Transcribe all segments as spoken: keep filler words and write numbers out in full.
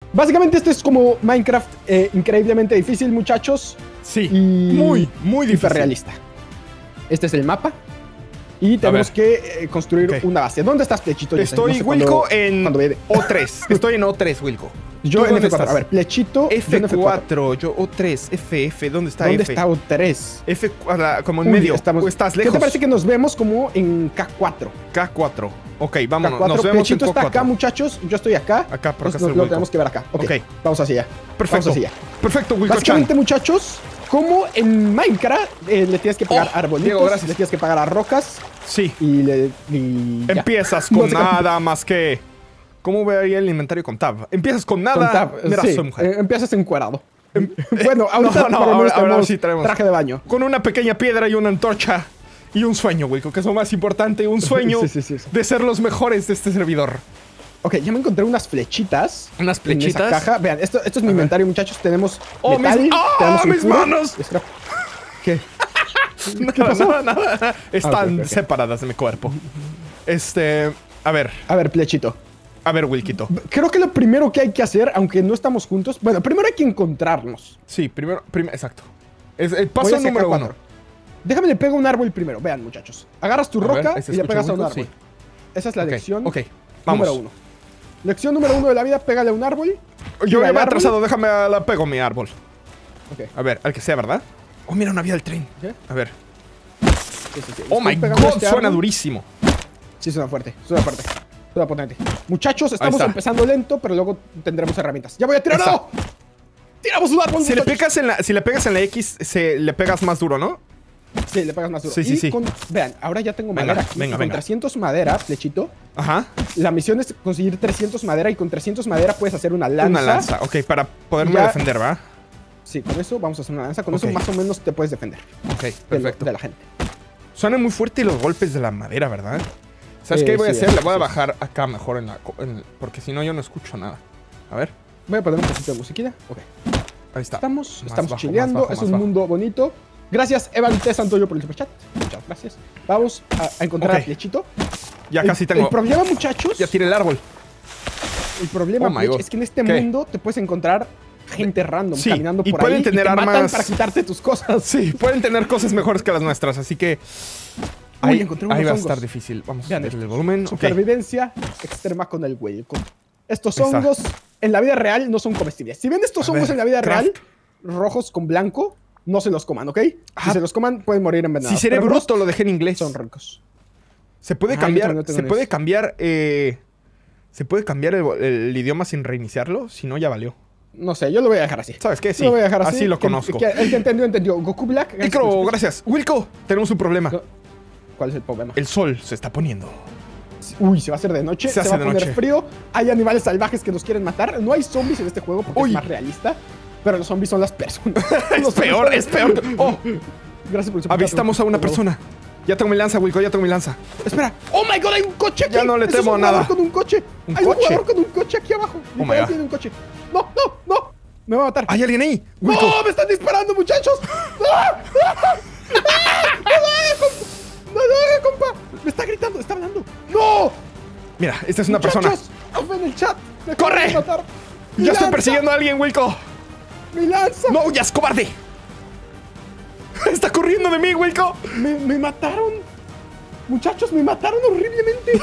Básicamente esto es como Minecraft eh, increíblemente difícil, muchachos. Sí, y muy, muy difícil. Hiperrealista. Este es el mapa. Y tenemos que eh, construir okay. una base. ¿Dónde estás, Plechito? Estoy, no sé, Wilco, cuando, en cuando O tres. Estoy en O tres, Wilco. Yo en F cuatro. Estás? A ver, Plechito. F cuatro, yo O tres, F, F. ¿Dónde está ¿Dónde F? está O tres? F, como en Uy, medio. Estamos, ¿O estás lejos? ¿Qué te parece que nos vemos como en K cuatro? K cuatro. Ok, vámonos. K cuatro. Nos vemos Plechito en está acá, muchachos. Yo estoy acá. Acá, por acá nos, lo tenemos que ver acá. Ok, okay. Vamos hacia allá. Perfecto. Vamos hacia allá. Perfecto, Wilco. Básicamente, muchachos, como en Minecraft, eh, le tienes que pegar oh, arbolitos, Diego, le tienes que pegar a rocas. Sí. Y le. Y Empiezas con no nada más que. ¿Cómo vería el inventario con tab? Empiezas con nada. Con tab, Mira, sí. soy mujer. Eh, empiezas encuerado. Em, bueno, ahorita no, no, por lo menos ahora, ahora sí tenemos traje de baño. Con una pequeña piedra y una antorcha. Y un sueño, Wilco, que es lo más importante. Un sueño sí, sí, sí, sí. de ser los mejores de este servidor. Ok, ya me encontré unas flechitas. Unas flechitas. En esa caja. Vean, esto, esto es mi inventario, muchachos. Tenemos. ¡Oh, metal, mis, oh, tenemos mis manos! ¿Qué? Nada, ¿Qué pasó? Nada, nada. Están ah, okay, okay. separadas de mi cuerpo. Este. A ver. A ver, Plechito. A ver, Wilquito. Creo que lo primero que hay que hacer, aunque no estamos juntos. Bueno, primero hay que encontrarnos. Sí, primero. Prim exacto. Es el paso número uno. Déjame le pego un árbol primero. Vean, muchachos. Agarras tu a roca ver, y le pegas a un árbol. Sí. Esa es la okay, lección Ok, vamos. número uno. Lección número uno de la vida: pégale a un árbol. Yo ya me he atrasado, déjame la pego mi árbol. Ok. A ver, al que sea, ¿verdad? Oh, mira una vía del tren. ¿Qué? A ver. Sí, sí, sí. Oh my god, este suena árbol. durísimo. Sí, suena fuerte, suena fuerte. Suena potente. Muchachos, estamos empezando lento, pero luego tendremos herramientas. ¡Ya voy a tirar! ¡No! ¡Tiramos un árbol! Si le, pegas en la, si le pegas en la X, se, le pegas más duro, ¿no? Sí, le pegas más duro. Sí, sí, y sí. Con, vean, ahora ya tengo venga, madera aquí. Venga, con venga. trescientos madera, Plechito. Ajá. La misión es conseguir trescientos madera y con trescientos madera puedes hacer una lanza. Una lanza, ok, para poderme ya... defender, ¿va? Sí, con eso vamos a hacer una lanza. Con okay. eso más o menos te puedes defender. Ok, perfecto. De, de la gente. Suenan muy fuertes los golpes de la madera, ¿verdad? ¿Sabes eh, qué voy sí, a hacer? Le voy a bajar acá mejor en la... En, porque si no yo no escucho nada. A ver. Voy a poner un poquito de musiquita. Ok. Ahí está. Estamos, más estamos bajo, chileando. bajo, es un bajo. mundo bonito. Gracias, Evan T. Santoyo, por el superchat. Muchas gracias. Vamos a, a encontrar okay. a Plechito. Ya el, casi tengo. El problema, muchachos. Ya tiré el árbol. El problema, oh Plech, es que en este ¿Qué? mundo te puedes encontrar gente random sí, caminando y por pueden ahí tener y te armas matan para quitarte tus cosas. Sí, pueden tener cosas mejores que las nuestras, así que Uy, ahí, encontré unos ahí va hongos. a estar difícil. Vamos Vean a subir el volumen. Supervivencia okay. extrema con el güey. Estos ahí hongos está. en la vida real no son comestibles. Si ven estos a hongos ver, en la vida craft. real, rojos con blanco, no se los coman, ¿ok? Ah, si se los coman, pueden morir envenenados. Si seré bruto, lo dejé en inglés. Son ricos. Se puede ah, cambiar, no se puede cambiar, eh, se puede cambiar el, el idioma sin reiniciarlo, si no ya valió. No sé, yo lo voy a dejar así. ¿Sabes qué? Sí, lo voy a dejar así. así lo que, conozco. Que, el que entendió, entendió. Goku Black. Micro, gracias. Wilco, tenemos un problema. No. ¿Cuál es el problema? El sol se está poniendo. Uy, se va a hacer de noche, se, se, se va a de poner noche. frío. Hay animales salvajes que nos quieren matar. No hay zombies en este juego porque Uy. es más realista. Pero los zombies son las personas. es los peor, es peor. Oh. Gracias por su Avistamos a una persona. Ya tengo mi lanza, Wilco, ya tengo mi lanza. Espera. ¡Oh, my God! Hay un coche aquí. Ya no le Eso temo es un nada. Con un coche. ¿Un hay coche? un jugador con un coche aquí abajo. Oh, my God. Tiene un coche. No, no, no. Me va a matar. ¿Hay alguien ahí? Wilco. ¡No! ¡Me están disparando, muchachos! ¡No! ¡No! ¡No, no, compa! ¡Me está gritando! ¡Está hablando! ¡No! Mira, esta es una muchachos, persona. en el chat. Me ¡Corre! Matar. ¡Ya lanza. estoy persiguiendo a alguien, Wilco! ¡Mi lanza! ¡No, ya es cobarde! ¡Está corriendo de mí, Wilco! Me, me mataron. Muchachos, me mataron horriblemente.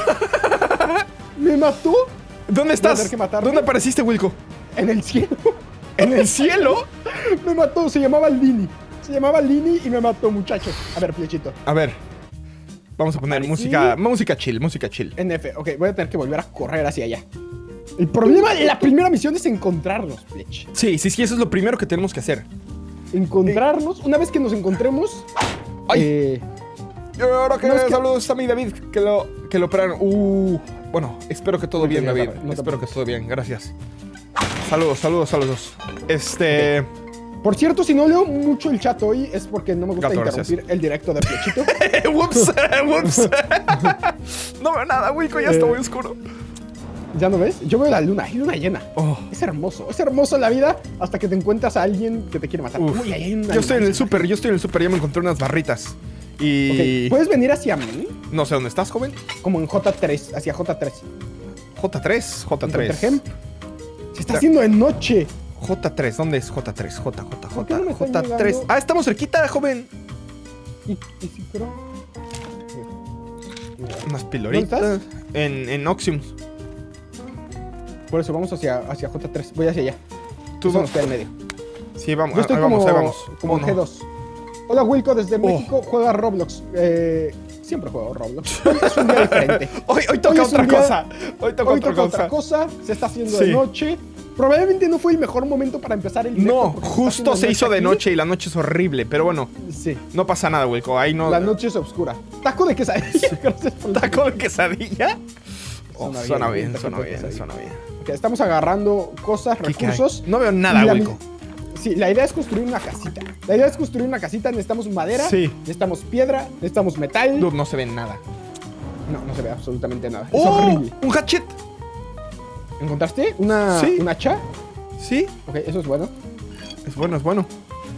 Me mató. ¿Dónde estás? ¿Dónde apareciste, Wilco? En el cielo. ¿En el cielo? Me mató, se llamaba Lini. Se llamaba Lini y me mató, muchachos. A ver, Plechito. A ver. Vamos a poner música, música chill, música chill. En F, ok, voy a tener que volver a correr hacia allá. El problema, la primera misión es encontrarnos, Plech. Sí, sí, sí, eso es lo primero que tenemos que hacer. Encontrarnos, una vez que nos encontremos. ¡Ay! Eh, y ahora que, no, es que saludos a mi David, que lo, que lo operaron. Uh, bueno, espero que todo no bien, David. Saber, no espero que todo bien, gracias. Saludos, saludos, saludos. Este. Okay. Por cierto, si no leo mucho el chat hoy es porque no me gusta Gato, interrumpir gracias. el directo de Plechito. ¡Whoops! ¡Whoops! No veo nada, Wilco, ya eh, está muy oscuro. ¿Ya no ves? Yo veo la luna, hay luna llena. Oh. Es hermoso, es hermoso la vida hasta que te encuentras a alguien que te quiere matar. Uf. Uy, hay una yo estoy en el súper, yo estoy en el súper, ya me encontré unas barritas. Y... Okay. ¿Puedes venir hacia mí? No sé dónde estás, joven. Como en J tres, hacia J tres. J tres, J tres. Sí, Se está haciendo de noche. J tres, ¿dónde es J tres? J, J, ¿Por qué J, no me están J tres. llegando? Ah, estamos cerquita, joven. ¿Y, y si creo? Unas piloritas. ¿Dónde En, en Oximus. Por eso vamos hacia, hacia J tres. Voy hacia allá. Tú Eso vas. nos queda en medio. Sí, vamos, Yo estoy ahí como, vamos, ahí vamos. como Oh, en no. G dos. Hola, Wilco, desde México. Juega Roblox. Eh, siempre juego Roblox. Hoy es un día diferente. Hoy, hoy toca Hoy es otra un día- cosa. Hoy toca Hoy otra toca cosa. otra cosa. Se está haciendo Sí. de noche. Probablemente no fue el mejor momento para empezar el directo. No, porque se está justo haciendo se hizo de aquí. noche y la noche es horrible. Pero bueno, Sí. no pasa nada, Wilco. Ahí no. La noche es oscura. Taco de quesadilla. Gracias por la- ¿Taco de quesadilla? Oh, Suena suena bien, bien, taco suena de bien, quesadilla. suena bien. Ok, estamos agarrando cosas, ¿Qué cae? recursos. No veo nada, Y la Wilco. mi- Sí, la idea es construir una casita. La idea es construir una casita. Necesitamos madera. Sí. Necesitamos piedra. Necesitamos metal. Dude, no se ve nada. No, no se ve absolutamente nada. Es ¡Oh! horrible. ¡Un hatchet! ¿Encontraste una, Sí. una hacha? Sí, Ok, eso es bueno. es bueno, es bueno.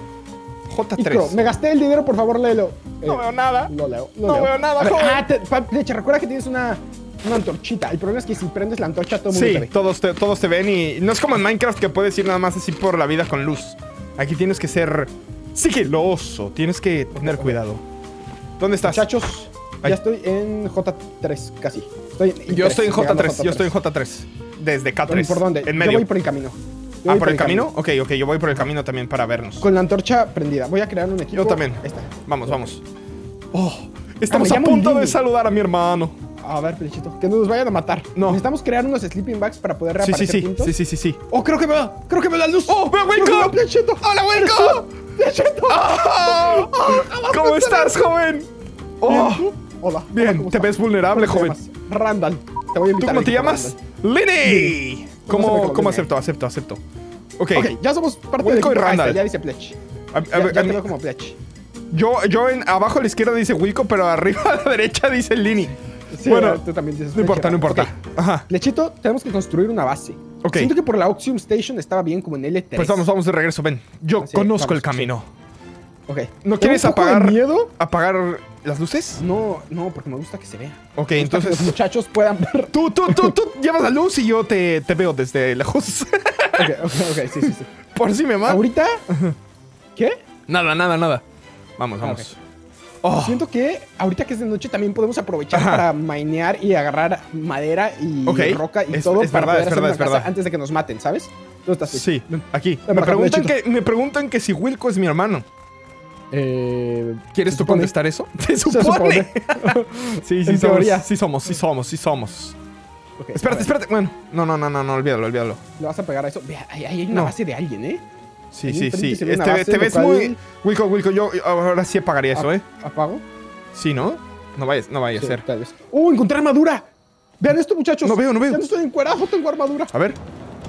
J Y tres. me gasté el dinero, por favor, léelo. No Eh, veo nada. Lo leo. lo No leo. veo nada, A ver, joven. ah, te- pa- Leche, recuerda que tienes una, una antorchita. El problema es que si prendes la antorcha, todo el mundo te Sí, ve. todos te, todos te ven y no es como en Minecraft que puedes ir nada más así por la vida con luz. Aquí tienes que ser sigiloso, tienes que tener cuidado. ¿Dónde estás? Muchachos, Ay. ya estoy en J tres, casi. Estoy en Yo estoy en J llegando a tres, yo estoy en J tres. Desde K tres. ¿Por dónde? En Yo medio. voy por el camino. Yo Ah, voy ¿por el camino? Ok, ok, yo voy por el camino también para vernos. Con la antorcha prendida. Voy a crear un equipo. Yo también. Ahí está. Vamos, vamos. Oh, estamos me a llamo punto de Lini. saludar a mi hermano. A ver, Pelichito, que no nos vayan a matar. No. Necesitamos crear unos sleeping bags para poder Sí, sí, reaparecer sí, puntos. sí, sí, sí, sí. Oh, creo que me da, creo que me da luz. ¡Oh, veo a Creo que me da Wilco! Pelichito. ¡Hola, Wilco! Pelichito. Oh, ¿Cómo estás, joven? Oh, Bien. Hola. bien, Hola, ¿cómo te estás? ves vulnerable, ¿Cómo te joven. llamas? Randall. Te voy a ¿Tú invitar. cómo al te equipo, llamas? Randall. ¡Lini! ¿Cómo se ve ¿Cómo, como cómo Lini? acepto? Acepto, acepto. Ok. Ok, ya somos parte Wilco del y equipo. Ahí está, Randall. ya dice Pledge. A- a Ya, ver, ya a mí- quedó como Pledge. yo, yo en abajo a la izquierda dice Wilco, pero arriba a la derecha dice Lini. Sí, bueno, tú también dices no importa, Pledge. no importa. Ok. Ajá. Lechito, tenemos que construir una base. Ok. Siento que por la Oxium Station estaba bien como en L tres. Pues vamos, vamos de regreso, ven. Yo Así, conozco vamos, el camino. Ok. ¿No ¿Tengo quieres un poco de apagar miedo? apagar las luces? No, no, porque me gusta que se vea. Ok, Me gusta que entonces los muchachos puedan ver. tú, tú, tú, tú llevas la luz y yo te, te veo desde lejos. Ok, ok, ok, sí, sí, sí. Por si me mata. Ahorita. ¿Qué? Nada, nada, nada. Vamos, Ah, vamos. Oh, Siento que ahorita que es de noche también podemos aprovechar Ajá. para minear y agarrar madera y Ok, roca y es- todo es para verdad, poder es hacer verdad, una es casa verdad. antes de que nos maten, ¿sabes? ¿Dónde estás? sí, aquí. Ven Me para acá, preguntan, Lechito. que, me preguntan que si Wilco es mi hermano. Eh, ¿Quieres se tú supone. contestar eso? Te Se supone. supone. sí, sí En somos, teoría. sí somos, sí somos, sí somos. Ok, a Espérate, ver, espérate. Bueno, no, no, no, no, no, olvídalo, olvídalo. ¿Le vas a pegar a eso? Ve, ahí ahí hay una No. base de alguien, ¿eh? Sí, Ahí sí, enfrente sí. se ve una Este, base, te lo ves cual- muy... Wilco, Wilco, yo ahora sí apagaría eso, Ap- ¿eh? ¿Apago? Sí, ¿no? No vaya, no vaya Sí, a ser. tal vez. ¡Uh, encontré armadura! Vean esto, muchachos. No veo, no veo. Ya no estoy encuerado, tengo armadura. A ver.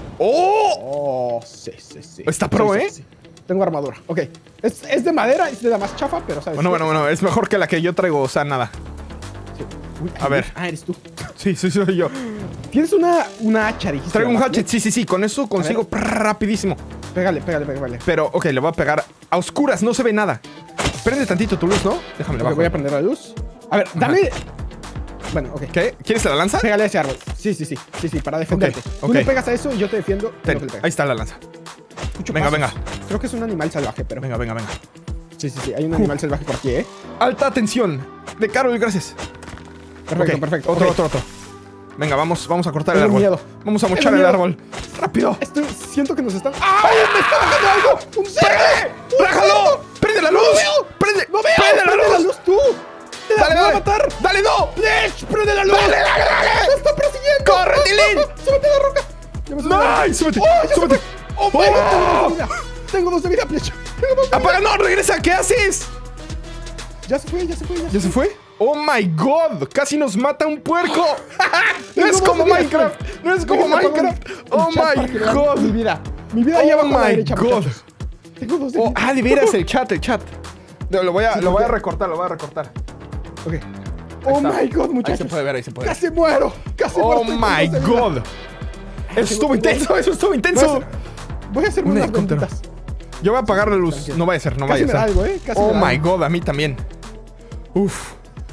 ¡Oh! Oh, sí, sí, sí. Está pro, Sí, sí, ¿eh? sí. Tengo armadura. Ok. Es, es de madera, es de la más chafa, pero sabes. Bueno, qué? bueno, bueno. Es mejor que la que yo traigo, o sea, nada. Sí. Uy, A ver. Ah, eres tú. Sí, sí, soy yo. Tienes una, una hacha, dijiste. Traigo un ¿verdad? hatchet, sí, sí, sí. Con eso consigo ver. prr, rapidísimo. Pégale, pégale, pégale. Pero, ok, le voy a pegar a oscuras, no se ve nada. Prende tantito tu luz, ¿no? Déjame Ok, bajo. voy a prender la luz. A ver, dame. Bueno, ok. ¿Qué? ¿Quieres la lanza? Pégale a ese árbol. Sí, sí, sí. Sí, sí, para defenderte. Tú ok. le pegas a eso y yo te defiendo. Ten, Tengo que le pegar. ahí está la lanza. Escucho venga, pasos. venga. Creo que es un animal salvaje, pero. Venga, venga, venga. Sí, sí, sí. Hay un animal salvaje por aquí, ¿eh? Alta atención. De Carol, gracias. Perfecto, Ok, perfecto. Otro, Ok. otro, otro. Venga, vamos, vamos a cortar el Tengo árbol. miedo. Vamos a Tengo mochar el miedo. árbol. ¡Rápido! Estoy, siento que nos están. ¡Ay! ¡Me está bajando algo! ¡Un cerdo! ¡Un ¡Rájalo! cerdo! ¡Prende la luz! ¡No veo! ¡Prende! ¡No veo! ¡Prende la ¡Prende luz! tú! ¡Te ¡Dale, la voy a dale! matar! ¡Dale, no! ¡Flesh! ¡Prende la luz! ¡Dale, dale, dale! ¡Me está persiguiendo! ¡Corre, Tilín! ¡Súbete a la roca! Ya me subí a la roca. ¡Ay! ¡Súbete! ¡Oh, ya ¡Súbete! se fue! ¡Oh, my God! Tengo dos de vida! Tengo dos de vida, Flesh. Tengo dos de vida. ¡Apaga! ¡No! ¡Regresa! ¿Qué haces? Ya se fue, ya se fue, ya se ¿Ya se fue? ¡Oh, my God! ¡Casi nos mata un puerco! ¡No Tengo es dos como de vida, Minecraft! Flesh. ¡No es como Déjame apagar Minecraft! el ¡Oh, chat para my que vean God! Mi vida. Mi vida Oh ya abajo a la my derecha, God. muchachos. Tengo dos de Oh, vida. ah, de veras el chat, el chat. No, Lo voy a, Sí, lo voy a porque- recortar, lo voy a recortar. Ok. Oh está. my God, Ahí muchachos. se puede ver, ahí se puede ver. Casi muero. Casi ¡Oh, muero. Estoy con my dos de vida. God! Eso estuvo intenso, eso estuvo Voy a intenso. hacer, voy a hacer Un unas helicóptero. benditas. Yo voy a apagar la luz. Tranquilo. No vaya a ser, no Casi vaya me a da ser. algo, ¿eh? Casi Oh me da my algo. God, a mí también. Uf.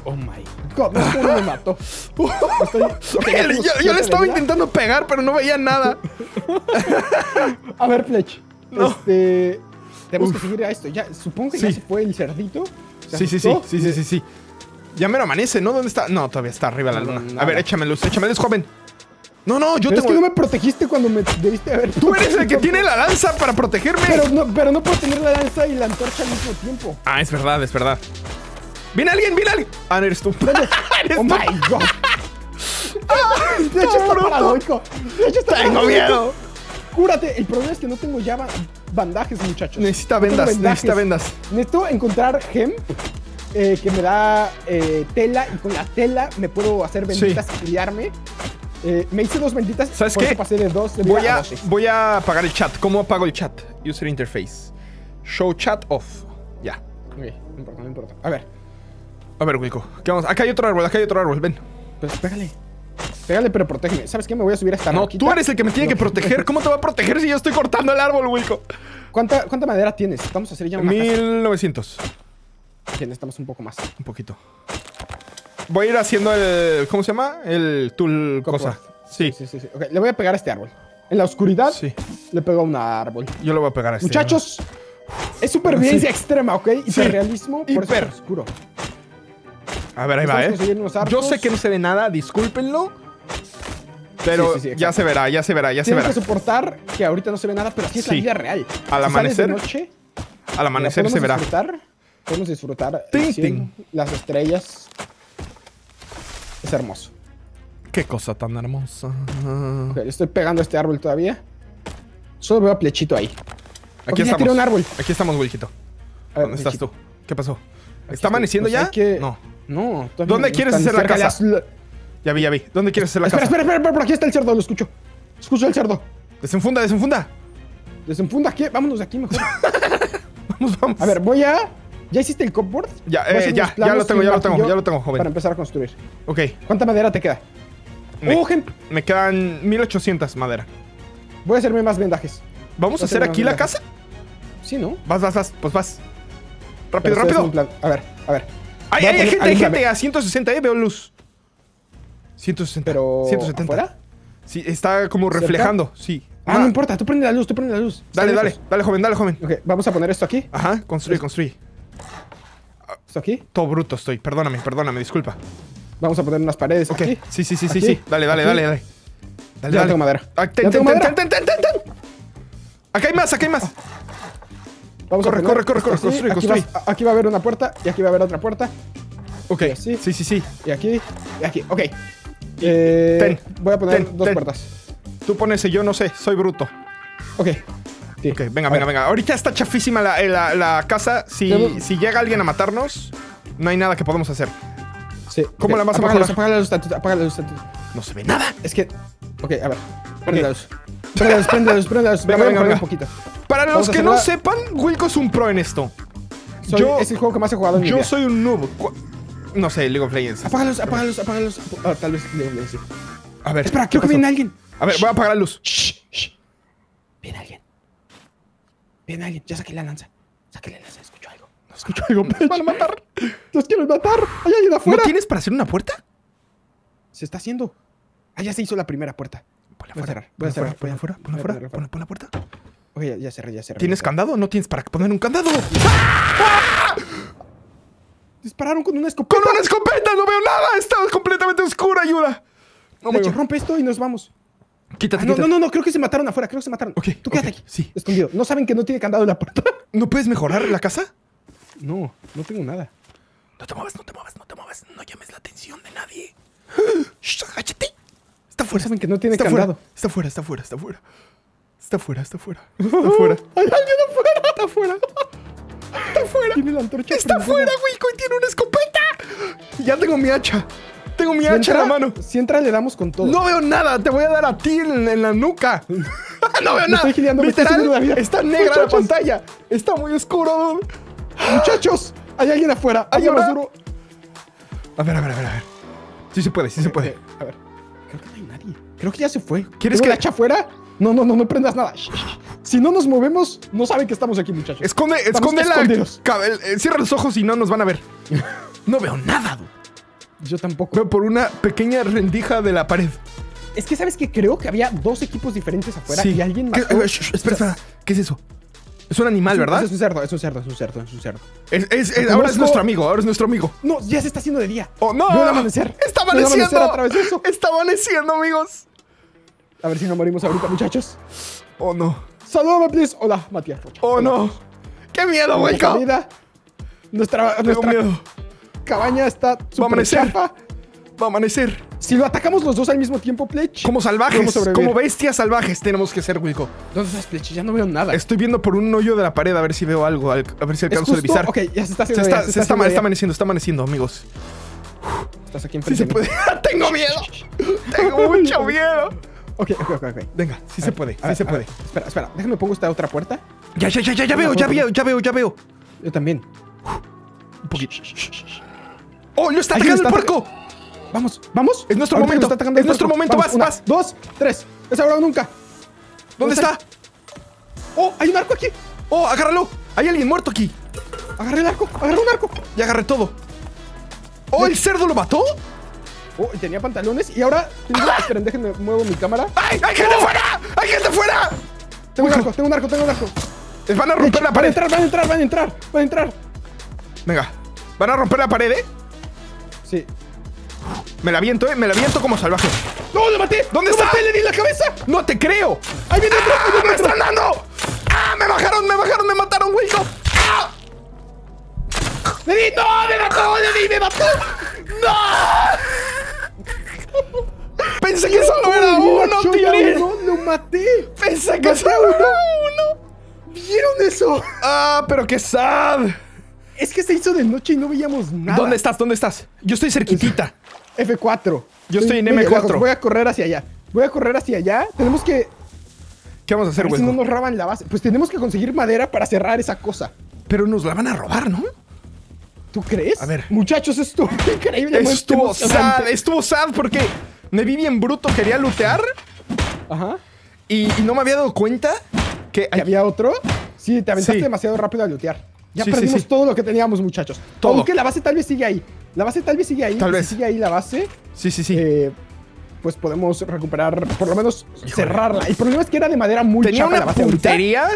Oh my god, no, ¿cómo me mató? Estoy... Okay, yo yo, yo le estaba intentando pegar, pero no veía nada. A ver, Fletch. No. Este. Tenemos Uf. que seguir a esto. Ya, supongo que sí. ya se fue el cerdito. Sí, sí, sí, sí, sí, sí, sí. Ya me lo amanece, ¿no? ¿Dónde está? No, todavía está arriba la luna. No, a ver, échame luz, échame luz, joven. No, no, yo pero tengo... es que no me protegiste cuando me debiste haber... Tú eres el que tiene la lanza para protegerme. Pero no, pero no puedo tener la lanza y la antorcha al mismo tiempo. Ah, es verdad, es verdad. ¡Viene alguien, viene alguien! Ah, no, eres tú. ¿Eres oh tú? My God. De hecho está paranoico. De hecho está Tengo miedo. Cúrate. El problema es que no tengo ya bandajes, muchachos. Necesita vendas, no necesita vendas. Necesito encontrar gem eh, que me da eh, tela y con la tela me puedo hacer benditas sí. y criarme. Eh, me hice dos benditas. ¿Sabes por qué? Eso pasé de dos de voy, a, a voy a apagar el chat. ¿Cómo apago el chat? User interface. Show chat off. Ya. Ok, no importa, no importa. A ver. A ver, Wilco. ¿Qué vamos? Acá hay otro árbol, acá hay otro árbol. Ven. Pues pégale. Pégale, pero protégeme. ¿Sabes qué? Me voy a subir a esta No, roquita. Tú eres el que me tiene no. que proteger. ¿Cómo te va a proteger si yo estoy cortando el árbol, Wilco? ¿Cuánta, ¿Cuánta madera tienes? Vamos a hacer ya una mil novecientos. Bien, necesitamos un poco más. Un poquito. Voy a ir haciendo el... ¿Cómo se llama? El tool Copper. cosa. Sí. Sí, sí, sí. Ok, le voy a pegar a este árbol. En la oscuridad, sí. le pego a un árbol. Yo le voy a pegar a este Muchachos, árbol. Es supervivencia sí. extrema, ¿ok? Hiperrealismo, sí. por Hiper. eso es oscuro. A ver, ahí va, ¿eh? Yo sé que no se ve nada, discúlpenlo. Pero sí, sí, sí, ya se verá, ya se verá, ya Tienes se verá. que soportar que ahorita no se ve nada, pero así es sí. la vida real. Al si amanecer, de noche, al amanecer se verá. Disfrutar, podemos disfrutar ting, el cielo, ting. las estrellas. Es hermoso. Qué cosa tan hermosa. Okay, le estoy pegando a este árbol todavía. Solo veo a Plechito ahí. Aquí okay, estamos. Un árbol. Aquí estamos, Wilquito. ¿Dónde estás tú? ¿Qué pasó? Aquí ¿Está amaneciendo pues ya? Que... No. No. ¿Dónde quieres hacer la casa? Las... Ya vi, ya vi. ¿Dónde quieres hacer la espera, casa? Espera, espera, espera, por aquí está el cerdo, lo escucho. Escucho el cerdo. Desenfunda, desenfunda. Desenfunda aquí, vámonos de aquí mejor. Vamos, vamos. A ver, voy a... ¿Ya hiciste el cupboard? Ya, eh, ya, ya lo tengo, ya lo tengo, ya lo tengo, joven. Para empezar a construir. Ok. ¿Cuánta madera te queda? Me, oh, gente. me quedan mil ochocientas madera. Voy a hacerme más vendajes. ¿Vamos a hacer aquí la casa? Sí, ¿no? Vas, vas, vas, pues vas. Rápido, rápido. A ver, a ver. Ay, ay, hay gente, hay gente a ciento sesenta, eh, veo luz. ciento sesenta. Pero... ciento setenta. ¿Afuera? Sí, está como reflejando, sí. Ah, ah, no importa, tú prende la luz, tú prende la luz. Dale, dale, dale, joven, dale, joven. Ok, vamos a poner esto aquí. Ajá, construye, construye. ¿Esto aquí? Todo bruto estoy, perdóname, perdóname, disculpa. Vamos a poner unas paredes okay. aquí. Sí, sí, sí, sí, sí. Dale, dale, dale, dale. Dale, ya dale. tengo madera. Ah, ten, ten, ten, ten, ten, ten, ten. Acá hay más, acá hay más. Vamos corre, a corre, corre, corre, construye, aquí construye. Va, aquí va a haber una puerta y aquí va a haber otra puerta. Ok, sí, sí, sí, sí. Y aquí, y aquí, ok. Eh, ten, voy a poner ten, dos ten. puertas. Tú pones, yo no sé, soy bruto. Ok. Sí. Ok, venga, venga, venga. Ahorita está chafísima la, la, la casa. Si, Debo... si llega alguien a matarnos, no hay nada que podamos hacer. Sí. ¿Cómo okay. la vas a apaga mejorar? Apaga la luz, apaga la luz. No se ve nada. Es que... Ok, a ver. Prende la luz. Prende la luz, prende la luz, prende la luz. Venga, venga, venga. Un poquito. Para Vamos los que no sepan, Wilco es un pro en esto. Soy, yo, es el juego que más he jugado en mi Yo vida. soy un noob. No sé, League of Legends. Apaga la luz, apaga la luz, apaga la luz. Oh, tal vez League of Legends, sí. A ver. Espera, creo que viene alguien. A ver, voy a apagar la luz. Shh, shh. Viene alguien. Viene alguien. Ya saqué la lanza. Saqué la lanza. Escucho algo. No escucho algo. Nos van a matar. Nos quieren matar. Hay alguien afuera. ¿No tienes para hacer una puerta? Se está haciendo. Ah, ya se hizo la primera puerta. Ponla voy a fuera. cerrar. Voy a cerrar. Ponla afuera. Ponla fuera. Ponla pon la puerta. Ok, ya, ya cerré, ya cerré. ¿Tienes candado? ¿No tienes para poner un candado? ¡Ah! Dispararon con una escopeta. ¡Con una escopeta! ¡No veo nada! ¡Está completamente oscura! ¡Ayuda! No, Leche, rompe esto y nos vamos. Quítate, ah, no, quítate. no, no, no, creo que se mataron afuera, creo que se mataron. Ok, tú quédate okay, aquí. Sí. Escondido. ¿No saben que no tiene candado la puerta? ¿No puedes mejorar la casa? No, no tengo nada. No te muevas, no te muevas, no te muevas. No llames la atención de nadie. Shh, agáchate. Está fuera. ¿No saben que no tiene está candado? Fuera. Está fuera, está fuera, está fuera. Está fuera, está fuera. Está fuera. ¡Hay alguien afuera! Está fuera. Está fuera. Tiene la antorcha. Está prendida. Fuera, Wilco, y tiene una escopeta. Ya tengo mi hacha. Tengo mi si hacha entra, en la mano. Si entra, le damos con todo. No veo nada. Te voy a dar a ti en, en la nuca. No veo me nada. Estoy girando, Literal, me está negra Muchachos. la pantalla. Está muy oscuro. Muchachos, hay alguien afuera. Hay más duro. A ver, a ver, a ver, a ver. Sí se puede, sí se puede. A ver. Creo que no hay nadie. Creo que ya se fue. ¿Quieres que que la echa afuera? No, no, no, no prendas nada. Shh, shh. Si no nos movemos, no saben que estamos aquí, muchachos. Esconde, esconde la... Cierra los ojos y no nos van a ver. No veo nada, dude. Yo tampoco. Veo por una pequeña rendija de la pared. Es que, ¿sabes qué? Creo que había dos equipos diferentes afuera Sí. y alguien ¿Qué? mató... Eh, sh- sh- espera, espera. ¿Qué es eso? Es un animal, Es un- ¿verdad? Es un cerdo, es un cerdo, es un cerdo, es un cerdo. Es, es- es- Lo ahora es conozco. nuestro amigo, ahora es nuestro amigo. No, ya se está haciendo de día. ¡Oh, no! Veo el amanecer. ¡Está Veo el amaneciendo! amanecer a través de eso. ¡Está amaneciendo, amigos! A ver si no morimos ahorita, muchachos. ¡Oh, no! Saludame, please. Hola, Matías Rocha. ¡Oh, Hola. no! ¡Qué miedo, Nuestra Wilco! vida, nuestra, Tengo nuestra miedo. cabaña está Va a súper amanecer. chafa. Va a amanecer. Si lo atacamos los dos al mismo tiempo, Pledge. Como podemos salvajes, sobrevivir. como bestias salvajes tenemos que ser, Wilco. ¿Dónde estás, Pledge? Ya no veo nada. Estoy viendo por un hoyo de la pared a ver si veo algo, al- a ver si ¿Es alcanzo a justo? divisar. Ok, ya se está Se haciendo está, de día, se está, haciendo ama- de está día. amaneciendo, está amaneciendo, amigos. Estás aquí Sí enfrente se de mí. puede. ¡Tengo miedo! ¡Tengo mucho miedo! Ok, ok, ok, ok. Venga, sí A se ver, puede, a sí ver, se a puede. ver. Espera, espera. Déjame pongo esta otra puerta. Ya, ya, ya, ya, ya veo, ya veo, ya veo, ya veo. Yo también. Un poquito. ¡Oh, lo está Alguien atacando el está puerco! Vamos, vamos. Es nuestro Ahorita momento, nos está atacando es el nuestro puerco. momento, Vamos, vas, una, vas. Dos, tres. Es ahora o nunca. ¿Dónde está? Oh, hay un arco aquí. ¡Oh, agárralo! Hay alguien muerto aquí. Agarré el arco, agarré un arco. Ya agarré todo. ¡Oh, el cerdo lo mató! Oh, y tenía pantalones y ahora tengo... Esperen, déjenme muevo mi cámara. ¡Ay, hay gente fuera! ¡Hay gente fuera! Tengo un Uy, arco, tengo un arco, tengo un arco. Les van a romper la Van a pared. entrar, van a entrar, van a entrar, van a entrar. Venga. ¿Van a romper la pared, eh? Sí. Me la aviento, eh. Me la aviento como salvaje. ¡No, lo maté! ¿Dónde ¡Lo está? maté, le di en la cabeza! ¡No te creo! ¡Ahí viene otro! ¡Ah, ahí viene ¡me otro! están dando! ¡Ah! ¡Me bajaron, me bajaron, me mataron, Wilco! ¡Ah! ¡Le di! ¡No, me mató, le di, me mató! Pensé que solo era uno, tío. ¡No, lo maté! Pensé que Maté solo a uno. era uno. ¿Vieron eso? Ah, pero qué sad. Es que se hizo de noche y no veíamos nada. ¿Dónde estás? ¿Dónde estás? Yo estoy cerquitita. F cuatro. Yo estoy en medio M cuatro. lejos. Voy a correr hacia allá. Voy a correr hacia allá. Tenemos que... ¿Qué vamos a A hacer, ver si Wilco? no nos roban la base. Pues tenemos que conseguir madera para cerrar esa cosa. Pero nos la van a robar, ¿no? ¿Tú crees? A ver. Muchachos, esto estuvo increíblemente Estuvo sad, emocionante. estuvo sad porque me vi bien bruto, quería lootear Ajá. y, y no me había dado cuenta que... ¿Que había otro? Sí, te aventaste Sí. demasiado rápido a lootear. Ya Sí, sí, perdimos sí. todo lo que teníamos, muchachos. Todo. Aunque la base tal vez sigue ahí. La base tal vez sigue ahí. Tal y vez. Si sigue ahí la base, Sí, sí, sí. eh, pues podemos recuperar, por lo menos Híjole. cerrarla. El problema es que era de madera muy Tenía chapa la una base ahorita. puntería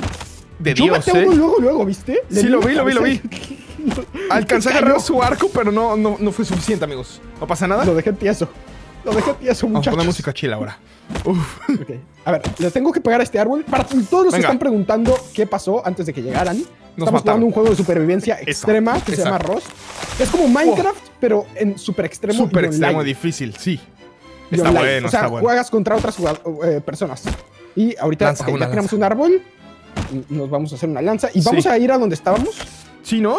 de Yo Dios, maté a ¿eh? uno luego, luego, ¿viste? Le Sí, di lo en vi, la lo vi, lo cabeza vi. y- Alcancé a cayó. agarrar su arco, pero no, no, no fue suficiente, amigos. ¿No pasa nada? Lo dejé tieso. Lo dejé tieso, Vamos a muchachos. poner música chila ahora. Uf. Ok. A ver, le tengo que pegar a este árbol. Para todos los que Venga. están preguntando qué pasó antes de que llegaran, estamos mataron. jugando un juego de supervivencia extrema que se llama exacto. Rust. Es como Minecraft, pero en super extremo. Súper y extremo, online. difícil, sí. Y Está online. bueno, O sea, está bueno. juegas contra otras jugad- eh, personas. Y ahorita Lanza, ok, una ya creamos lanza. un árbol. y Nos vamos a hacer una lanza. Y vamos Sí. a ir a donde estábamos. ¿Sí, no?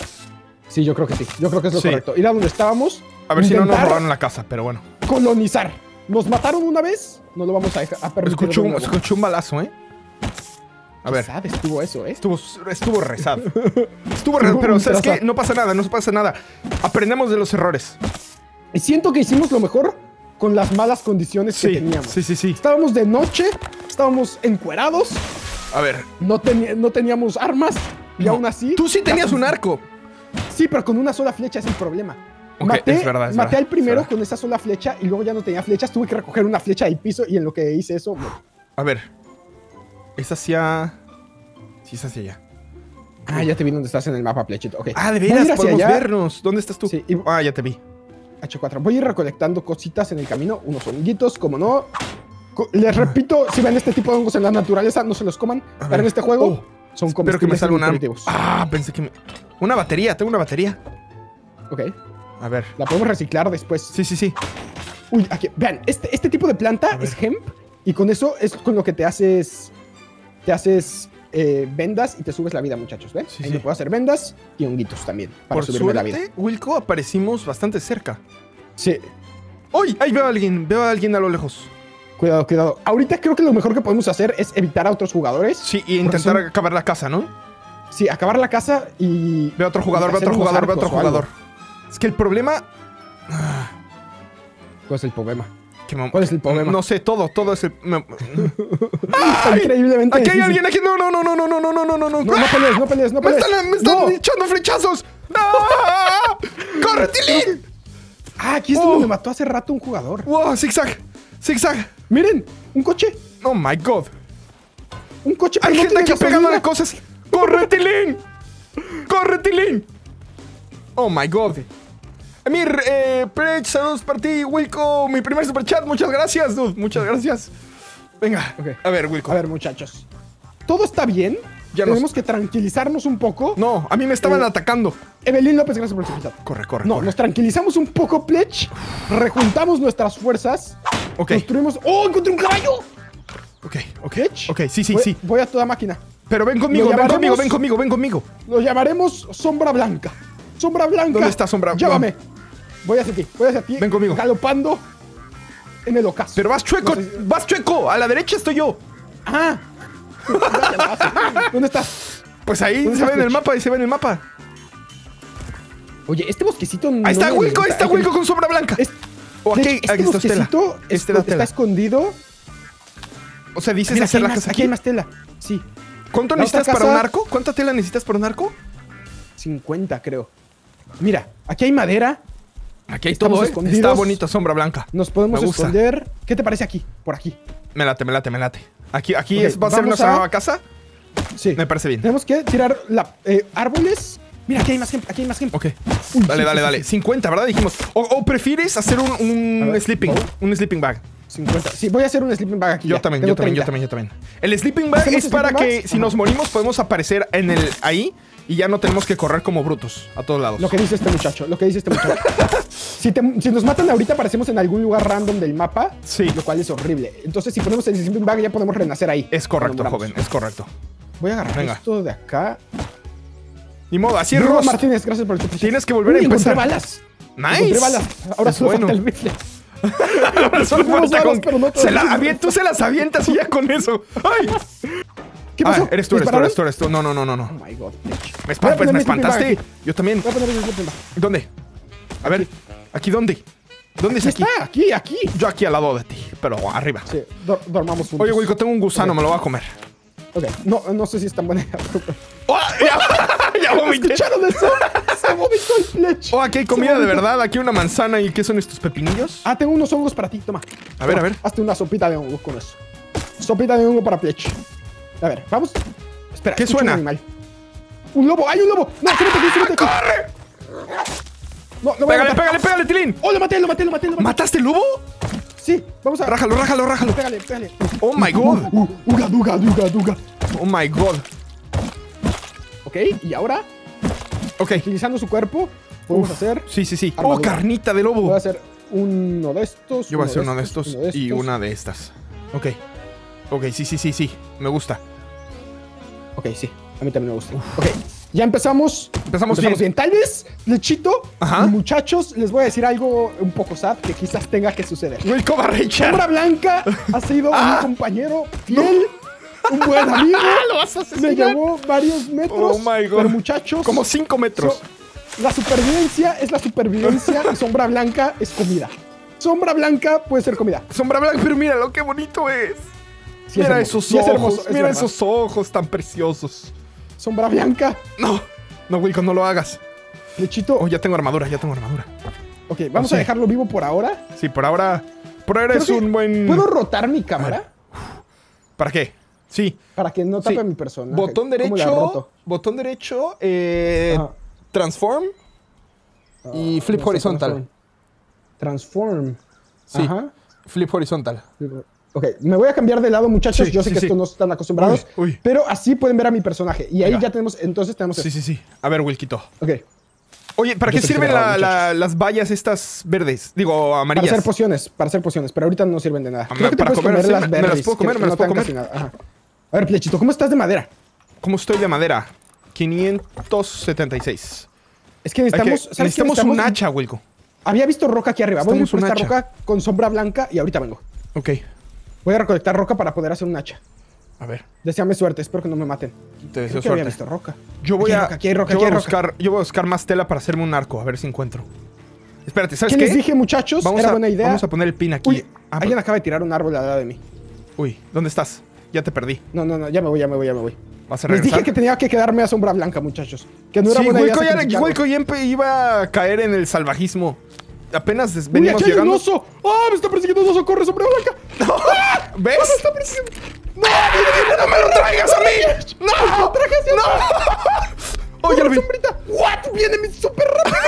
Sí, yo creo que sí. Yo creo que es lo Sí. correcto. Ir a donde estábamos. A ver si no nos intentar robaron la casa, pero bueno. colonizar. Nos mataron una vez. No lo vamos a, dejar, a permitir. Escuché de un, nuevo. escuché un balazo, ¿eh? A ver. Sad estuvo eso, ¿eh? Estuvo, estuvo rezado. Estuvo rezado, pero ¿sabes qué? No pasa nada, no pasa nada. Aprendemos de los errores. Y siento que hicimos lo mejor con las malas condiciones que Sí, teníamos. sí, sí, sí. Estábamos de noche, estábamos encuerados, A ver. no, teni- no teníamos armas y No. aún así... Tú sí tenías un arco. Sí, pero con una sola flecha es el problema. Ok, maté es verdad, es maté verdad, al primero es verdad. con esa sola flecha y luego ya no tenía flechas. Tuve que recoger una flecha del piso y en lo que hice eso... me- A ver. Es hacia... Sí, es hacia allá. Ah, ya te vi dónde estás en el mapa, Plechito. Ok. Ah, de Voy a veras, ir hacia podemos allá. vernos. ¿Dónde estás tú? Sí, y- Ah, ya te vi. H cuatro. Voy a ir recolectando cositas en el camino, unos honguitos, como no. Co- Les repito, si ven este tipo de hongos en la naturaleza, no se los coman. A Pero ver. en este juego Oh, son Espero que me comestibles y salga una... nutritivos. Ah, pensé que me... Una batería, tengo una batería. Ok. A ver. La podemos reciclar después. Sí, sí, sí. Uy, aquí. Vean, este, este tipo de planta ver. es hemp. Y con eso es con lo que te haces. Te haces eh, vendas y te subes la vida, muchachos. ¿Ven? Sí, Ahí sí. me puedo hacer vendas y honguitos también. Para Por subirme la vida. suerte, Wilco, aparecimos bastante cerca. Sí. ¡Uy! Ahí veo a alguien. Veo a alguien a lo lejos. Cuidado, cuidado. Ahorita creo que lo mejor que podemos hacer es evitar a otros jugadores. Sí, y Porque intentar son- acabar la casa, ¿no? Sí, acabar la casa y. Veo a otro jugador, y veo a hacer otro unos jugador, veo a otro arcos o algo. jugador. Es que el problema... ¿Cuál es el problema? que me- ¿Cuál es el problema? No sé, todo, todo es el... me- Está increíblemente Aquí hay difícil. alguien, aquí... No, no, no, no, no, no, no, no, no, no, no. No, no pelees, no pelees, no ¡Me pelees. están, me están No. echando flechazos! ¡Ah! ¡Corre, Tilín! Ah, aquí es Oh. donde me mató hace rato un jugador. ¡Wow! ¡Zigzag! ¡Zigzag! Miren, un coche. ¡Oh, my God! Un coche. ¡Hay pero no gente tiene aquí gasolina. pegándole cosas! ¡Corre, Tilín! ¡Corre, Tilín! ¡Oh, my God! Emir, eh, Prech, saludos para ti, Wilco. Mi primer superchat, muchas gracias, dude. Muchas gracias. Venga, Ok. a ver, Wilco. A ver, muchachos. ¿Todo está bien? Ya nos- Tenemos que tranquilizarnos un poco. No, a mí me estaban Eh, atacando. Evelyn López, gracias por el superchat. Corre, corre, No, corre. nos tranquilizamos un poco, Pledge. Rejuntamos nuestras fuerzas. Ok, Construimos. ¡Oh, encontré un caballo! ok, ok. Pledge. Ok, sí, sí, voy, sí. Voy a toda máquina. Pero ven conmigo, Lo ven llamaremos- conmigo, ven conmigo, ven conmigo. Lo llamaremos Sombra Blanca. Sombra Blanca. ¿Dónde está Sombra? Llévame. Voy hacia ti, voy hacia ti. Ven conmigo. Galopando en el ocaso. Pero vas chueco, No sé si- vas chueco. A la derecha estoy yo. ¡Ah! ¿Dónde estás? Pues ahí ¿Dónde se ve estás, en el Pledge? mapa, ahí se ve en el mapa. Oye, este bosquecito no Ahí está me Wilco, ahí gusta. está Hay que- Wilco con sombra blanca. Es- O Pledge, aquí, este aquí está Estela. bosquecito es- Este da está tela. escondido. O sea, dices Mira, aquí hacer hay, la más, casa aquí aquí. hay más tela. Sí, ¿Cuánto La necesitas otra para un casa- arco? ¿Cuánta tela necesitas para un arco? cincuenta creo. Mira, aquí hay madera. Aquí hay Estamos todo, ¿eh? escondidos. Está bonita sombra blanca. Nos podemos Me gusta. esconder. ¿Qué te parece aquí? Por aquí. Me late, me late, me late. Aquí, aquí Ok, es, va a ser vamos nuestra a- nueva casa. Sí. Me parece bien. Tenemos que tirar la, eh, árboles. Mira, aquí hay más gente. Aquí hay más gente. Ok. Uy, Dale, sí, dale, sí, dale. sí. cincuenta, ¿verdad? Dijimos. O, o prefieres hacer un, un A ver, sleeping. ¿cómo? Un sleeping bag. cincuenta. Sí, voy a hacer un sleeping bag aquí. Yo ya. también, Tengo yo también, yo treinta. también, yo también. El sleeping bag ¿Hacemos es para sleeping que bags? si nos Ajá. morimos podemos aparecer en el ahí y ya no tenemos que correr como brutos a todos lados. Lo que dice este muchacho, lo que dice este muchacho. si, te- si nos matan ahorita, aparecemos en algún lugar random del mapa. Sí. Lo cual es horrible. Entonces, si ponemos el sleeping bag, ya podemos renacer ahí. Es correcto, Cuando joven, moramos. es correcto. Voy a agarrar Venga. esto de acá. Ni modo, así es Diego Ross. Martínez, gracias por el super chat. Tienes que volver a Uy, empezar. Encontré balas. Nice. Encontré balas. Ahora Es solo bueno. falta el rifle. Ahora solo Tenemos falta balas, con- pero no se todas la las- avien- Tú se las avientas y ya con eso. ¡Ay! ¿Qué pasó? Ah, eres tú, eres tú, ¿Dispararon? eres tú, eres tú. No, no, no, no, no. Oh my god, bitch. Me, Voy a espan- pues, poner me mi sleeping bag espantaste. aquí. Yo también. Voy a poner mi sleeping bag. ¿Dónde? A ver, ¿aquí dónde? ¿Dónde es Aquí aquí? está, aquí, aquí. Yo aquí al lado de ti, pero arriba. Sí, dor- dormamos juntos. Oye, Wilco, tengo un gusano, Ok. me lo voy a comer. Ok, no, no sé si es tan buena idea. ¡Oh! ¡Ya, ya vomité! ¿Escucharon eso? Se vomitó el Pledge. Oh, aquí hay Se comida de vomitó. verdad. Aquí una manzana. ¿Y qué son estos pepinillos? Ah, tengo unos hongos para ti, toma. A ver, Toma, a ver. Hazte una sopita de hongo con eso. Sopita de hongo para Pledge. A ver, vamos. Espera, ¿Qué escucho suena? Un animal. ¡Un lobo! ¡Hay un lobo! ¡No, súbete aquí, súbete aquí! ¡Corre! No, lo voy a Pégale, matar. pégale, pégale, Tilín. ¡Oh, lo maté, lo maté, lo maté, lo maté! ¿Mataste el lobo? Sí, vamos a... Rájalo, rájalo, rájalo. Pégale, pégale. Oh my god. Uh, uh, uga, duga, duga, duga. Oh my god. Ok, y ahora, Ok. utilizando su cuerpo, podemos Uf, hacer... Sí, sí, sí. Oh, armadura. carnita de Voy a lobo. hacer uno de estos. Yo voy a hacer uno de estos y estos. una de estas. Ok. Ok, sí, sí, sí, sí. Me gusta. Ok, sí. A mí también me gusta. Ok, ya empezamos. Empezamos bien. Tal vez, Lechito Ajá. y muchachos, les voy a decir algo un poco sad que quizás tenga que suceder. Wilco va a rechar. Sombra Blanca ha sido Ah. un compañero fiel, un buen amigo. Lo vas a Me asesinar. llevó varios metros. Oh my God. Pero muchachos, Como cinco metros. so- la supervivencia es la supervivencia y Sombra Blanca es comida. Sombra Blanca puede ser comida. Sombra blanca, pero míralo, qué bonito es. Sí, es mira hermoso, esos sí es ojos, hermoso, es mira verdad. esos ojos tan preciosos. Sombra Blanca, No, no, Wilco, no lo hagas. Lechito. Oh, ya tengo armadura, ya tengo armadura. Ok, vamos Sí. a dejarlo vivo por ahora. Sí, por ahora, por ahora Creo es que un buen... ¿Puedo rotar mi cámara? ¿Para qué? Sí. Para que no tape Sí. a mi persona. Botón ¿Cómo la derecho, roto? botón derecho, eh, Ajá. transform y Ah, flip no sé, horizontal. Transform. Sí, Ajá. flip horizontal. Ok, me voy a cambiar de lado, muchachos. Sí, Yo sé sí, que sí. esto no están acostumbrados. Uy, uy. Pero así pueden ver a mi personaje. Y ahí Venga. ya tenemos. Entonces tenemos. Sí, esto. sí, sí. A ver, Wilquito. Ok. Oye, ¿para Yo qué sé que sirven se la- graban, la- las vallas estas verdes? Digo, Para amarillas. hacer pociones. Para hacer pociones. Pero ahorita no sirven de nada. Ah, Creo que te para puedes comer, comer sí, las me- me las berries, puedo comer, que me las no te puedo dan casi nada. Ajá. A ver, Plechito, ¿cómo estás de madera? ¿Cómo estoy de madera? quinientos setenta y seis. Es que Hay que- necesitamos. ¿sabes qué? necesitamos un hacha, Wilco. Había visto roca aquí arriba. Voy a ir por Necesitamos esta un hacha. roca con sombra blanca y ahorita vengo. Ok. Voy a recolectar roca para poder hacer un hacha. A ver, Deseame suerte, espero que no me maten. te deseo Creo que había suerte. visto roca. Yo voy Aquí hay a, roca, aquí hay roca, yo aquí voy hay a roca. buscar, yo voy a buscar más tela para hacerme un arco, a ver si encuentro. Espérate, ¿sabes ¿Qué qué? les dije, muchachos? Vamos Era a, buena idea. Vamos a poner el pin aquí. Uy, Ah, alguien pero- acaba de tirar un árbol al lado de mí. Uy, ¿dónde estás? Ya te perdí. No, no, no, ya me voy, ya me voy, ya me voy. ¿Vas a Les regresar? dije que tenía que quedarme a sombra blanca, muchachos. Que no era Sí, buena idea Wilco ya, sacrificarlo. Wilco ya empe- iba a caer en el salvajismo. apenas des- Uy, venimos aquí hay un llegando. oso. ¡Ah! Me está persiguiendo un oso. Corre, sombra blanca. No, ¡Ah! ¿ves? ¡Me está persiguiendo! ¡No! ¡No me lo traigas a mí! ¡No! ¡Lo traje hacia ¡No! ¡Oh, ya lo vi! sombrita! ¿What? ¡Viene mi súper rápido!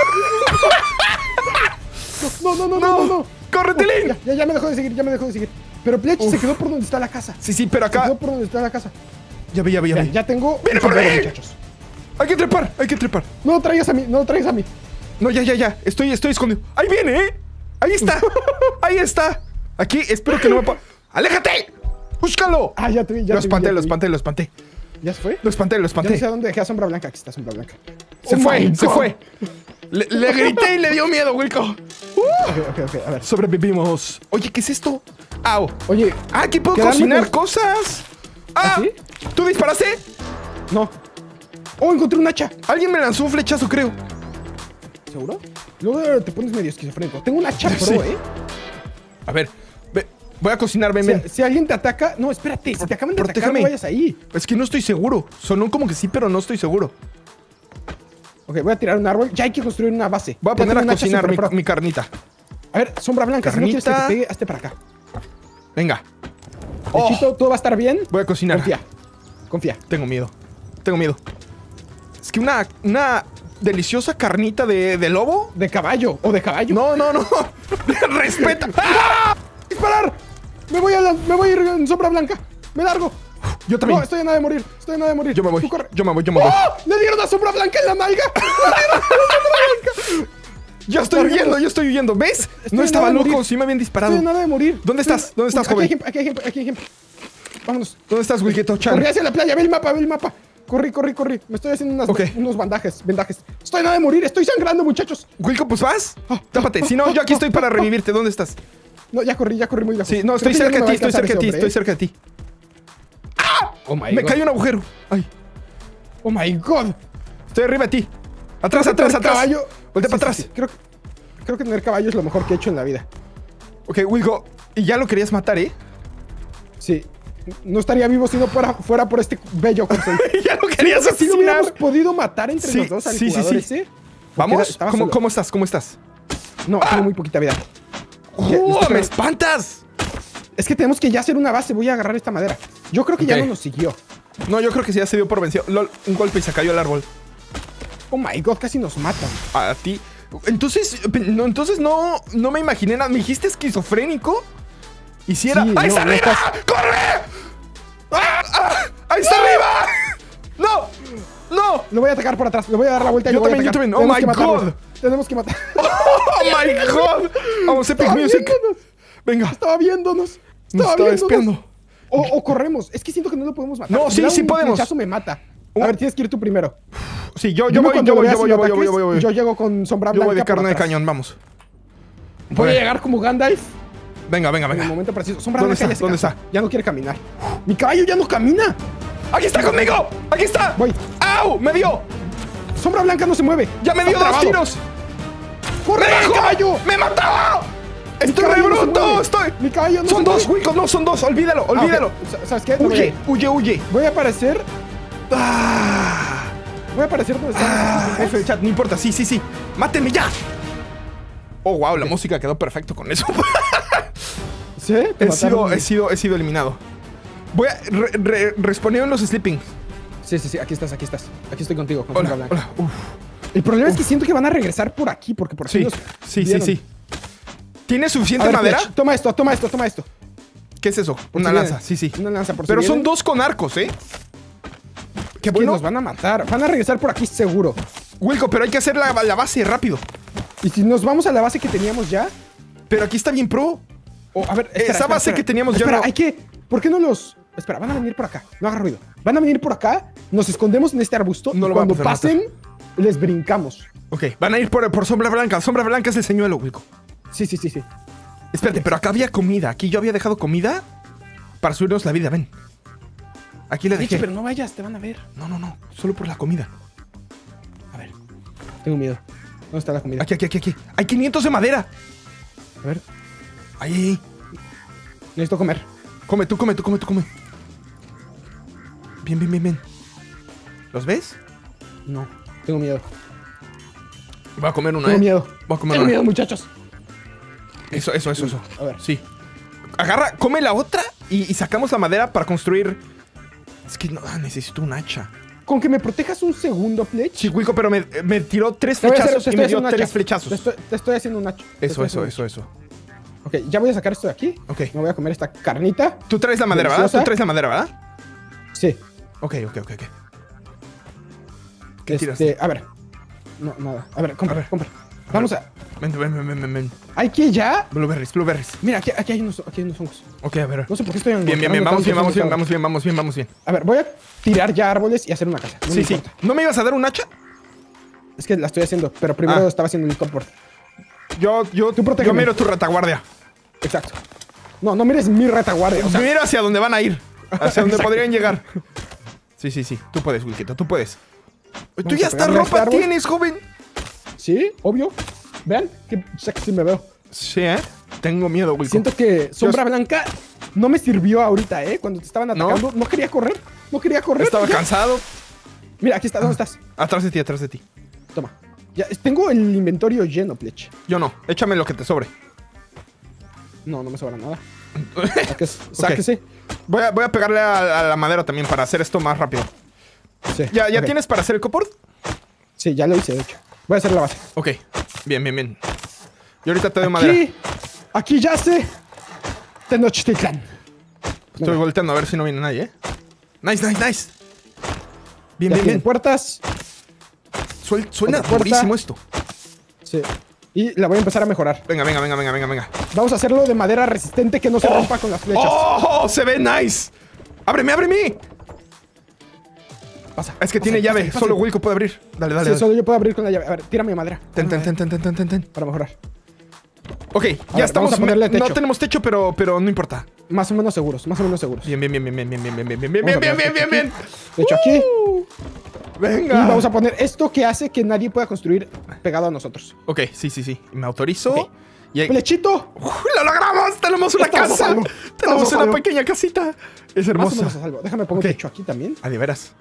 No, no, no, no, no, no. ¡Corre, Tilín! Ya, ya, ya me dejó de seguir, ya me dejó de seguir. Pero Pledge se quedó por donde está la casa. Sí, sí, pero Se acá. quedó por donde está la casa. Ya vi, ya vi, ya Ya, vi. ya tengo ¡Viene un por sombrero, mí! muchachos. Hay que trepar, hay que trepar. No lo traigas a mí, no lo traigas a mí. No, ya, ya, ya. Estoy, estoy escondido. Ahí viene, ¿eh? Ahí está. Ahí está. Aquí, espero que no me pueda. ¡Aléjate! ¡Búscalo! Ah, ya te vi, ya Lo te vi, espanté, ya lo te vi. espanté, lo espanté. ¿Ya se fue? Lo espanté, lo Ya espanté. no sé a dónde dejé a sombra blanca. Aquí está sombra blanca. Se Oh fue, my se God. fue. Le, le grité y le dio miedo, Wilco. Ok, ok, ok, a ver. Sobrevivimos. Oye, ¿qué es esto? ¡Au! Oye, ¡Ah, aquí puedo Quedarme cocinar con- cosas! ¡Ah! ¿Ah, sí? ¿Tú disparaste? no. Oh, encontré un hacha. Alguien me lanzó un flechazo, creo. ¿Seguro? Luego te pones medio esquizofrénico. Tengo un hacha pro, Sí. ¿eh? A ver, ve, voy a cocinar, ven, ven. Si, si alguien te ataca... No, espérate. Si te acaban de atacar, Protégeme. no vayas ahí. Es que no estoy seguro. Sonó como que sí, pero no estoy seguro. Ok, voy a tirar un árbol. Ya hay que construir una base. Voy a Ya poner tengo a un hacha cocinar super mi, pro. mi carnita. A ver, sombra blanca. Si no quieres que Carnita. te pegue, hazte para acá. Venga. Oh, Lechito, todo va a estar bien. voy a cocinar. Confía. Confía. Tengo miedo. Tengo miedo. Es que una, una deliciosa carnita de, de lobo. De caballo. O de caballo. No, no, no. Respeta. ¡Ah! ¡Disparar! Me voy a, la- me voy a ir en sombra blanca. Me largo. Yo también. No, estoy a nada de morir. Estoy a nada de morir. Yo me voy. Tú corre. Yo me voy, yo me voy. ¡Oh! ¡Le dieron a sombra blanca en la nalga! ¡Le dieron a sombra blanca! Yo estoy Largamos. huyendo, yo estoy huyendo. ¿Ves? Estoy No a estaba nada de loco, morir. sí me habían disparado. Estoy a nada de morir. ¿Dónde estás? Estoy- ¿Dónde estás, Aquí hay joven? gente, aquí hay gente, aquí hay gente. Vámonos. ¿Dónde estás, Wilquito Chan? Corrí hacia la playa. Ve el mapa, ve el mapa. Corrí, corrí, corrí. Me estoy haciendo unas, Ok. unos bandajes, vendajes. Estoy a nada de morir. Estoy sangrando, muchachos. Wilco, pues vas. Tápate. Si no, yo aquí estoy para revivirte. ¿Dónde estás? No, ya corrí, ya corrí muy lejos. Sí, no, Creo estoy que ya cerca no de me ti, va a estoy cerca de ti, alcanzar estoy ese hombre, cerca de ti. ¿eh? Oh my Me God. cayó un agujero. Ay, Oh my God. estoy arriba de ti. Atrás, Creo que atrás, tener atrás. Caballo. Voltea Sí, para sí, atrás. sí. Creo, creo que tener caballo es lo mejor que he hecho en la vida. Ok, Wilco, y ya lo querías matar, ¿eh? Sí. No estaría vivo si no fuera, fuera por este bello corcel. ya lo querías Si no asesinar. hubiéramos podido matar entre Sí, los dos al sí, sí, jugador sí. ese. porque ¿Vamos? estaba ¿Cómo, solo. ¿Cómo estás? ¿Cómo estás? No, tengo muy poquita vida. Ya, ¡Oh, estoy me pegando. espantas! Es que tenemos que ya hacer una base. Voy a agarrar esta madera. Yo creo que ya Ok. no nos siguió. No, yo creo que sí ya se dio por vencido. Lol, un golpe y se cayó el árbol. Oh my God, casi nos matan. A ti. Entonces, pe- no, entonces no, no me imaginé nada. ¿Me dijiste esquizofrénico? Y si era. Sí, ¡Ahí no, está no arriba! estás- ¡Corre! ¡Ah! ¡Ah! ¡Ahí está arriba! ¡No! ¡No! Lo voy a atacar por atrás. Le voy a dar la vuelta y Yo lo voy a también, yo atacar. también. Oh Tenemos my que matarlos. God. Tenemos que matar. ¡Oh my God! Vamos, Epic Estaba Music. viéndonos. Venga. Estaba viéndonos. Nos Estaba estaba viéndonos. espiando. O, o corremos. Es que siento que no lo podemos matar. No, Si sí, me da sí un podemos. flechazo me mata. Un- A ver, tienes que ir tú primero. Sí, yo, yo Dime voy, cuando yo lo voy, veas yo y voy, yo lo voy, yo voy, ataques, yo voy. Yo llego con sombra Yo blanca voy de por carne de atrás. cañón, vamos. Voy a Voy. llegar como Gandalf Venga, venga, en el venga. momento preciso. Sombra ¿Dónde blanca ya está? se ¿Dónde cansó. está? Ya no quiere caminar. Mi caballo ya no camina. ¡Aquí está conmigo! ¡Aquí está! Voy. ¡Au! ¡Me dio! Sombra blanca no se mueve. ¡Ya me dio Está dos trabado. tiros! ¡Corre, ¡Me bajó! caballo! ¡Me mató! Mi ¡Estoy caballo re no se bruto! mueve. ¡Estoy! Mi caballo no Son se dos, mueve. Wilco, no, son dos. Olvídalo, Ah, ok. olvídalo. Sa- ¿Sabes qué? No voy a Huye, ir. huye, huye. Voy a aparecer. Ah, Voy a aparecer donde ah, están. F de chat, no importa. Sí, sí, sí. ¡Mátenme ya! Oh, wow, la música quedó perfecto con eso. ¿Sí? ¿Te he, mataron? sido, he, sido, he sido eliminado. Voy a re, re, responder en los sleeping. Sí, sí, sí. Aquí estás, aquí estás. Aquí estoy contigo, con Hola, sombra blanca. hola. Uf. El problema es que siento que van a regresar por aquí, porque por aquí Sí, nos sí, sí, vieron. sí. ¿Tienes A suficiente ver, madera? Pledge, toma esto, toma esto, toma esto. ¿Qué es eso? Por Una si lanza, vienen. sí, sí. Una lanza, por si Pero son vienen. dos con arcos, ¿eh? Qué Que bueno. nos van a matar. Van a regresar por aquí seguro. Wilco, pero hay que hacer la, la base rápido. Y si nos vamos a la base que teníamos ya. Pero aquí está bien pro. O, a ver, Esa base que teníamos ya espera, no- hay que. ¿Por qué no los.? Espera, van a venir por acá. No haga ruido. Van a venir por acá. Nos escondemos en este arbusto. No y lo van a cuando poder pasen, les brincamos. Ok, van a ir por, por sombra blanca. Sombra blanca es el señuelo, Wilco. Sí, sí, sí, sí. Espérate, pero acá había comida. Aquí yo había dejado comida para subirnos la vida, ven. Aquí la Leche, dejé. pero no vayas, te van a ver. No, no, no. Solo por la comida. A ver. Tengo miedo. ¿Dónde está la comida? Aquí, aquí, aquí, aquí. Hay quinientos de madera. A ver. Ahí, ahí. Necesito comer. Come, tú come, tú come, tú come. Bien, bien, bien, bien. ¿Los ves? No. Tengo miedo. Voy a comer una, Tengo ¿eh? miedo. Voy a comer Tengo una. miedo, muchachos. Eso, eso, eso, eso. A ver. Sí. Agarra, come la otra y, y sacamos la madera para construir. Es que no, ah, necesito un hacha. Con que me protejas un segundo, Pledge. Sí, Wilco, pero me, me tiró tres Te voy a hacer- flechazos te y estoy me haciendo dio un tres hacha. flechazos. Te estoy, te estoy haciendo un hacha. Te Eso, estoy eso, haciendo eso, eso. un- Ok, ya voy a sacar esto de aquí. Ok. Me voy a comer esta carnita. Tú traes la madera, Deliciosa. ¿verdad? Tú traes la madera, ¿verdad? Sí. Ok, ok, ok, ok. ¿Qué Este, tiraste? a ver. No, nada. A ver, compra, A ver. compra. Vamos a. Ven, ven, ven, ven, ven, ven. Hay que ya. Blueberries, blueberries. Mira, aquí, aquí, hay, unos, aquí hay unos hongos. Ok, a ver. No sé por qué estoy en Bien, bien, bien. Vamos bien, vamos bien, vamos bien, vamos bien, vamos bien. A ver, voy a tirar ya árboles y hacer una casa. No Sí, me sí. importa. ¿No me ibas a dar un hacha? Es que la estoy haciendo, pero primero Ah. estaba haciendo el cupboard. Yo, yo, Tú yo protégeme. miro tu retaguardia. Exacto. No, no mires mi retaguardia. O sea, Miro hacia dónde van a ir. Hacia donde Exacto. podrían llegar. Sí, sí, sí. Tú puedes, Wilquito, tú puedes. Tú Vamos ya a hasta pegarle a este ropa árbol. tienes, joven. sí, obvio. Vean, qué sexy me veo. Sí, ¿eh? Tengo miedo, Wilco. Siento que Sombra Blanca no me sirvió ahorita, ¿eh? Cuando te estaban ¿No? atacando. No, quería correr. No quería correr. Estaba Ya. cansado. Mira, aquí está. ¿Dónde estás? Atrás de ti, atrás de ti. Toma. Ya, tengo el inventario lleno, Pledge. Yo no. Échame lo que te sobre. No, no me sobra nada. Sáquese. Sáquese. Voy a, voy a pegarle a, a la madera también para hacer esto más rápido. Sí. ¿Ya, ya ok. tienes para hacer el copor? Sí, ya lo hice, de hecho. Voy a hacer la base. Ok. Bien, bien, bien. Yo ahorita te doy madera. Aquí, aquí yace Tenochtitlan. Estoy volteando a ver si no viene nadie, ¿eh? Nice, nice, nice. Bien, Ya bien, tiene bien. puertas. Suel- suena otra puerta. durísimo esto. Sí. Y la voy a empezar a mejorar. Venga, venga, venga, venga, venga, venga. Vamos a hacerlo de madera resistente que no se rompa con las flechas. ¡Oh! ¡Se ve nice! ¡Ábreme, ábreme! Pasa. Es que pasa, tiene pasa, llave. pasa. Solo Wilco puede abrir. Dale, dale, Sí, dale. solo yo puedo abrir con la llave. A ver, tírame madera. Ten, ten, Tírame ten, ten, ten, ten, ten. Para mejorar. Ok, ver, ya vamos estamos. a ponerle No techo. tenemos techo, pero, pero no importa. Más o menos seguros, más o menos seguros. Bien, bien, bien, bien, bien, bien, bien, bien, bien, bien, bien, Vamos a bien, poner bien, bien, bien. De hecho, aquí. Uh, Venga. Y vamos a poner esto que hace que nadie pueda construir pegado a nosotros. Ok, sí, sí, sí. Me autorizo. Ok. Y ahí- ¡Flechito! ¡Uh, ¡Lo logramos! ¡Tenemos una Estamos a casa! salvo. ¡Tenemos Estamos a una salvo. pequeña casita! Es Más o hermosa. menos a salvo. Déjame poner Ok. techo aquí también. Ah, de veras.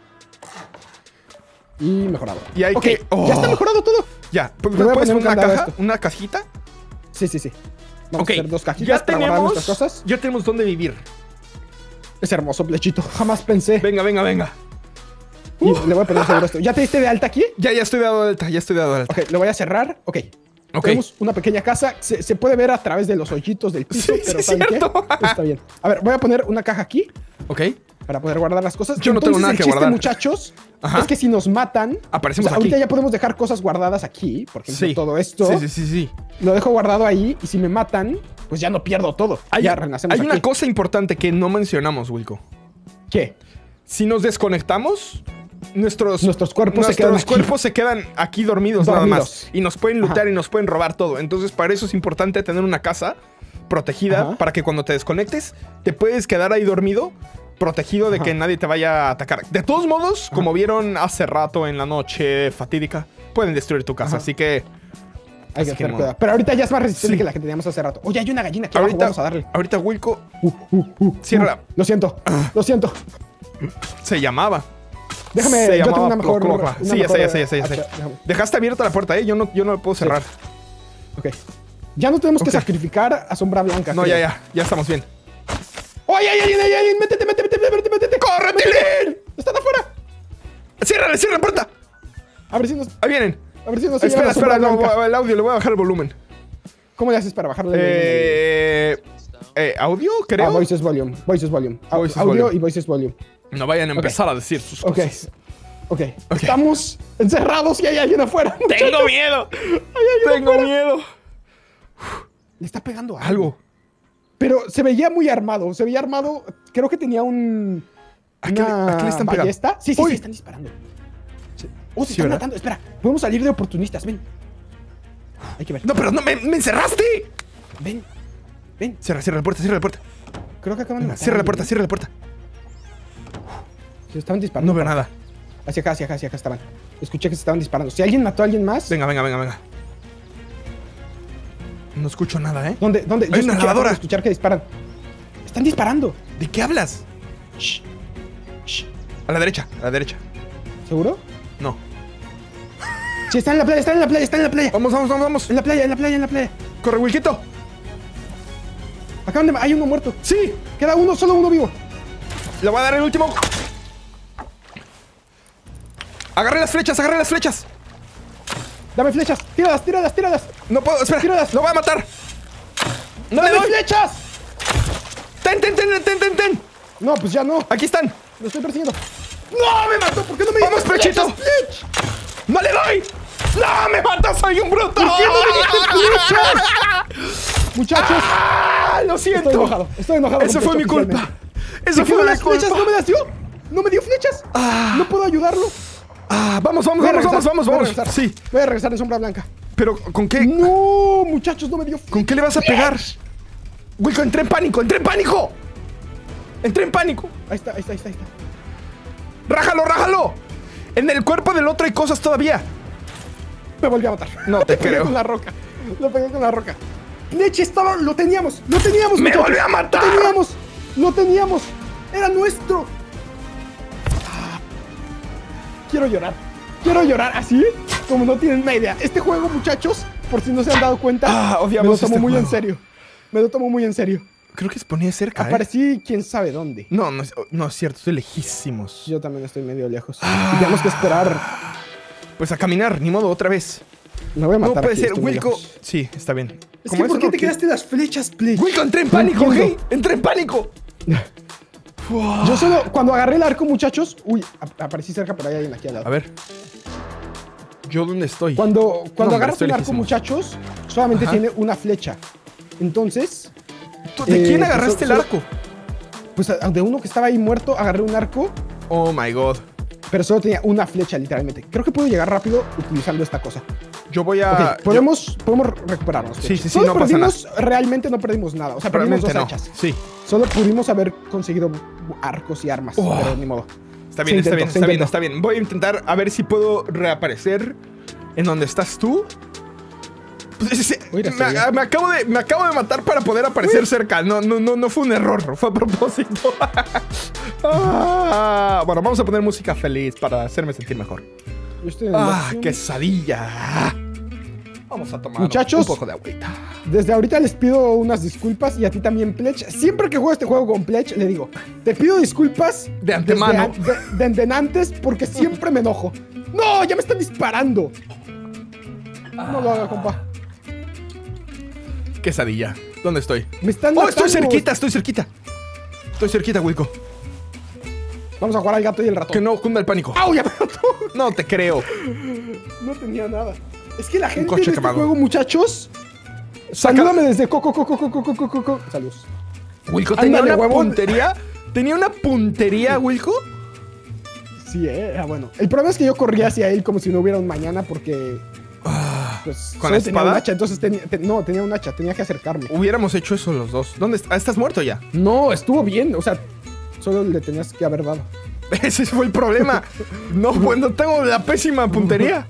Y mejorado. Y hay Ok, que- oh. Ya está mejorado todo. Ya, ¿pu- Le voy a ¿puedes poner un una candado a caja? esto. ¿Una cajita? Sí, sí, sí. Vamos Ok, a hacer dos cajitas ya para guardar tenemos, nuestras cosas. ya tenemos dónde vivir. Es hermoso, Flechito. Jamás pensé. Venga, venga, venga. Y le voy a poner seguro esto. ¿Ya te diste de alta aquí? Ya, ya estoy dado de alta, ya estoy dado de alta. Ok, lo voy a cerrar. Ok. Ok. Tenemos una pequeña casa. Se, se puede ver a través de los hoyitos del piso, Sí, pero sí, ¿saben qué? cierto. Está bien. A ver, voy a poner una caja aquí Ok. para poder guardar las cosas. Yo no tengo Entonces, nada el que chiste, guardar. muchachos, Ajá. es que si nos matan, Aparecemos o sea, ahorita aquí. ya podemos dejar cosas guardadas aquí. Por ejemplo, Sí. todo esto. Sí, sí, sí, sí. Lo dejo guardado ahí y si me matan, pues ya no pierdo todo. Hay, ya renacemos hay una aquí. cosa importante que no mencionamos, Wilco. ¿Qué? Si nos desconectamos, nuestros, Nuestros cuerpos se nuestros quedan aquí. cuerpos se quedan aquí dormidos, nada Dormidos. más. Y nos pueden lootar Ajá. y nos pueden robar todo. Entonces, para eso es importante tener una casa protegida Ajá. para que cuando te desconectes, te puedes quedar ahí dormido, protegido de Ajá. que nadie te vaya a atacar. De todos modos, como vieron hace rato en la noche fatídica, pueden destruir tu casa. Ajá. Así que Hay que Así que tener no. cuidado. Pero ahorita ya es más resistente Sí. que la que teníamos hace rato. Oye, hay una gallina aquí abajo. ahorita, Vamos a darle. ahorita Wilco Uh, uh, uh, Ciérrala. uh. Lo siento. Lo siento. se llamaba. Déjame, Se yo tengo llamaba una mejor. Proclova. una Sí, ya sé, mejor, ya sé, ya sé, ya sé. hacha. Déjame. Dejaste abierta la puerta, ¿eh? Yo no, yo no la puedo cerrar. Ok. Ya no tenemos Ok. que sacrificar a Sombra Blanca. No, creo. ya, ya. Ya estamos bien. ¡Oye, ay, ay, ay, ay! ¡Métete, métete, métete, métete! métete. ¡Corre, ¡Métete! Tilín! ¡Están afuera! ¡Ciérrale, cierra la puerta! A ver si nos, Ahí vienen. a ver si nos se Espera, lleva la espera, Sombra no, Blanca. el audio, le voy a bajar el volumen. ¿Cómo le haces para bajarle el volumen? Eh, eh, ¿Audio, Ah, creo? voices volume. Voices volume. Au- Voices audio volume. y voices volume. No vayan a empezar a decir sus Ok. cosas. Ok. Estamos encerrados y hay alguien afuera. ¡Tengo miedo! ¡Tengo miedo! Le está pegando algo. Algo. Pero se veía muy armado. Se veía armado. Creo que tenía un. ¿A qué le- una a qué le están pegando? ballesta. Sí, sí, Uy. sí, están disparando. Sí. Oh, se Sí, están ¿verdad? matando. Espera, podemos salir de oportunistas. Ven. Hay que ver. No, pero no, me, me encerraste. Ven. Ven. Cierra, cierra la puerta, cierra la puerta. Creo que acaban de Venga, matar cierra a la puerta, alguien. cierra la puerta. Se estaban disparando. No veo nada. Hacia acá, hacia acá, hacia acá estaban. Escuché que se estaban disparando. Si alguien mató a alguien más. Venga, venga, venga, venga. No escucho nada, ¿eh? ¿Dónde? ¿Dónde? Yo Hay una escuché, acabo de lavadora. escuchar que disparan. Están disparando. ¿De qué hablas? Shh. Shh. A la derecha, a la derecha. ¿Seguro? No. Sí, están en la playa, están en la playa, están en la playa. Vamos, vamos, vamos, vamos. En la playa, en la playa, en la playa. Corre, Wilquito. Acaban de... Hay uno muerto. Sí. Queda uno, solo uno vivo. Le voy a dar el último. Agarré las flechas, agarré las flechas. Dame flechas. Tíralas, tíralas, tíralas. No puedo, espera. Tíralas. Lo voy a matar. No ¡Dame le doy. flechas! Ten, ten, ten, ten, ten, ten. No, pues ya no. Aquí están. Lo estoy persiguiendo. ¡No! ¡Me mató! ¿Por qué no me ¡Vamos, diste Plechito! flechas, Plech? ¡No le doy! ¡No, me matas! ¡Soy un bruto! ¿Por qué no me diste flechas? Muchachos. ¡Ah! Lo siento. Estoy enojado. Estoy enojado. Eso con fue mi Plech culpa. oficialmente. Eso ¿Se fue quedó mi las flechas? culpa. ¿No me las dio? ¿No me dio flechas? Ah. ¿No puedo ayudarlo? Ah, vamos, vamos, Voy a vamos, vamos, regresar, vamos, voy a vamos. regresar. Sí. Voy a regresar en sombra blanca. Pero, ¿con qué? No, muchachos, no me dio flechas. ¿Con qué le vas a pegar? Wilco, entré en pánico, entré en pánico. Entré en pánico. Ahí está, ahí está, ahí está, ahí está. ¡Rájalo, rájalo! En el cuerpo del otro hay cosas todavía. Me volví a matar. No te Lo pegué creo. con la roca. Lo pegué con la roca. Leche estaba. Lo teníamos. Lo teníamos. ¡Me muchachos. volvió a matar! Lo teníamos. Lo teníamos. Era nuestro. Ah. Quiero llorar. Quiero llorar así como no tienen una idea. Este juego, muchachos, por si no se han dado cuenta, Ah, me odiamos lo tomo este muy juego. en serio. Me lo tomo muy en serio. Creo que se ponía cerca, ¿eh? Aparecí quién sabe dónde. No, no es, no es cierto, estoy lejísimos. Yo también estoy medio lejos. Ah. Y tenemos que esperar. Pues a caminar, ni modo, otra vez. Me voy a No matar. puede aquí, ser, estoy muy Wilco. lejos. Sí, está bien. Es ¿Cómo que, ¿por eso? qué te quedaste las flechas, Plech? Wilco, entré en No pánico, ¿ok? entiendo. Entré en pánico. Yo solo, cuando agarré el arco, muchachos. Uy, ap- aparecí cerca, pero hay alguien aquí al lado. A ver. ¿Yo dónde estoy? Cuando, cuando No, agarras estoy un arco, lejísimos. muchachos, solamente Ajá. tiene una flecha. Entonces, ¿Tú- ¿De eh, quién pues, agarraste el solo- arco? pues de uno que estaba ahí muerto, agarré un arco, Oh my god. pero solo tenía una flecha, literalmente. Creo que puedo llegar rápido utilizando esta cosa. Yo voy a. Ok, podemos, podemos recuperarnos. Sí, sí, sí, Solo no pasa perdimos, realmente no perdimos nada. O sea, yo- perdimos Realmente dos no. hachas. Sí. Solo pudimos haber conseguido arcos y armas, Oh. pero ni modo. Está bien, Se está intentó, bien, se está bien, intentó. está bien. Voy a intentar a ver si puedo reaparecer en donde estás tú. Pues, sí, sí, Mira, me, se veía. me acabo de, me acabo de matar para poder aparecer cerca. No, no, no, no fue un error, fue a propósito. Ah, bueno, vamos a poner música feliz para hacerme sentir mejor. Yo estoy en el Ah, máximo. quesadilla. Vamos a tomar Muchachos. un poco de agüita. Desde ahorita les pido unas disculpas y a ti también, Plech. Siempre que juego este juego con Plech, le digo, te pido disculpas De antemano. desde an- de, de antes porque siempre me enojo. ¡No! ¡Ya me están disparando! No lo haga, compa. Quesadilla. ¿Dónde estoy? Me están Oh, estoy matando. cerquita, estoy cerquita. Estoy cerquita, Wilco. Vamos a jugar al gato y el ratón. Que no cunda el pánico. ¡Au! ¡Ya me mató! No te creo. No tenía nada. Es que la gente coche de este quemado. juego, muchachos... Saca- Salúdame desde Coco, Coco, Coco, Coco, Coco, Coco. Saludos. Wilco tenía Ándale, una huevón. puntería. Tenía una puntería, Wilco. Sí, eh, ah, bueno. El problema es que yo corría hacia él como si no hubiera un mañana porque... Pues, ¿Con solo la tenía espada? un hacha, entonces tenía... te- no, tenía un hacha, tenía que acercarme. Hubiéramos hecho eso los dos. ¿Dónde est- ah, estás muerto ya? No, estuvo bien, o sea, solo le tenías que haber dado. Ese fue el problema. No, pues no tengo la pésima puntería.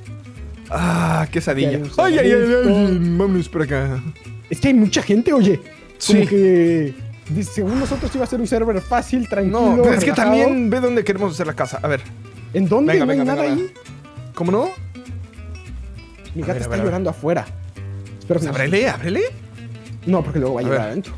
Ah, quesadilla. Ya hay un Ay, ay, ay, cerdito. ay. Vámonos por acá. Es que hay mucha gente, oye. Sí. Como que... dice, según nosotros iba a ser un server fácil, tranquilo, No, pero es que relajado. también ve dónde queremos hacer la casa. A ver, ¿En dónde? Venga, no hay venga, nada venga, ahí. ¿cómo no? Mi A gata ver, a está ver, a ver. llorando afuera. Espero que Pues no- ábrele, ábrele. No, porque luego va a A llorar ver. adentro.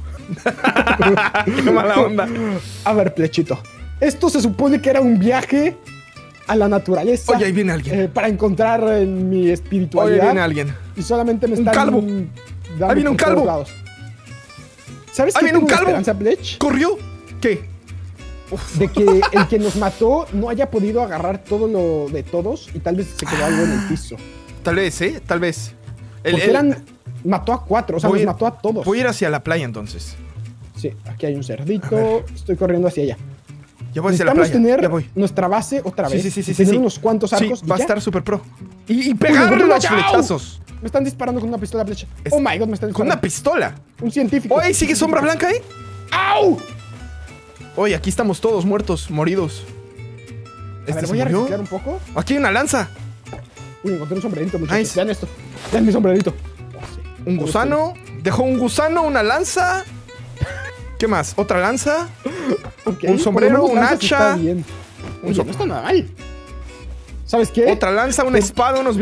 Qué mala onda. A ver, Plechito. Esto se supone que era un viaje a la naturaleza. Oye, ahí viene alguien. eh, para encontrar en mi Oye, espiritualidad. viene alguien. Y solamente me Un están... calvo. dando Ahí viene un por todos calvo. lados. ¿Sabes Ahí qué viene un tengo calvo. la esperanza, Plech? ¿Corrió? ¿Qué? De que el que nos mató no haya podido agarrar todo lo de todos y tal vez se quedó algo en el piso. Tal vez, ¿eh? Tal vez. El- Porque el- eran... Mató a cuatro, o sea, Voy nos a- mató a todos. Voy a ir hacia la playa entonces. Sí, aquí hay un cerdito. Estoy corriendo hacia allá. Ya voy hacia la Necesitamos playa. tener Ya voy. nuestra base otra Sí, vez. sí, sí, sí, y sí, tener sí. unos cuantos arcos. Sí, y va a ya. estar súper pro. Y, y Uy, pegarle uy, los chao. flechazos. Me están disparando con una pistola flecha. Es- Oh my god, me están Con disparando. una pistola. Un científico. Oye, ¿sigue sombra blanca ahí? ¡Au! Oye, aquí estamos todos muertos, moridos. A ¿Este ver, se voy a murió? reciclar un poco. Aquí hay una lanza. Uy, encontré un sombrerito, muchachos. Nice. Vean esto. Vean mi sombrerito. Un gusano. Dejó un gusano, una lanza. ¿Qué más? ¿Otra lanza? Ok, un sombrero, por lo menos un lanzas hacha. está bien. Un Oye, som- no está nada mal. ¿Sabes qué? Otra lanza, una espada, unos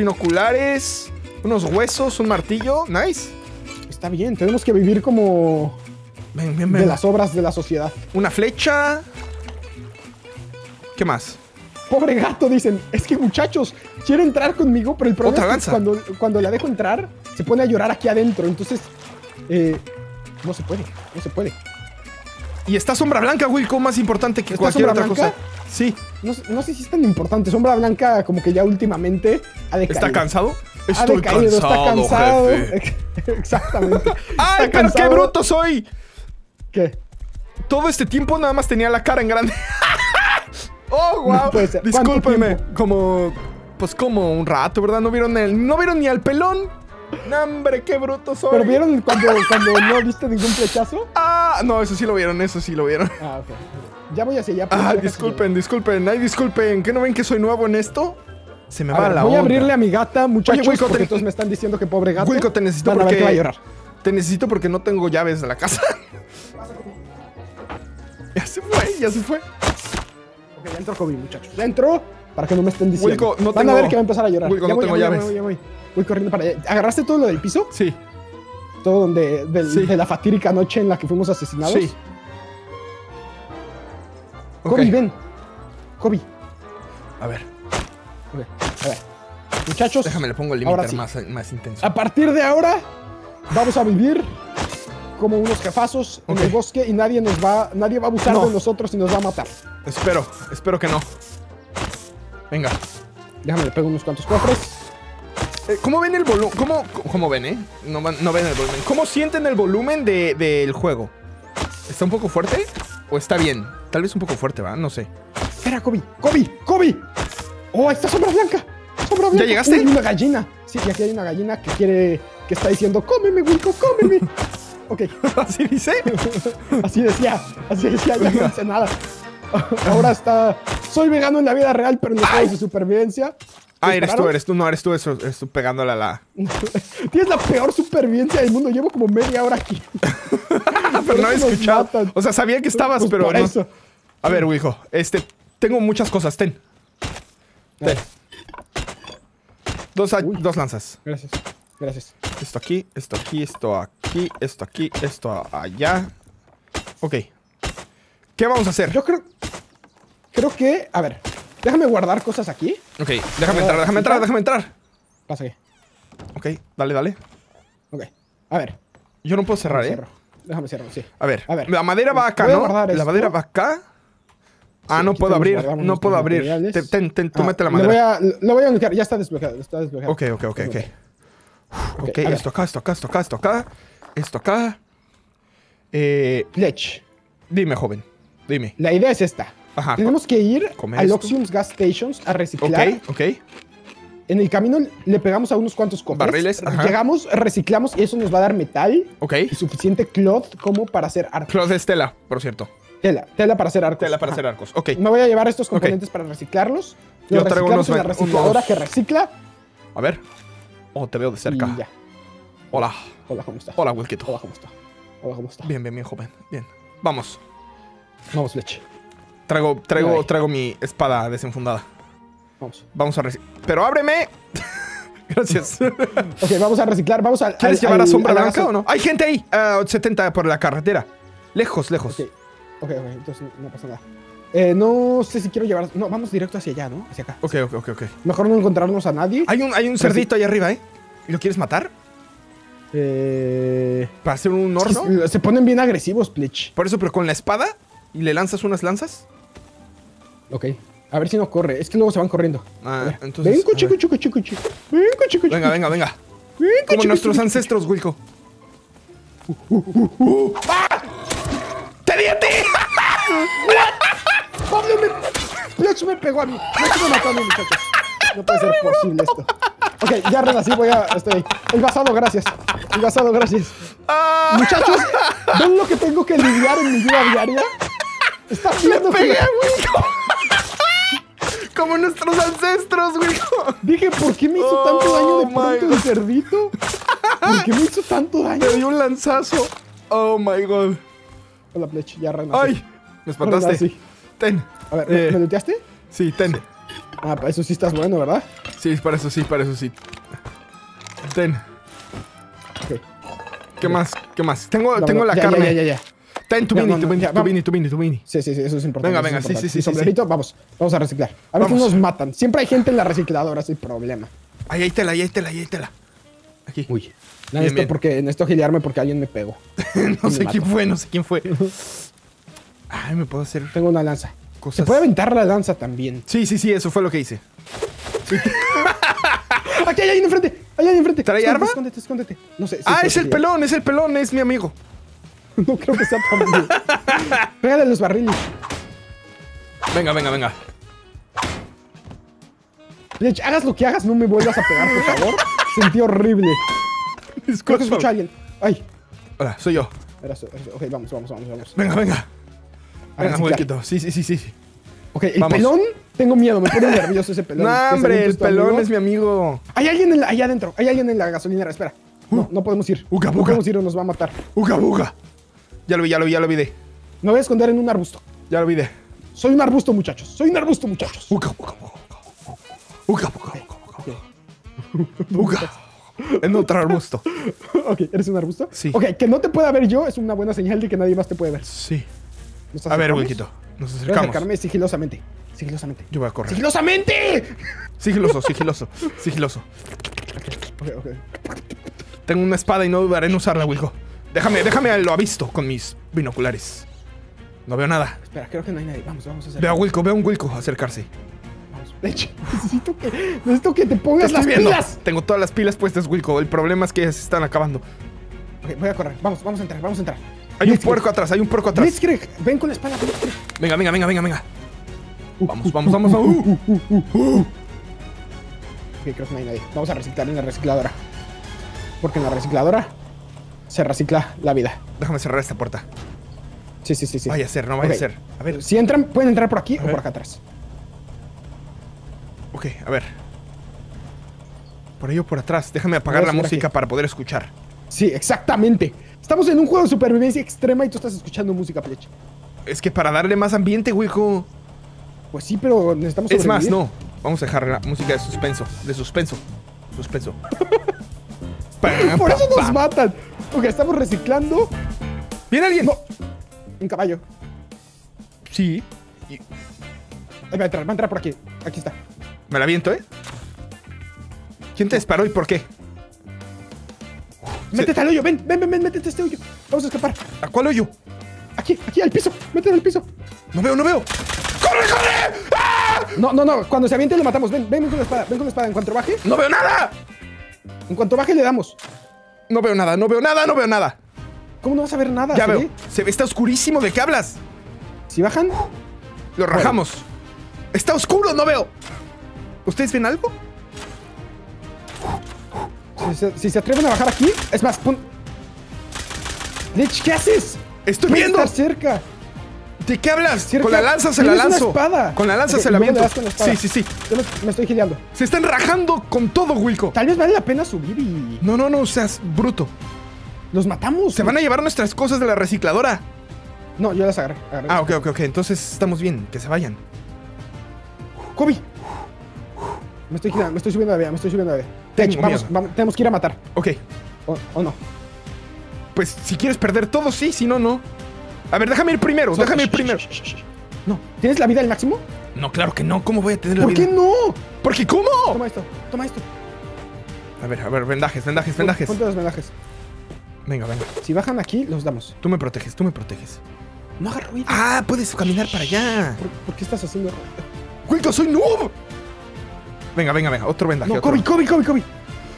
binoculares, unos huesos, un martillo. Nice. Está bien, tenemos que vivir como... Ven, ven, ven. de las obras de la sociedad. Una flecha. ¿Qué más? Pobre gato, dicen. Es que, muchachos, quiere entrar conmigo, pero el problema Otra es que lanza. cuando, cuando la dejo entrar, se pone a llorar aquí adentro. Entonces, eh, no se puede, no se puede. Y está sombra blanca, Wilco, más importante que ¿Está cualquier sombra otra blanca? cosa. Sí. No, sé- no sé si es tan importante. Sombra Blanca, como que ya últimamente ha decaído. ¿Está cansado? Ha Estoy decaído, cansado, está cansado. jefe. Exactamente. ¡Ay, Está pero qué cansado. bruto soy! ¿Qué? Todo este tiempo nada más tenía la cara en grande. ¡Oh, wow! No puede ser. ¿Cuánto Discúlpenme. tiempo? Como... Pues como un rato, ¿verdad? ¿No vieron el... ¿No vieron ni al pelón? ¡No, hombre, qué bruto soy! ¿Pero vieron cuando, cuando no viste ningún flechazo? ¡Ah! No, eso sí lo vieron, eso sí lo vieron. Ah, ok. Ya voy hacia allá. pero Ah, no dejes que disculpen, disculpen. Ay, disculpen. ¿Qué no ven que soy nuevo en esto? Se me llegue. A va ver, la voy a onda. abrirle a mi gata, muchachos, Wilco, porque te- todos me están diciendo que pobre gato. Wilco, te necesito Van a ver porque... que va a llorar. Te necesito porque no tengo llaves de la casa. Ya se fue, ya se fue. Ok, ya entró Kobe, muchachos. Ya entró para que no me estén diciendo. Wilco, no Van tengo- a ver que va a empezar a llorar. Wilco, ya no voy, tengo ya voy, llaves. ya voy, ya voy. Voy corriendo para allá. ¿Agarraste todo lo del piso? Sí, Todo donde, del- Sí. de la fatídica noche en la que fuimos asesinados. sí. Kobe, Ok. ven. Kobe. A ver, Ok, a ver. Muchachos, déjame le pongo el ahora límite sí. más, más intenso. a partir de ahora vamos a vivir como unos jefazos Ok. en el bosque y nadie nos va, nadie va a abusar No. de nosotros y nos va a matar. Espero, espero que no. Venga. Déjame le pego unos cuantos cofres. Eh, ¿Cómo ven el volumen? ¿Cómo, ¿Cómo ven, eh? No, van- no ven el volumen. ¿Cómo sienten el volumen de- del juego? ¿Está un poco fuerte? ¿O está bien? Tal vez un poco fuerte, ¿va? No sé. Espera, Kobe, Kobe, Kobe. Oh, ahí está Sombra Blanca. Sombra Blanca. llegaste? Uy, una gallina. Sí, y aquí hay una gallina que quiere, que está diciendo, cómeme, Wilco, cómeme. Ok, ¿Así dice? así decía, así decía, ya no dice nada. Ahora está, soy vegano en la vida real, pero en los juegos de supervivencia. Ah, eres tú, ¿Dispararon? eres tú. No, eres tú, eso, eres tú pegándole a la... Tienes la peor supervivencia del mundo. Llevo como media hora aquí. Ah, pero no había Nos escuchado. matan. O sea, sabía que estabas, Pues pero por no. eso. A ver, hijo, este... Tengo muchas cosas, ten. Ten. Dos, a- Uy. dos lanzas. Gracias, gracias. Esto aquí, esto aquí, esto aquí, esto aquí, esto a- allá. Ok. ¿Qué vamos a hacer? Yo creo, creo que, a ver, déjame guardar cosas aquí. Ok, déjame entrar, déjame entrar, déjame entrar. Pasa aquí. Ok, dale, dale. Ok, a ver. Yo no puedo cerrar, ¿eh? Cierro. Déjame cerrar, sí. A ver, A ver. la madera va acá, Voy a ¿no? guardar La esto. madera va acá. Ah, Sí, no aquí puedo tenemos abrir, guardar no nuestros puedo abrir. materiales. Te- Ten, ten, tú Ah, mete la Lo voy madera. a, lo voy a bloquear, ya está desbloqueado, está desbloqueado. Ok, ok, ok, ok. Ok, Ok, a ver. esto acá, esto acá, esto acá, esto acá. Esto acá. Eh, Fletch, dime, joven. Dime. la idea es esta. Ajá. Tenemos que ir comer a esto. Loxium's Gas Stations a reciclar. Ok, ok. En el camino le pegamos a unos cuantos cofres. Barriles, ajá. Llegamos, reciclamos y eso nos va a dar metal Ok. y suficiente cloth como para hacer arcos. Cloth de Estela, por cierto. Tela, tela para hacer arcos. Tela para Ajá. hacer arcos. Ok. Me voy a llevar estos componentes para reciclarlos. Yo Los traigo reciclamos unos en la ven- recicladora unos- que recicla. A ver. Oh, te veo de cerca. Y ya. Hola. Hola, ¿cómo está? Hola, Wilkito. Hola, ¿cómo está? Hola, ¿cómo está? Bien, bien, bien, joven. Bien. Vamos. Vamos, Fletch. Traigo, traigo, Ay. traigo mi espada desenfundada. Vamos. Vamos a reciclar. ¡Pero ábreme! Gracias. Ok, vamos a reciclar. Vamos a. ¿Quieres al- llevar a al- Sombra a la Blanca gaso- o no? Hay gente ahí. A setenta por la carretera. Lejos, lejos. Ok, ok, ok. Entonces no pasa nada. Eh, no sé si quiero llevar. No, vamos directo hacia allá, ¿no? Hacia acá. Ok, ok, ok, ok. Mejor no encontrarnos a nadie. Hay un, hay un cerdito ahí arriba, ¿eh? ¿Y lo quieres matar? Eh. ¿Para hacer un horno? Se, se ponen bien agresivos, Fletch. Por eso, pero con la espada. ¿Y le lanzas unas lanzas? Ok. A ver si no corre. Es que luego se van corriendo. Ah, A ver. entonces, Ven, a cuchi, ver. cuchi, cuchi, cuchi. Ven, cuchi, cuchi. Venga, venga, venga. Ven, Como cuchi, nuestros cuchi, ancestros, Wilco. ¡Ah! ¡Te di a ti! Pablo me. Fletch me pegó a mí. Fletch me mató a mí, muchachos. No puede ser posible esto. Ok, ya renací, voy a. Estoy ahí. El basado, gracias. El basado, gracias. ¡Ah! Muchachos, ¿ven lo que tengo que lidiar en mi vida diaria? ¿Están viendo que ¡Pegué, Wilco! Como nuestros ancestros, Wilco. dije, ¿por qué me hizo Oh, tanto daño de my pronto God. el cerdito? ¿Por qué me hizo tanto daño? Te di un lanzazo. Oh my god. Hola, Fletch, ya renací. ¡Ay! Me espantaste. Renací. Ten. A ver, ¿me, Eh, ¿me looteaste? Sí, ten. Ah, para eso sí estás bueno, ¿verdad? Sí, para eso sí, para eso sí. Ten. Ok. ¿Qué más? ¿Qué más? Tengo, No, tengo no, la ya, carne. Ya, ya, ya, ya. Ten tu Ya, mini, no, tu no, mini, ya, tu vamos. mini, tu mini, tu mini. Sí, sí, sí, eso es importante. Venga, eso venga, es sí, importante. sí, sí, Mi sí, sombrerito, vamos, vamos a reciclar. A ver si Vamos. nos matan. Siempre hay gente en la recicladora, sin problema. Ahí hay tela, ahí hay tela, ahí hay tela. Aquí. Uy. Bien, Necesito, bien. porque, necesito gilearme porque alguien me pegó. No me sé quién mató. fue, no sé quién fue. Ay, me puedo hacer Tengo una lanza. cosas. Se puede aventar la lanza también. Sí, sí, sí, eso fue lo que hice. Aquí hay alguien enfrente. Hay alguien enfrente. ¿Trae Escóndete, arma? Escóndete, escóndete. No sé. sí, Ah, creo es que el sí. pelón, es el pelón, es mi amigo. No creo que sea tu amigo. Pégale a los barriles. Venga, venga, venga. Lech, hagas lo que hagas, no me vuelvas a pegar, por favor. Sentí horrible. Creo que escucho a alguien. Ay. Hola, soy yo. Era eso, era eso. Ok, vamos, vamos, vamos, vamos. Venga, venga. A Venga, reciclar. huequito. Sí, sí, sí, sí. Ok, el Vamos. pelón, tengo miedo, me pone nervioso ese pelón. No, que según hombre, tú el es tu pelón amigo. es mi amigo. Hay alguien en la- allá adentro, hay alguien en la gasolinera, espera. No, no podemos ir. Uga, no uga. podemos ir o nos va a matar. Uga, uga. Ya lo vi, ya lo vi, ya lo vi. de- Me voy a esconder en un arbusto. Ya lo vi. de- Soy un arbusto, muchachos. Soy un arbusto, muchachos. Uga, uga, uga, uga. Uga, uga, uga, uga. Uga. En otro arbusto. Ok, ¿eres un arbusto? Sí. Ok, que no te pueda ver yo es una buena señal de que nadie más te puede ver. Sí. ¿Nos A ver, acercamos? huequito. Nos Voy a acercamos. acercarme sigilosamente. Sigilosamente. Yo voy a correr. ¡Sigilosamente! Sigiloso, sigiloso, sigiloso. Ok, ok. Tengo una espada y no dudaré en usarla, Wilco. Déjame, déjame lo avisto con mis binoculares. No veo nada. Espera, creo que no hay nadie. Vamos, vamos a hacer. Veo a Wilco, veo a un Wilco acercarse. Vamos. Leche, necesito que, necesito que te Te pongas estoy las viendo. pilas. Tengo todas las pilas puestas, Wilco. El problema es que ya se están acabando. Ok, voy a correr. Vamos, vamos a entrar, vamos a entrar. Hay un Blitzkrieg. puerco atrás, hay un puerco atrás. Blitzkrieg, ven con la espada, Blitzkrieg. Venga, venga, venga, venga, venga. Vamos, vamos, vamos. vamos. Uh, uh, uh. Ok, creo que no hay nadie. Vamos a reciclar en la recicladora. Porque en la recicladora se recicla la vida. Déjame cerrar esta puerta. Sí, sí, sí, sí. Vaya a ser, no vaya Ok. a ser. A ver, Si entran, pueden entrar por aquí o ver. por acá atrás. ok, a ver. Por ahí o por atrás. Déjame apagar Voy a la subir música aquí. para poder escuchar. Sí, exactamente. Estamos en un juego de supervivencia extrema y tú estás escuchando música, Plech. Es que para darle más ambiente, Wilco. Pues sí, pero necesitamos Es más, sobrevivir. no. Vamos a dejar la música de suspenso. De suspenso. Suspenso. Por eso nos matan. Ok, estamos reciclando. ¿Viene alguien? No. Un caballo. Sí. Y- Ahí va a entrar, va a entrar por aquí. Aquí está. Me la aviento, ¿eh? ¿Quién te disparó y por qué? Métete al hoyo, ven, ven, ven, ven, métete a este hoyo. Vamos a escapar. ¿A cuál hoyo? Aquí, aquí, al piso. Métete al piso. No veo, no veo. ¡Corre, corre! ¡Ah! No, no, no. Cuando se aviente lo matamos. Ven, ven con la espada. Ven con la espada. En cuanto baje, ¡No veo nada! en cuanto baje le damos. No veo nada, no veo nada, no veo nada. ¿Cómo no vas a ver nada? Ya ¿Se veo. ve? Se ve, está oscurísimo. ¿De qué hablas? Si bajan, Lo rajamos. Está oscuro, no veo. ¿Ustedes ven algo? si se, si se atreven a bajar aquí, es más, pon. Lich, ¿qué haces? Estoy Puedes viendo. estar cerca. ¿De qué hablas? Cerca. Con la lanza se la Tienes una lanzo. espada. Con la lanza Ok, se la luego le aviento. das con la espada. Sí, sí, sí. Yo me, me estoy gileando. Se están rajando con todo, Wilco. Tal vez vale la pena subir y No, no, no seas bruto. los matamos. Se van a llevar nuestras cosas de la recicladora. No, yo las agarré. agarré. Ah, ok, ok, ok. Entonces estamos bien. Que se vayan. Kobe. Me estoy girando, me estoy subiendo a la vida, me estoy subiendo a la vida. Tengo Tech, vamos, miedo. vamos, tenemos que ir a matar. Ok. O, o no. Pues si quieres perder todo, sí. Si no, no. A ver, déjame ir primero. So- Déjame ir shh, primero. shh, shh, shh. No. ¿Tienes la vida al máximo? No, claro que no. ¿Cómo voy a tener la ¿Por vida? qué no? ¿Por qué cómo? Toma esto, toma esto. A ver, a ver, vendajes, vendajes, vendajes. Ponte los vendajes. Venga, venga. Si bajan aquí, los damos. Tú me proteges, tú me proteges. No hagas ruido. Ah, puedes caminar para allá. ¿Por, por qué estás haciendo ruido? Wilco, soy noob. Venga, venga, venga. Otro vendaje. No, otro. Kobe, Kobe, Kobe, Kobe.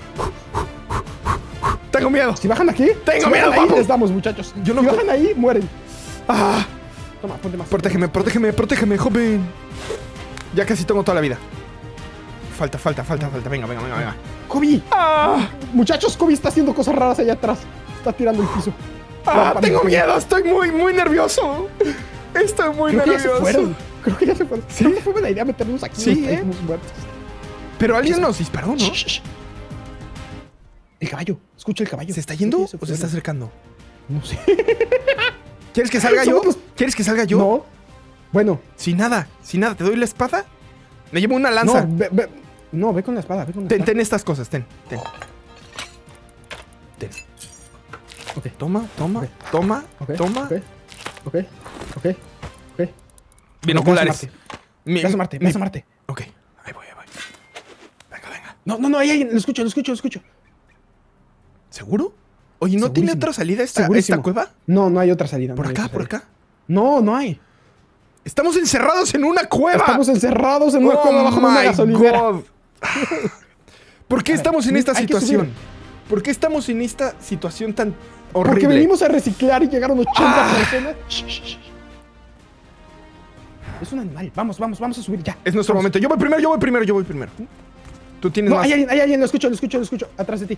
Tengo miedo. Si bajan aquí, Tengo si miedo, bajan ahí, papu. les damos, muchachos. Yo no si co- bajan ahí, mueren. Ah, Toma, ponte más. protégeme, protégeme, protégeme, joven. Ya casi tengo toda la vida. Falta, falta, falta, falta. Venga, venga, venga, venga. Kobe. Ah, Muchachos, Kobe está haciendo cosas raras allá atrás. Está tirando el piso. ah, Va, tengo va, miedo. Estoy muy, muy nervioso. Estoy muy Creo que ya se nervioso. fueron. Creo que ya se fueron. ¿Sí? Creo que fue buena idea meternos aquí. Sí, nos ¿eh? caímos muertos. Pero alguien nos disparó, ¿no? Shh, shh, shh. El caballo. Escucha el caballo. ¿Se está Creo yendo que o ya se fueron. está acercando? No sé. ¿Quieres que salga yo? Somos los- ¿Quieres que salga yo? No. Bueno. Sin nada, sin nada. ¿Te doy la espada? Le llevo una lanza. No, ve, ve- no, ve con la espada. Ve con la Ten, espada. ten estas cosas, ten, ten. Ten. Ok. Toma, toma, Ok. toma, Ok, toma. ok. Ok, ok, ok. Binoculares. Me vas a Marte, me vas a Marte. Ok, ahí voy, ahí voy. Venga, venga. No, no, no, ahí, ahí, lo escucho, lo escucho, lo escucho. ¿Seguro? Oye, ¿no tiene otra salida esta, esta cueva? No, no hay otra salida. ¿Por no acá, por acá? No, no hay. Estamos encerrados en una cueva. Estamos encerrados en una oh cueva bajo una gasolinera. God. ¿Por qué ver, estamos en esta hay que situación? subir. ¿Por qué estamos en esta situación tan horrible? Porque venimos a reciclar y llegaron ochenta Ah. personas. Shh, shh, shh. Es un animal. Vamos, vamos, vamos a subir ya. Es nuestro Vamos. momento. Yo voy primero, yo voy primero, yo voy primero. Tú tienes No, más. hay alguien, hay alguien, lo escucho, lo escucho, lo escucho. Atrás de ti.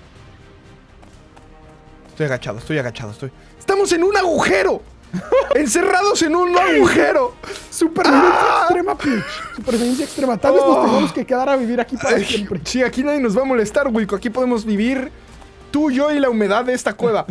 Estoy agachado, estoy agachado, estoy. ¡Estamos en un agujero! ¡Encerrados en un agujero! Supervivencia ¡Ah! extrema, Peach. Supervivencia extrema. Tal vez Oh. nos tengamos que quedar a vivir aquí para Ay, siempre. sí, aquí nadie nos va a molestar, Wilco. Aquí podemos vivir tú, yo y la humedad de esta cueva.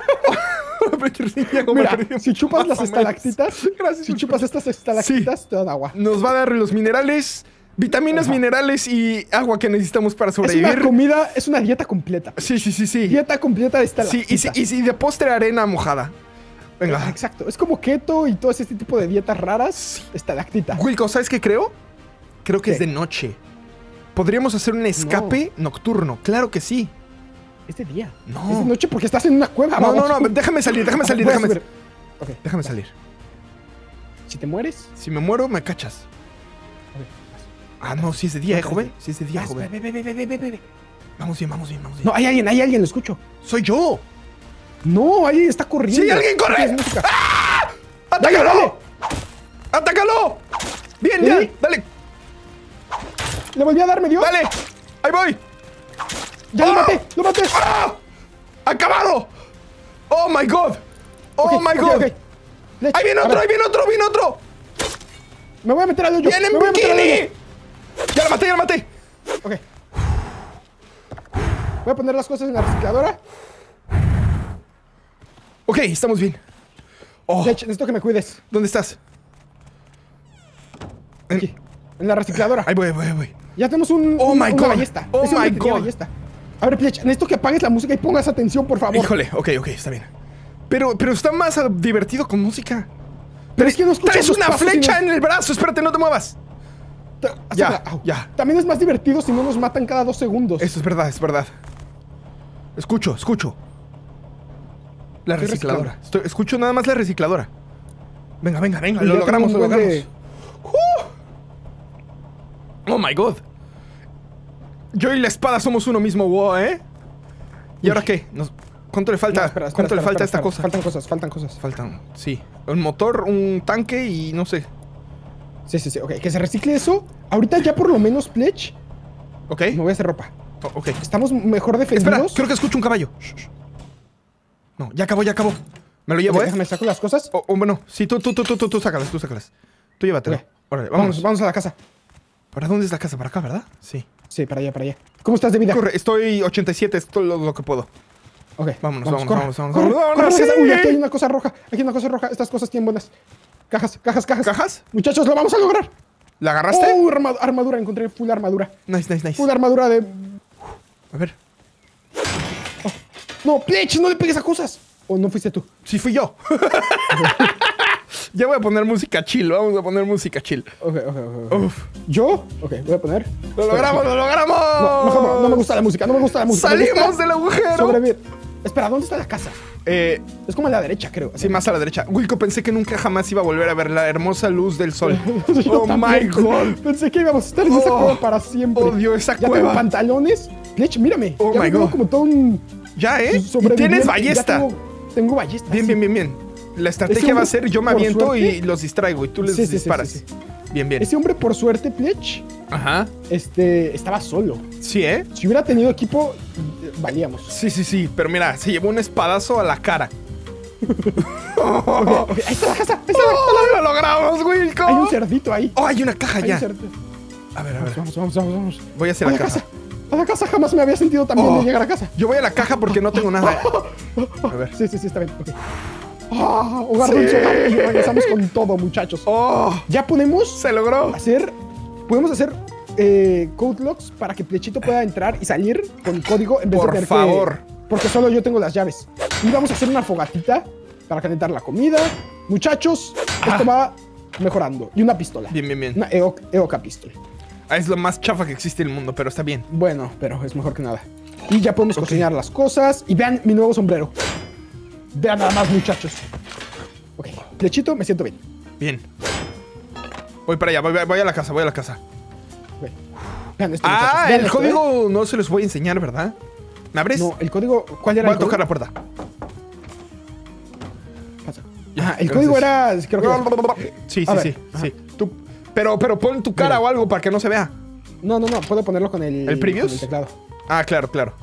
Mira, si chupas las estalactitas, Gracias, si chupas estas estalactitas, te dan agua. Nos va a dar los minerales, vitaminas, Ajá. minerales y agua que necesitamos para Es una sobrevivir. comida, es una dieta completa. Sí, sí, sí, sí. Dieta completa de Sí, estalactitas. y, si, y si de postre arena mojada. Ah, Venga. exacto. Es como keto y todo ese tipo de dietas raras. Estalactita. Wilco, ¿sabes qué creo? Creo que ¿Qué? es de noche. Podríamos hacer un escape nocturno. Claro que sí. Es de día. No. Es de noche porque estás en una cueva. No, no, baboso. no, déjame salir, déjame salir, Voy a déjame, subir. Ok, déjame vas. salir. Si te mueres. Si me muero, me cachas. Ok, Ah, no, si es de día, eh, Vas, joven. vas, Si es de día, vas, joven. ve, ve, ve, ve, ve, ve, ve. Vamos bien, vamos bien, vamos bien. No, hay alguien, hay alguien, lo escucho. ¡Soy yo! No, alguien está corriendo. ¡Sí, alguien corre! ¿Qué es música? ¡Atácalo! Dale, dale. ¡Atácalo! Bien, ¿Sí? bien, dale, Le volví a dar, me dio. dale. Ahí voy. Ya lo ¡Oh! maté, lo maté. ¡Ah! ¡Acabado! ¡Oh, my God! ¡Oh, Ok, my ok, God! ok. Leche, ¡Ahí viene a otro, ver, ahí viene otro, viene otro! Me voy a meter al hoyo. ¡Viene en me voy a meter al bikini! hoyo. ¡Ya la maté, ya la maté! Ok. Voy a poner las cosas en la recicladora. Ok, estamos bien. Oh, Leche, necesito que me cuides. ¿dónde estás? En- Aquí. En la recicladora. Ahí voy, ahí voy, ahí voy. Ya tenemos un, Oh un- my una God. ballesta. Oh Ese hombre my tenía God. ballesta. A ver, Plech, necesito que apagues la música y pongas atención, por favor. Híjole, ok, ok, está bien. Pero, pero está más ah, divertido con música. Pero es que no escuchas ¡Traes los una pasos y flecha no- en el brazo! Espérate, no te muevas. Ta- Ya, hazla- au. ya. También es más divertido si no nos matan cada dos segundos. Eso es verdad, es verdad. Escucho, escucho. La Estoy recicladora. reciclando. Estoy- escucho nada más la recicladora. Venga, venga, venga. Y Lo ya logramos, tengo lo un buen logramos. Uh. Oh my God. Yo y la espada somos uno mismo, wow, ¿eh? ¿Y Uy. ahora qué? Nos- ¿Cuánto le falta? No, espera, espera, ¿Cuánto le espera, falta a espera, esta espera. cosa? Faltan cosas, faltan cosas. Faltan, sí. Un motor, un tanque y no sé. Sí, sí, sí. Ok, que se recicle eso. Ahorita ya por lo menos, Plech, ¿Ok? me voy a hacer ropa. Oh, ok. Estamos mejor Espera, defendidos. creo que escucho un caballo. Shh, shh. No, ya acabó, ya acabó. Me lo llevo, Ok, ¿eh? déjame saco las cosas. O, o bueno, sí, tú, tú, tú, tú, tú, tú sácalas, tú sácalas. Tú llévatelo. Ok. Órale, Vamos, vamos. vamos a la casa. ¿Para dónde es la casa? ¿Para acá, verdad? Sí. Sí, para allá, para allá. ¿Cómo estás de vida? Corre, estoy ochenta y siete, es todo lo, lo que puedo. Ok. Vámonos, vamos, vámonos, corre, vámonos, vámonos, corre, vámonos, corre a la sí. casa. Uy, aquí hay una cosa roja. Aquí hay una cosa roja. Estas cosas tienen buenas. Cajas, cajas, cajas. ¿Cajas? Muchachos, lo vamos a lograr. ¿La agarraste? Oh, arma- armadura. Encontré full armadura. Nice, nice, nice. Full armadura de... A ver. No, Plech, no le pegues a cosas. ¿O no fuiste tú? Sí, fui yo. Ya voy a poner música chill, vamos a poner música chill. Ok, ok, ok. ok. Uf. ¿Yo? Ok, voy a poner... ¡Lo logramos, lo logramos! No, mejor no, no me gusta la música, no me gusta la música. me ¡Salimos gusta del agujero! sobrevivir. Espera, ¿dónde está la casa? Eh, Es como a la derecha, creo. sí, más a la derecha. Wilco, pensé que nunca jamás iba a volver a ver la hermosa luz del sol. Yo Oh también. my God. Pensé que íbamos a estar en esa Oh, cueva para siempre. odio esa ya cueva. tengo pantalones. Plech, mírame. Oh ya my me veo God. como todo un Ya, ¿eh? Y sobreviviente. tienes Ya ballesta. Tengo, tengo ballesta. Bien, sí. bien, bien, bien. La Ese estrategia va a hombre, ser yo me por aviento suerte- y los distraigo y tú les Sí, sí, sí, disparas. sí, sí. Bien, bien. Ese hombre, por suerte, Plech, Ajá. este, estaba solo. Sí, ¿eh? Si hubiera tenido equipo, eh, valíamos. Sí, sí, sí. Pero mira, se llevó un espadazo a la cara. Ok, ok, ahí está la casa. Ahí está la ¡Oh, lo logramos, Wilco! Hay un cerdito ahí. ¡Oh, hay una caja Hay ya! un cerdito. A ver, a ver. Vamos, vamos, vamos, vamos. Voy hacia A la la caja. casa. A la casa jamás me había sentido tan bien Oh. de llegar a casa. Yo voy a la caja porque no tengo nada. A ver. Sí, sí, sí, está bien. Ok. Ah, hogar Sí. dulce, hogar. Y regresamos con todo, muchachos. ¡Oh! Ya podemos ¡Se logró! hacer. Podemos hacer eh, code locks para que Plechito pueda entrar y salir con código en vez Por de tener favor. que. Porque solo yo tengo las llaves. Y vamos a hacer una fogatita para calentar la comida. Muchachos, Ah. esto va mejorando. Y una pistola. Bien, bien, bien. Una E O K pistol. Ah, es lo más chafa que existe en el mundo, pero está bien. Bueno, pero es mejor que nada. Y ya podemos Ok. cocinar las cosas. Y vean mi nuevo sombrero. Vean nada más, muchachos. Ok, flechito, me siento bien. Bien. Voy para allá, voy, voy a la casa, voy a la casa. Ok. Vean esto, muchachos. Ah, Vean el esto, código no se los voy a enseñar, ¿verdad? ¿Me abres? ¿eh? No, el código. ¿Cuál era Voy a el tocar la código? puerta. Pasa. Ya, Ah, el gracias. código era. Creo que. Sí, A sí, ver, sí, ajá. sí. Tú, pero, pero pon tu cara Mira. o algo para que no se vea. No, no, no. Puedo ponerlo con el. ¿El previous? con el teclado. Ah, claro, claro.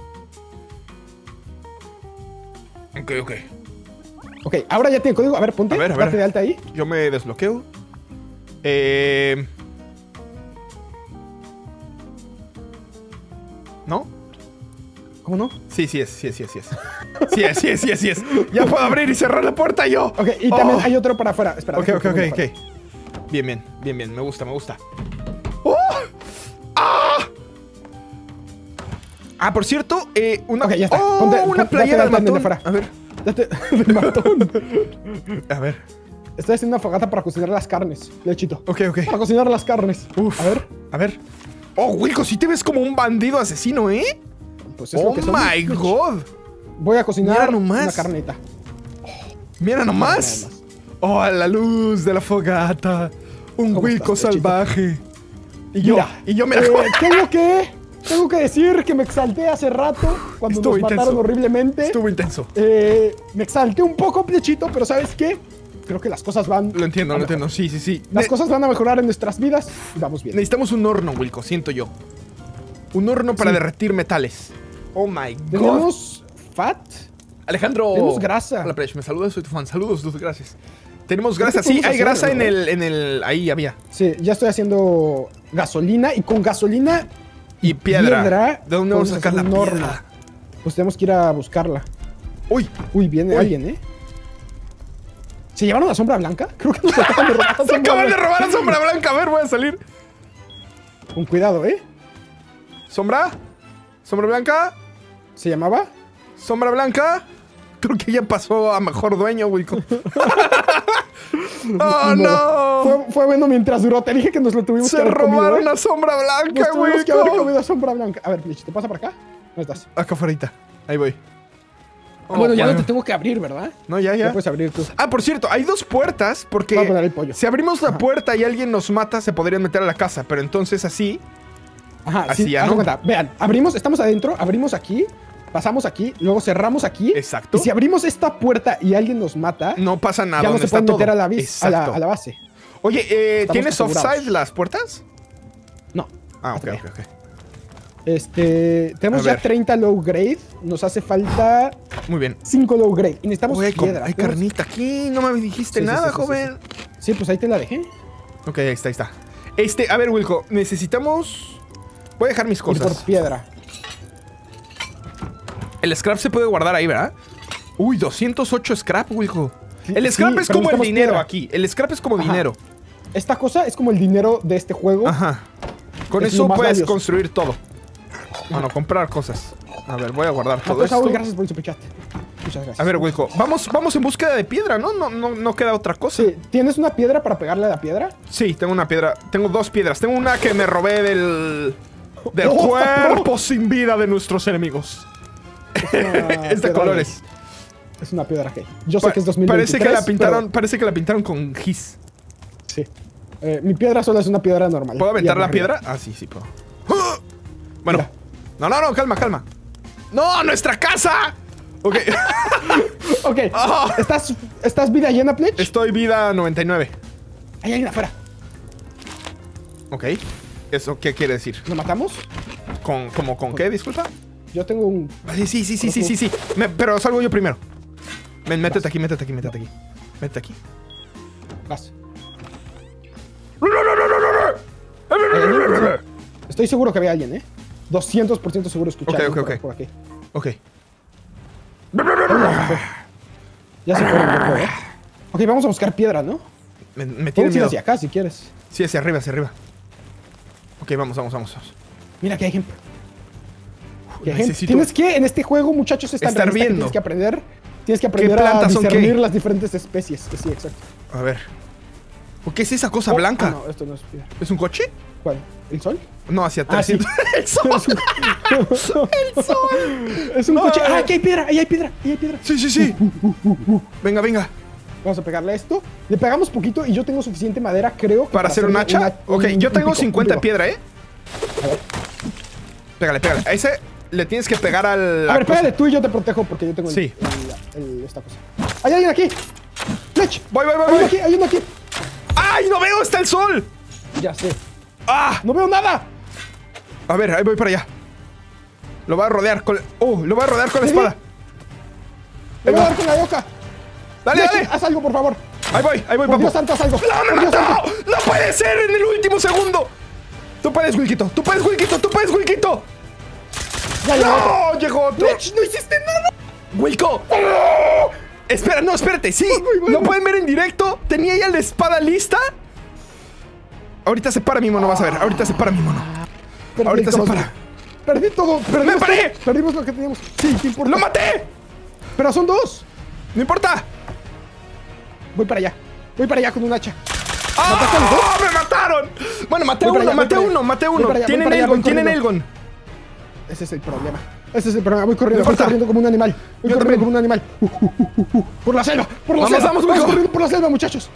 Ok, ok. Ok, ahora ya tiene código. A ver, ponte. A ver, a ver. Date de alta ahí. Yo me desbloqueo. Eh... ¿No? ¿Cómo no? Sí, sí es, sí es, sí es, sí es. Sí es, sí es, sí es, sí es. Ya puedo abrir y cerrar la puerta yo. Ok, y también Oh. hay otro para afuera. Espera. Ok, déjame ok, ok, ponerlo ok. afuera. Bien, bien, bien, bien. Me gusta, me gusta. ¡Oh! ¡Ah! Ah, por cierto, eh, una... Ok, ya está. ¡Oh! Ponte- una pon- playera date del de alta en matón. el de A ver, Date de matón. a ver. Estoy haciendo una fogata para cocinar las carnes. Lechito. Ok, ok. Para cocinar las carnes. Uf. A ver. A ver. Oh, Wilco, sí te ves como un bandido asesino, ¿eh? Pues es Oh lo que son. my god. Voy a cocinar Mira nomás. una carnita. Mira nomás. Nada más. Oh, a la luz de la fogata. Un ¿Cómo Wilco estás, Pechito? salvaje. Y yo, Mira, y yo me la eh, tengo que tengo que decir que me exalté hace rato cuando Estuvo nos mataron intenso. horriblemente. Estuvo intenso. Eh, me exalté un poco, Plechito, pero ¿sabes qué? Creo que las cosas van Lo entiendo, a lo mejorar. entiendo. Sí, sí, sí. Las Ne- cosas van a mejorar en nuestras vidas y vamos bien. Necesitamos un horno, Wilco, siento yo. Un horno para Sí. derretir metales. Oh my god. Tenemos fat. Alejandro. tenemos grasa. Hola, Presh, me saludas, soy tu fan. Saludos, dude, gracias. Tenemos Creo grasa, que sí, podemos hay hacer, grasa en ¿no? el, en el. Ahí había. Sí, ya estoy haciendo gasolina y con gasolina Y piedra. piedra, ¿De dónde vamos a podemos sacar la hacer un horno. piedra? pues tenemos que ir a buscarla. Uy, Uy, viene Uy. alguien, ¿eh? ¿Se llevaron la sombra blanca? Creo que nos acaban de robar la se sombra acaban de blanca. robar a Sombra Blanca. A ver, voy a salir. Con cuidado, ¿eh? ¿Sombra? ¿Sombra Blanca? ¿Se llamaba? ¿Sombra Blanca? Creo que ya pasó a mejor dueño, Wilco. ¡Oh, no! Fue, fue bueno mientras duró. Te dije que nos lo tuvimos Se que haber comido, robaron ¿eh? a Sombra Nos Blanca, tuvimos que haber Wilco. comido sombra blanca. A ver, Plich, ¿te pasa para acá? ¿Dónde estás? Acá afuera. Ahí voy. Oh, bueno, ya bueno. no te tengo que abrir, ¿verdad? No, ya, Ya ya. puedes abrir tú. Ah, por cierto, hay dos puertas porque Voy a poner el pollo. si abrimos la Ajá. puerta y alguien nos mata, se podrían meter a la casa, pero entonces así, Ajá, Así sí, ya, haz ¿no? de cuenta. Vean, abrimos, estamos adentro, abrimos aquí, pasamos aquí, luego cerramos aquí. Exacto. Y si abrimos esta puerta y alguien nos mata, no pasa nada. ya no donde se pueden está meter todo. a la, bis- a, la, Exacto. a la base. Oye, eh, Estamos ¿tienes asegurados. offside las puertas? No. Ah, ok, Ok. ok, ok. Este, tenemos A ya ver. treinta low grade, nos hace falta Muy bien. cinco low grade. Y necesitamos Oye, hay, com- piedra. hay Tenemos- carnita aquí, no me dijiste Sí, sí, nada, sí, sí, sí, joven. Sí, pues ahí te la dejé. Ok, ahí está, ahí está. Este, a ver, Wilco, necesitamos... Voy a dejar mis Ir por cosas. piedra. El scrap se puede guardar ahí, ¿verdad? Uy, doscientos ocho scrap, Wilco. Sí, El scrap sí, es pero como el necesitamos dinero piedra. aquí. El scrap es como Ajá. dinero. Esta cosa es como el dinero de este juego. Ajá. Con Es eso lo más puedes valioso. construir todo. Bueno, comprar cosas. A ver, voy a guardar todo Mateo Saúl, esto. gracias por el superchat. Muchas gracias. A ver, Wilco, vamos, vamos en búsqueda de piedra, ¿no? No, no, no queda otra cosa. Sí, ¿tienes una piedra para pegarle a la piedra? Sí, tengo una piedra. Tengo dos piedras. Tengo una que me robé del. Del Oh, cuerpo sin vida de nuestros enemigos. Es, una Es de piedra colores. gay. Es una piedra gay. Yo sé Pa- que es dos mil veintitrés. parece que la pintaron, pero- parece que la pintaron con gis. Sí. Eh, mi piedra solo es una piedra normal. ¿Puedo aventar Y la arriba. piedra? Ah, sí, sí puedo. ¡Ah! Bueno. Mira. No, no, no, calma, calma. ¡No! ¡Nuestra casa! Ok. Ok. Ah. ¿Estás, ¿Estás vida llena, Pledge? Estoy vida noventa y nueve. Hay alguien afuera. Ok. ¿Eso qué quiere decir? ¿Lo matamos? ¿Con, como, ¿Con qué? Disculpa. Yo tengo un... Ah, Sí, sí, sí, sí, sí, sí, sí. Me- pero salgo yo primero. Ven, métete aquí, métete aquí, métete aquí. Métete aquí. Vas. ¿Hay alguien? Estoy seguro que había alguien, ¿eh? doscientos por ciento seguro escuchar Ok, alguien ok, por- ok. por aquí. Ok. Ya se fue. Ya se fueron, yo creo, ¿eh? Ok, vamos a buscar piedra, ¿no? Me, me tiene Podemos ir miedo. hacia acá si quieres. Sí, hacia arriba, hacia arriba. Ok, vamos, vamos, vamos. vamos. Mira que hay gente. Que hay gente. Necesito Tienes que, en este juego, muchachos, es tan estar realista que viendo. tienes que aprender. tienes que aprender ¿Qué a plantas son discernir qué? las diferentes especies. Sí, exacto. A ver. ¿O qué es esa cosa Oh, blanca? ah, no, esto no es piedra. ¿Es un coche? ¿Cuál? ¿El sol? No, hacia Ah, atrás. sí. El sol. El sol. Es un No, coche. eh. Ah, aquí hay piedra, ahí hay piedra, ahí hay piedra. Sí, sí, sí. Venga, venga. Vamos a pegarle a esto. Le pegamos poquito y yo tengo suficiente madera, creo. que ¿Para hacer un hacerle hacha? una- Ok, un- yo un tengo pico, cincuenta un de pico. piedra, ¿eh? A ver, Pégale, pégale. A ese le tienes que pegar al... a ver, pégale tú y yo te protejo porque yo tengo el- Sí. el- el- esta cosa. ¡Hay alguien aquí! ¡Fletch! Voy, voy, voy, Hay uno voy. aquí, hay uno aquí. ¡Ay, no veo! ¡Está el sol! Ya sé. ¡Ah! ¡No veo nada! A ver, ahí voy para allá. Lo va a rodear con... ¡Oh! Lo va a rodear con la ¿Sí? espada. ¡Le Ahí voy a va. dar con la yoca! Dale, Fletch, dale. haz algo, por favor. Ahí voy, ahí voy, Por papu. Dios santo, haz algo. ¡No, me Por Dios mató! santo. ¡No puede ser en el último segundo! Tú puedes, Wilquito. Tú puedes, Wilquito. Tú puedes, Wilquito. Ya llegó otro. ¡No! Llegó otro. Fletch, no hiciste nada. ¡Wilco! ¡Oh! Espera, no, espérate. Sí, Muy bueno. lo pueden ver en directo. Tenía ya la espada lista. Ahorita se para mi mono, vas a ver. Ahorita se para mi mono. Perdí Ahorita el se crossbow. para. Perdí todo. Perdimos ¡Me paré! todo. Perdimos lo que teníamos. Sí, ¿qué importa? ¡Lo maté! Pero son dos. ¡No importa! Voy para allá. Voy para allá con un hacha. ¿Mataste a los dos? ¡Ah! ¡Me mataron! Bueno, maté Voy para uno, allá, voy maté para allá. uno, maté Voy uno. para allá, voy Tienen para allá, Elgon, voy tienen corriendo. Elgon. Ese es el problema. Ese es el problema. Voy corriendo, No voy importa. corriendo como un animal. Voy Yo corriendo también. como un animal. Uh, uh, uh, uh, uh. Por la selva, por la Vamos, selva. vamos, vamos Wilco. corriendo por la selva, muchachos.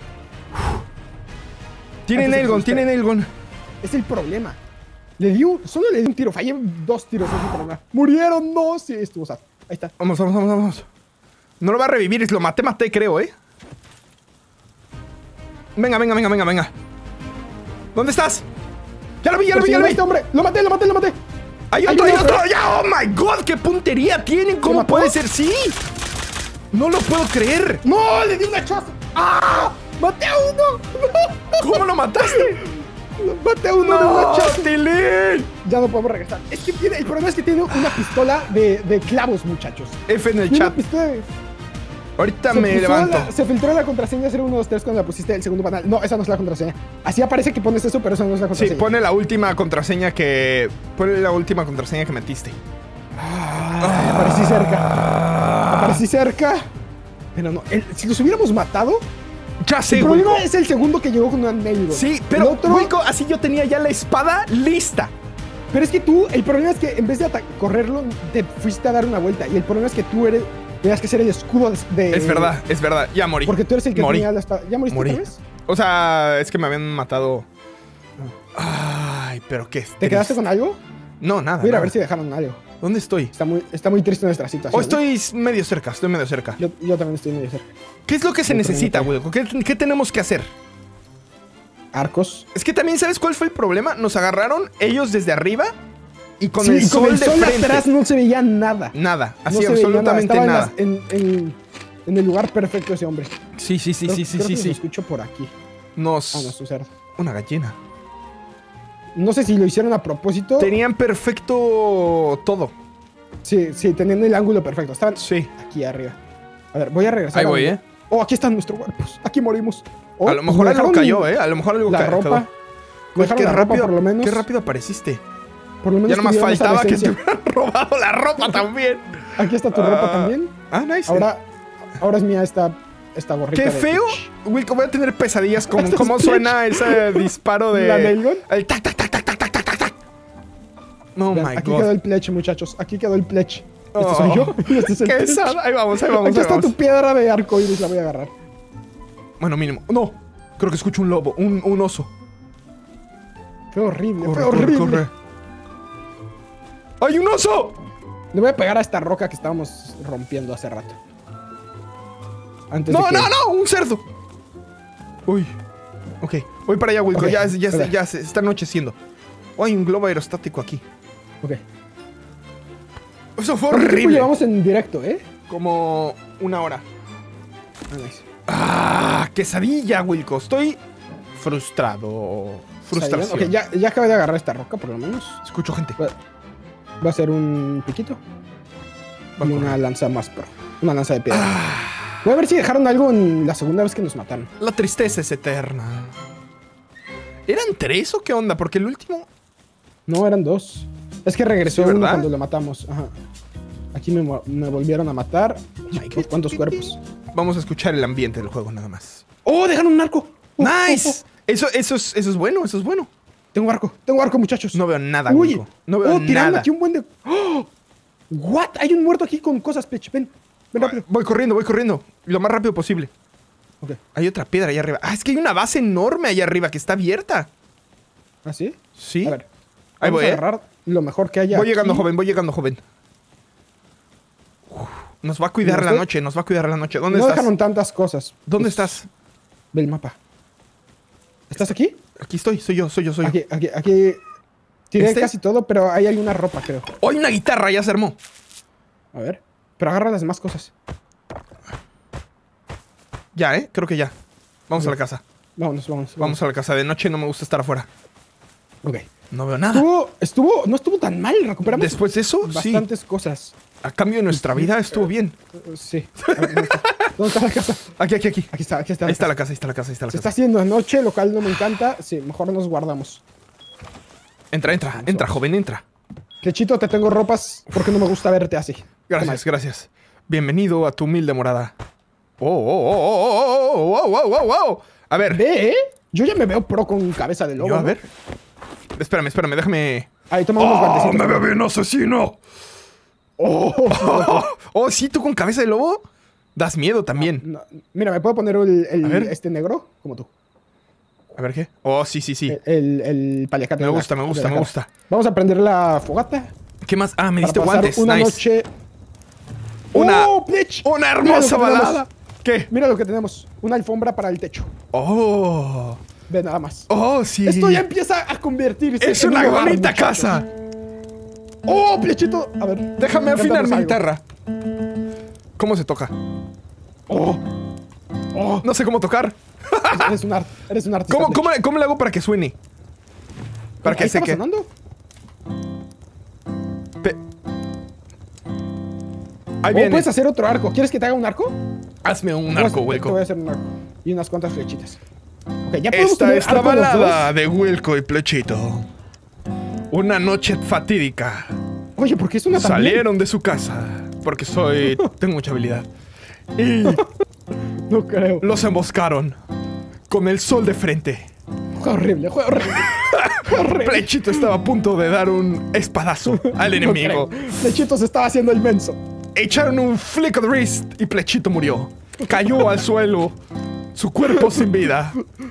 Tienen Antes de que Elgon, se tienen Elgon. Es el problema. Le di un, solo le di un tiro. Fallé dos tiros. Es el problema. Murieron dos. Sí, estuvo sad. Ahí está. Vamos, vamos, vamos, vamos. No lo va a revivir, lo maté, maté, creo, ¿eh? Venga, venga, venga, venga, venga. ¿Dónde estás? Ya lo vi, ya lo vi, ya lo Persiguiendo a vi. este hombre. Lo maté, lo maté, lo maté. Hay Hay otro, hay uno, otro. ¿eh? Ya, oh my god, qué puntería tienen. ¿Cómo mató? puede ser? Sí. No lo puedo creer. ¡No! ¡Le di un hachazo! ¡Ah! ¡Maté a uno! ¿Cómo lo mataste? ¡Maté a uno de un ¡No, hachazo! Tilín! Ya no podemos regresar. Es que tiene, el problema es que tiene una pistola de, de clavos, muchachos. F en el Tiene chat. una pistola de... Ahorita Se me puso levanto. la- se filtró la contraseña cero uno dos tres cuando la pusiste el segundo canal. No, esa no es la contraseña. Así aparece que pones eso, pero esa no es la Sí, contraseña. pone la última contraseña que... Pone la última contraseña que metiste. Ah, aparecí cerca. Aparecí cerca. Pero no, el- si los hubiéramos matado, Ya sé, el problema Wilco. es el segundo que llegó con una Nailgun. Sí, El pero, otro, Wilco, así yo tenía ya la espada lista. pero es que tú, el problema es que en vez de ata- correrlo, te fuiste a dar una vuelta. Y el problema es que tú eres, tenías que ser el escudo de... de- Es verdad, es verdad. Ya morí. Porque tú eres el que Morí. tenía la espada. ¿Ya moriste Morí. otra vez? O sea, es que me habían matado. Ay, pero qué. ¿Te quedaste con algo? No, nada. Voy a ir a nada. ver si dejaron algo. ¿Dónde estoy? Está muy, está muy triste nuestra situación. O ¿eh? estoy medio cerca, estoy medio cerca. Yo, yo también estoy medio cerca. ¿Qué es lo que se Yo necesita, también Wilco? ¿Qué, qué tenemos que hacer? Arcos. Es que también, ¿sabes cuál fue el problema? Nos agarraron ellos desde arriba y con Sí, el y sol con el de sol frente. atrás no se veía nada. Nada, No así se veía absolutamente Estaba en nada. las- En, en- en el lugar perfecto ese hombre. Sí, sí, sí, Creo- sí, sí, creo sí, que sí. Lo escucho por aquí. Nos. Ah, no, su cerdo. Una gallina. No sé si lo hicieron a propósito. Tenían perfecto todo. Sí, sí, tenían el ángulo perfecto. Estaban Sí. aquí arriba. A ver, voy a regresar. Ahí a voy, donde- ¿eh? Oh, aquí están nuestros cuerpos. Aquí morimos. Oh, A lo pues mejor me algo dejaron cayó, ¿eh? A lo mejor algo La ca- ropa. quedó. Me Pues dejaron qué la ropa, rápido, por lo menos. qué rápido apareciste. Por lo menos Ya nomás tuvieron esa faltaba que te decencia. hubieran robado la ropa también. Aquí está tu ropa también. Ah, nice. Ahora, ahora es mía esta, esta gorrita. Qué de feo. Twitch. Wilco, voy a tener pesadillas con Esto es cómo Twitch. suena ese disparo de. ¿La Nailgun? El tac, tac, tac, tac, tac, tac, tac, tac, tac. Oh Vean, my aquí god. quedó el pledge, muchachos. Aquí quedó el pledge. Este Oh. soy yo. y Este es el Qué pledge. sad. Ahí vamos, ahí vamos. Aquí ahí está vamos. tu piedra de arco iris. La voy a agarrar. Bueno, mínimo. No. Creo que escucho un lobo, un, un oso. Fue horrible. Corre, fue corre, horrible. corre. ¡Hay un oso! Le voy a pegar a esta roca que estábamos rompiendo hace rato. Antes No, de que... no, no, un cerdo. Uy. Ok, voy para allá, Wilco. Ok, Ya, ya, espera. ya se está anocheciendo. Oh, hay un globo aerostático aquí. Ok. Eso fue ¿Cuánto tiempo horrible. llevamos en directo, eh? Como una hora. Ah, nice. Ah, quesadilla, Wilco. Estoy frustrado. Frustración. Ok, ya, ya acabé de agarrar esta roca, por lo menos. Escucho gente. Va, va a ser un piquito. Va a Y correr. una lanza más pro. Una lanza de piedra. Voy a ver si dejaron algo en la segunda vez que nos mataron. La tristeza es eterna. ¿Eran tres o qué onda? Porque el último... No, eran dos. Es que regresó Sí, uno ¿verdad? cuando lo matamos. Ajá. Aquí me, me volvieron a matar. Ay, ¿cuántos cuerpos? Vamos a escuchar el ambiente del juego nada más. ¡Oh, dejaron un arco! Uh, ¡Nice! uh, uh. Eso, eso, es, eso es bueno, eso es bueno. Tengo arco, tengo arco, muchachos. No veo nada, Uy, Wilco. No veo oh, tiraron nada. aquí un buen de... ¡Oh! ¿What? Hay un muerto aquí con cosas, Plech. Ven, ven rápido. Voy corriendo, voy corriendo. Lo más rápido posible. Ok. Hay otra piedra allá arriba. Ah, es que hay una base enorme allá arriba que está abierta. ¿Ah, sí? Sí. A ver. Ahí Vamos voy, a ¿eh? agarrar lo mejor que haya Voy llegando, aquí. joven, voy llegando, joven. Uf, nos va a cuidar Mira, la estoy- noche, nos va a cuidar la noche. ¿Dónde No estás? dejaron tantas cosas. ¿Dónde Pues, estás? Ve el mapa. ¿Estás aquí? Aquí estoy, soy yo, soy yo, soy yo. Aquí, aquí, aquí. Tiré ¿Este? casi todo, pero ahí hay una ropa, creo. ¡Oh, hay una guitarra! Ya se armó. A ver. Pero agarra las demás cosas. Ya, ¿eh? Creo que ya. Vamos Ok. a la casa. Vámonos, vámonos. Vamos a la casa. De noche no me gusta estar afuera. Ok. No veo nada. Estuvo, estuvo, no estuvo tan mal. Recuperamos Después de eso, sí. bastantes cosas. A cambio de nuestra vida estuvo bien. Uh, sí. A ver, ¿dónde está? ¿Dónde está la casa? Aquí, aquí, aquí. Aquí está, aquí está. Ahí está la casa, ahí está la casa, ahí está la Se está casa. haciendo de noche, lo cual no me encanta. Sí, mejor nos guardamos. Entra, entra, entra, joven, entra. Plechito, te tengo ropas porque no me gusta verte así. Gracias, gracias. Bienvenido a tu humilde morada. Oh, oh, oh, oh, oh, oh, oh, oh, oh, oh. A ver, Ve, ¿eh? Yo ya me veo pro con cabeza de lobo. yo, a ¿no? ver. Espérame, espérame, déjame. Ahí, toma unos ¡Oh, guantecitos. me veo bien, asesino! Oh, Oh, oh, sí, tú con cabeza de lobo. Das miedo también. no, mira, ¿me puedo poner el, el- A ver. este negro? Como tú. A ver qué. Oh, sí, sí, sí. El, el, el paliacate. Me de la- gusta, me de gusta, la me cara. gusta. Vamos a prender la fogata. ¿Qué más? Ah, me Para diste pasar guantes. una Nice. noche... Una- ¡Oh, Plech! Una Mira lo que hermosa tenemos. balada. ¿Qué? Mira lo que tenemos. Una alfombra para el techo. Oh. Ve nada más. Oh, sí. Esto ya empieza a convertirse Es en una un hogar, bonita muchachos. casa. ¡Oh, Plechito! A ver. Déjame afinar cántanos mi algo. guitarra. ¿Cómo se toca? ¡Oh! ¡Oh! No sé cómo tocar. Eres un, art, eres un artista. ¿Cómo, Plech. cómo, le- cómo le hago para que suene? Para que Ahí estaba seque. sonando. Pe- Ahí O viene. puedes hacer otro arco. ¿Quieres que te haga un arco? Hazme un Te voy a arco, hacer- Te voy a Wilco. hacer un arco. Y unas cuantas flechitas. Ok, ya podemos Esta tener es la arco los dos. balada de Wilco y Plechito. Una noche fatídica. Oye, ¿por qué es una también? Salieron de su casa. Porque soy... Tengo mucha habilidad. Y No creo. los emboscaron. Con el sol de frente. Fue horrible, fue horrible. Fue horrible. Plechito estaba a punto de dar un espadazo al No enemigo. creo. Plechito se estaba haciendo inmenso. Echaron un flick of the wrist y Plechito murió. Cayó al suelo, su cuerpo sin vida.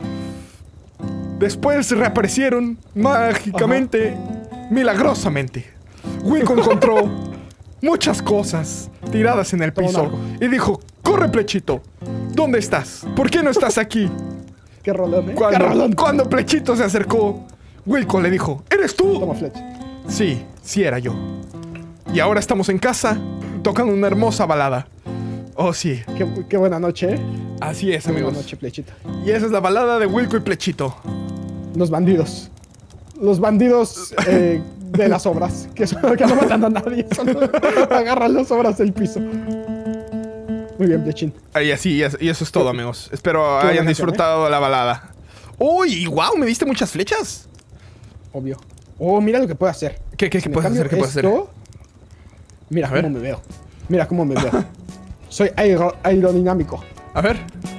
Después reaparecieron mágicamente, milagrosamente. Wilco encontró muchas cosas tiradas en el Toma un piso arco. y dijo: ¡Corre, Plechito! ¿Dónde estás? ¿Por qué no estás aquí? Qué rolón, ¿eh? Qué Cuando, rolón. cuando Plechito se acercó, Wilco le dijo: ¿Eres tú? Toma flecha. Sí, sí era yo. Y ahora estamos en casa, tocando una hermosa balada. Oh, sí. Qué, qué buena noche, ¿eh? Así es, Qué buena amigos. noche, Plechito. Y esa es la balada de Wilco y Plechito. Los bandidos. Los bandidos eh, de las obras. Que, son- que no matan a nadie. Solo agarran las obras del piso. Muy bien, Plechín. Y así, y eso- y eso es todo, amigos. Espero qué hayan buena disfrutado de la balada. ¡Uy! ¡Wow! ¿Me diste muchas flechas? Obvio. Oh, mira lo que puedo hacer. ¿Qué, qué, Si qué me puedes cambio hacer? ¿Qué puedes hacer? esto, Mira A cómo ver. me veo. Mira cómo me veo. Soy aero- aerodinámico. A ver.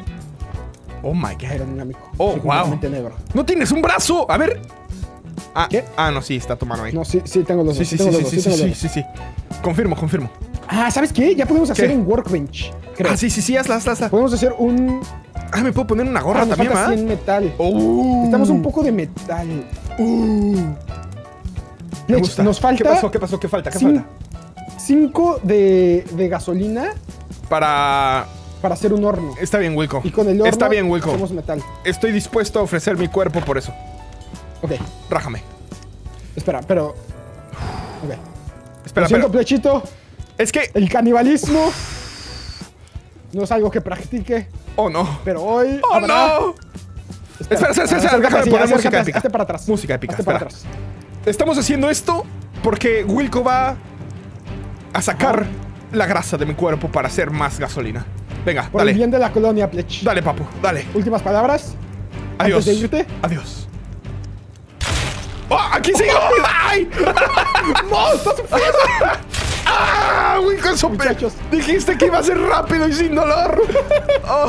Oh my god. Aerodinámico. Oh, Soy wow. completamente negro. ¡No tienes un brazo! A ver. Ah, ¿Qué? ah, no, sí, está tu mano ahí. No, sí, sí, tengo los sí, dos. sí, tengo sí, los sí, dos, sí, tengo sí, los sí, dos. sí. Confirmo, confirmo. Ah, ¿sabes qué? Ya podemos hacer ¿Qué? un workbench. Creo. Ah, sí, sí, sí, hazla, hazla, hazla. Podemos hacer un. Ah, me puedo poner una gorra Ah, nos también, falta ¿verdad? cien metal. Oh. Necesitamos un poco de metal. Uh. Me Plech, gusta. nos falta ¿Qué pasó? ¿Qué pasó? ¿Qué falta? ¿Qué cin- falta? cinco de, de gasolina Para... para hacer un horno. Está bien, Wilco. Y con el horno Está bien, Wilco. hacemos metal. Estoy dispuesto a ofrecer mi cuerpo por eso. Ok, Rájame. espera, pero. Ok. Espera, Lo siento, pero... Plechito. Es que... El canibalismo no es algo que practique, Oh, no. pero hoy. ¡Oh, habrá- no! Espera, espera, espera, acércate déjame así, poner acércate, música épica. Hazte para atrás. Música épica, Hazte para espera. atrás. Estamos haciendo esto porque Wilco va a sacar la grasa de mi cuerpo para hacer más gasolina. Venga, Por el dale. bien de la colonia, Plech. Dale, papu, dale. Últimas palabras. Adiós. Antes de irte. Adiós. ¡Oh, aquí sigo! ¡Ay! ¡No! ¡Estás enfermo! ¡Ah, Wilco! eso, pero Muchachos. dijiste que iba a ser rápido y sin dolor. Oh,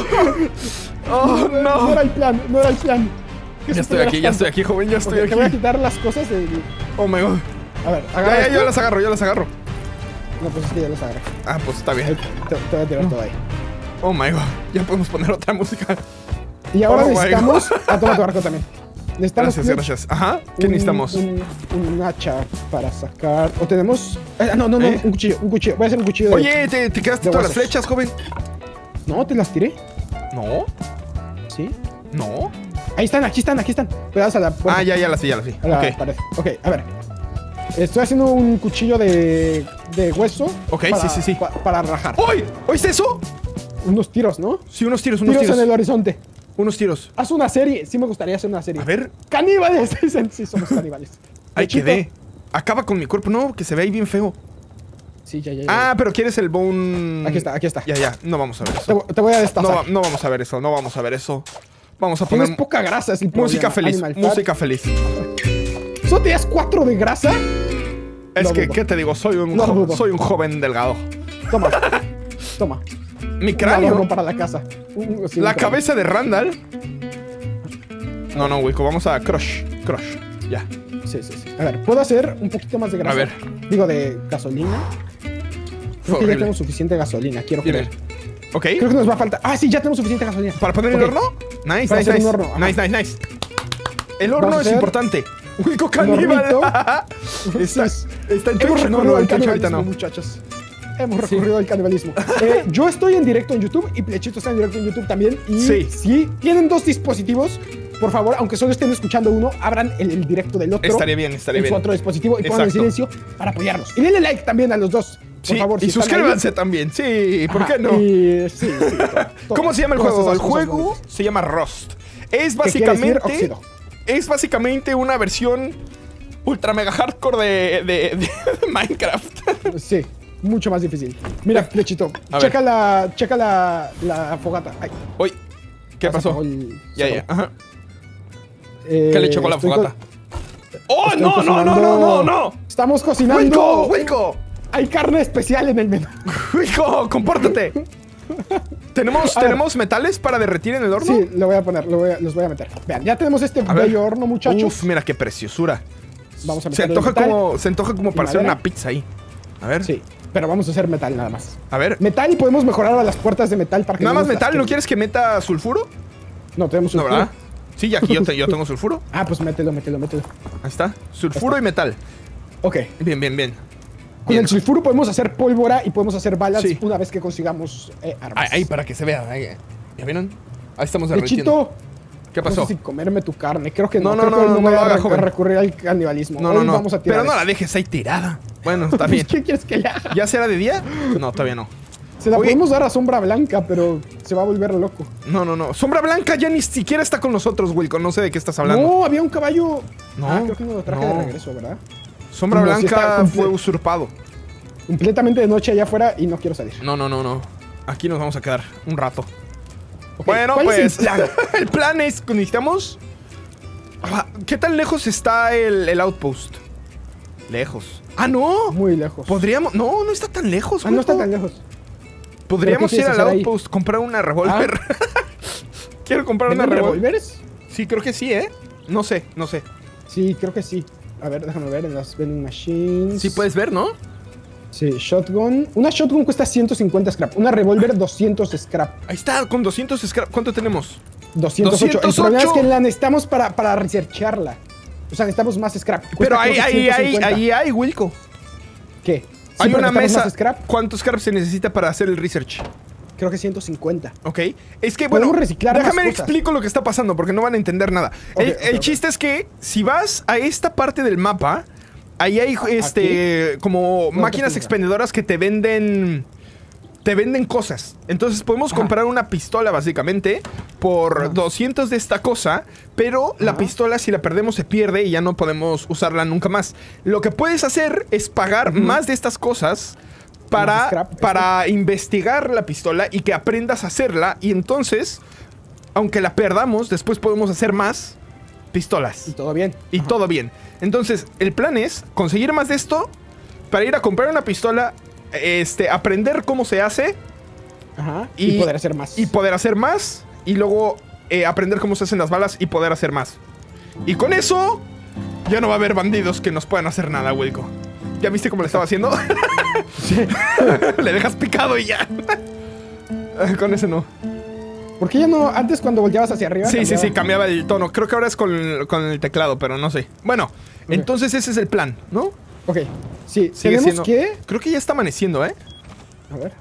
oh No no. era el plan, no era el plan. Ya estoy aquí, ya estoy aquí, joven, ya estoy Ok, te voy a aquí. quitar las cosas de... Oh my god. A ver, Ya, agarra ya, esto. yo las agarro, yo las agarro. No, pues es que ya las agarré. Ah, pues está Ahí, bien. Te, te voy a tirar todo ahí. Oh my god. Ya podemos poner otra música. Y ahora Oh my necesitamos... Ah, toma tu arco también. Necesitamos... Gracias, gracias. Ajá. ¿Qué un- necesitamos? Un, un hacha para sacar... O tenemos... Ah, no, no, no, ¿Eh? un cuchillo, un cuchillo. Voy a hacer un cuchillo de... Oye, ¿te, te quedaste de todas las huesos. flechas, joven? No, te las tiré. No, ¿Sí? no. Ahí están, aquí están, aquí están. Pegadas a la puerta. Ah, ya, ya las vi, ya las vi. A la Ok. pared. Ok, a ver. Estoy haciendo un cuchillo de, de hueso. Ok, para- sí, sí, sí. pa- para rajar. ¡Uy! ¿Oíste eso? Unos tiros, ¿no? Sí, unos tiros, unos Tiros tiros. en el horizonte. Unos tiros. Haz una serie. Sí me gustaría hacer una serie. A ver. ¡Caníbales! Dicen, sí, somos caníbales. Ahí Lechito. quedé. Acaba con mi cuerpo. No, que se ve ahí bien feo. Sí, ya, ya, ya. Ah, pero quieres el bone. Aquí está, aquí está. Ya, ya. No vamos a ver Te, eso. vo- te voy a No, destazar. va- no vamos a ver eso. No vamos a ver eso. Vamos a Tienes poner poca grasa, es el problema. música feliz. Animal Fat. Música feliz. ¿Solo tenías cuatro de grasa? Es Lo que, dudo. ¿qué te digo? Soy un, Lo jo- dudo. soy un joven delgado. Toma. Toma. Mi Un cráneo. adorno para la casa. Un- sí, un La cráneo. cabeza de Randall. No, no, Wilco. Vamos a crush. Crush. Ya. Sí, sí, sí. A ver, ¿puedo hacer un poquito más de grasa? A ver. Digo, de gasolina. Creo que ya Horrible. tengo suficiente gasolina, quiero Miren. creer. Ok. Creo que nos va a faltar. Ah, sí, ya tenemos suficiente gasolina. ¿Para poner el Ok. horno? Nice, Para nice, hacer nice. un horno, ajá. Nice, nice, nice. El horno Vamos a es hacer importante. Wilco un caníbal. hornito. está, Sí. está en Hemos Twitch. No, recurrido no, al en Twitch ahorita canibalismo, no. muchachos. Hemos recurrido al canibalismo. Eh, yo estoy en directo en YouTube y Plechito está en directo en YouTube también. Y Sí. si tienen dos dispositivos, por favor, aunque solo estén escuchando uno, abran el, el directo del otro. Estaría bien, estaría en su bien. otro dispositivo y pongan en Exacto. silencio para apoyarnos. Y denle like también a los dos. Por Sí, favor, y si están suscríbanse ahí. también. Sí, ¿por Ajá, qué no? y- sí, sí, todo, todo. ¿Cómo se llama el Todas juego? esas El cosas juego bonitas. se llama Rust. Es ¿Qué quiere decir básicamente. óxido? Es básicamente una versión ultra mega hardcore de, de- de Minecraft. Sí, mucho más difícil. Mira, Flechito, A checa la, checa la, la fogata. Ay, Uy, ¿qué ya se pasó? apagó el Ya, cerro. ya. Ajá. Eh, ¿Qué le echó con la estoy fogata? co- ¡Oh, estoy no, no, no, no, cocinando- no, no! Estamos cocinando. ¡Wilco! ¡Wilco! Hay carne especial en el menú. ¡Wilco! ¡Compórtate! ¿Tenemos, A ver. ¿Tenemos metales para derretir en el horno? Sí, lo voy a poner, lo voy a- los voy a meter. Vean, ya tenemos este A ver. bello horno, muchachos. Uf, mira qué preciosura. Vamos a Se meter antoja metal. como, se antoja como y para hacer madera. una pizza ahí. A ver. Sí, pero vamos a hacer metal nada más. A ver. Metal y podemos mejorar a las puertas de metal para que Nada no más nos metal, ¿no lastimen. quieres que meta sulfuro? No, tenemos No, un ¿verdad? Sí, y aquí yo, te- yo tengo sulfuro. Ah, pues mételo, mételo, mételo. Ahí está. Sulfuro y metal. Ok. Bien, bien, bien. Con Bien. el sulfuro podemos hacer pólvora y podemos hacer balas Sí. una vez que consigamos eh, armas. Ahí, ahí, para que se vea. Ahí, ¿ya vieron? Ahí estamos derritiendo. Lechito, ¿Qué pasó? no sé si comerme tu carne. Creo que no. No, no, creo no, que hoy no, no voy lo a haga, re- joven. recurrir al canibalismo. No, Hoy no, no. Vamos a tirar Pero no eso. la dejes ahí tirada. Bueno, está bien. ¿Qué quieres que le haga? ¿Ya será de día? No, todavía no. Se la Oye. podemos dar a Sombra Blanca, pero se va a volver loco. No, no, no. Sombra Blanca ya ni siquiera está con nosotros, Wilco. No sé de qué estás hablando. No, había un caballo. No, Ah, creo que no lo traje no. de regreso, ¿verdad? Sombra No, sí está Blanca comple- fue usurpado. Completamente de noche allá afuera y no quiero salir. No, no, no, no. Aquí nos vamos a quedar un rato. Ok, Bueno, ¿cuál pues. es el plan? el plan es que necesitamos. Ah, ¿qué tan lejos está el, el outpost? Lejos. Ah, no. Muy lejos. Podríamos. No, no está tan lejos, Ah, no está Wilco. tan lejos. Podríamos ¿Pero ir qué al quieres hacer ahí? outpost, comprar una revólver. Quiero comprar una ¿Venden revólver. revólveres? Sí, creo que sí, ¿eh? No sé, no sé. Sí, creo que sí. A ver, déjame ver en las vending machines. Sí puedes ver, ¿no? Sí, shotgun. Una shotgun cuesta ciento cincuenta scrap. Una revólver doscientos scrap. Ahí está, con doscientos scrap. ¿Cuánto tenemos? doscientos ocho. El doscientos problema es ocho. que la necesitamos para, para researcharla. O sea, necesitamos más scrap. Cuesta, Pero creo ahí, que ahí, ahí, ciento cincuenta. ahí hay, Wilco. ¿Qué? Sí, Hay pero una necesitamos mesa. más scrap. ¿Cuántos scrap se necesita para hacer el research? Creo que ciento cincuenta. Ok. Es que, bueno, Podemos reciclar más déjame cosas. explico lo que está pasando porque no van a entender nada. Ok, el ok, el ok. chiste es que si vas a esta parte del mapa, ahí hay este como No, máquinas te expendedoras que te venden te venden cosas. Entonces podemos Ajá. comprar una pistola básicamente por Ajá. doscientos de esta cosa, pero la Ajá. pistola si la perdemos se pierde y ya no podemos usarla nunca más. Lo que puedes hacer es pagar más de estas cosas para, Más scrap, para investigar la pistola y que aprendas a hacerla y entonces, aunque la perdamos, después podemos hacer más pistolas. Y todo bien. Y todo bien. Entonces, el plan es conseguir más de esto para ir a comprar una pistola, este, aprender cómo se hace. Ajá. Y, y poder hacer más. Y poder hacer más. Y luego eh, aprender cómo se hacen las balas y poder hacer más. Y con eso, ya no va a haber bandidos que nos puedan hacer nada, Wilco. ¿Ya viste cómo le estaba haciendo? Sí. Le dejas picado y ya. Con ese no. ¿Por qué ya no? Antes cuando volteabas hacia arriba. Sí, cambiaba. sí, sí, cambiaba el tono. Creo que ahora es con, con el teclado, pero no sé. Bueno, okay. Entonces ese es el plan, ¿no? Ok. Sí, Sigue tenemos siendo... que... Creo que ya está amaneciendo, ¿eh? A ver.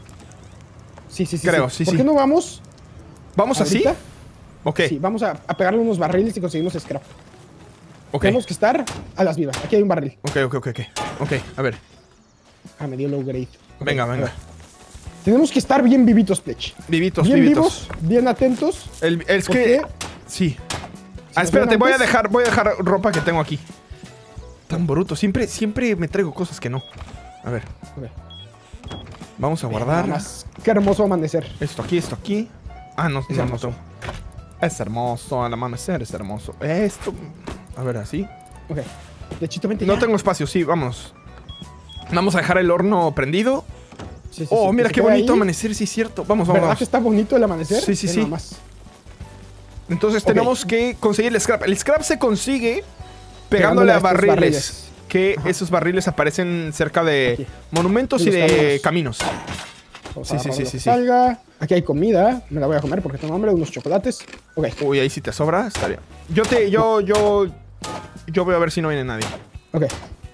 Sí, sí, sí. Creo, sí. sí, ¿Por sí. qué no vamos? ¿Vamos ahorita? así? Ok. Sí, vamos a, a pegarle unos barriles y conseguimos scrap. Ok. Tenemos que estar a las vivas. Aquí hay un barril. Ok, ok, ok, ok. Ok, a ver. Ah, me dio low grade. Okay, venga, venga. Tenemos que estar bien vivitos, Plech. Vivitos, bien vivitos. vivos, bien atentos. El, es que... Sí. Ah, espérate, voy a dejar, voy a dejar ropa que tengo aquí. Tan bruto. Siempre, siempre me traigo cosas que no. A ver. Okay. Vamos a guardar. Más. Qué hermoso amanecer. Esto aquí, esto aquí. Ah, no, es no, hermoso. no. Es hermoso, al amanecer es hermoso. Esto. A ver, así. Ok. Lechito, vente. No ya. tengo espacio, sí, vámonos. Vamos a dejar el horno prendido. Sí, sí, oh, sí, mira que qué se quede bonito ahí. amanecer, sí es cierto. Vamos, vamos. ¿Verdad vamos. que está bonito el amanecer? Sí, sí, Ve sí. nomás. Entonces Okay. tenemos que conseguir el scrap. El scrap se consigue pegándole, pegándole a, a barriles, barriles. Que Ajá. esos barriles aparecen cerca de Aquí. monumentos y, y de estamos... caminos. Vamos sí, sí, sí, sí, sí. Salga. Aquí hay comida. Me la voy a comer porque tengo hambre. Unos chocolates. Ok. Uy, ahí si te sobra, estaría. Yo te, yo, yo, yo voy a ver si no viene nadie. Ok.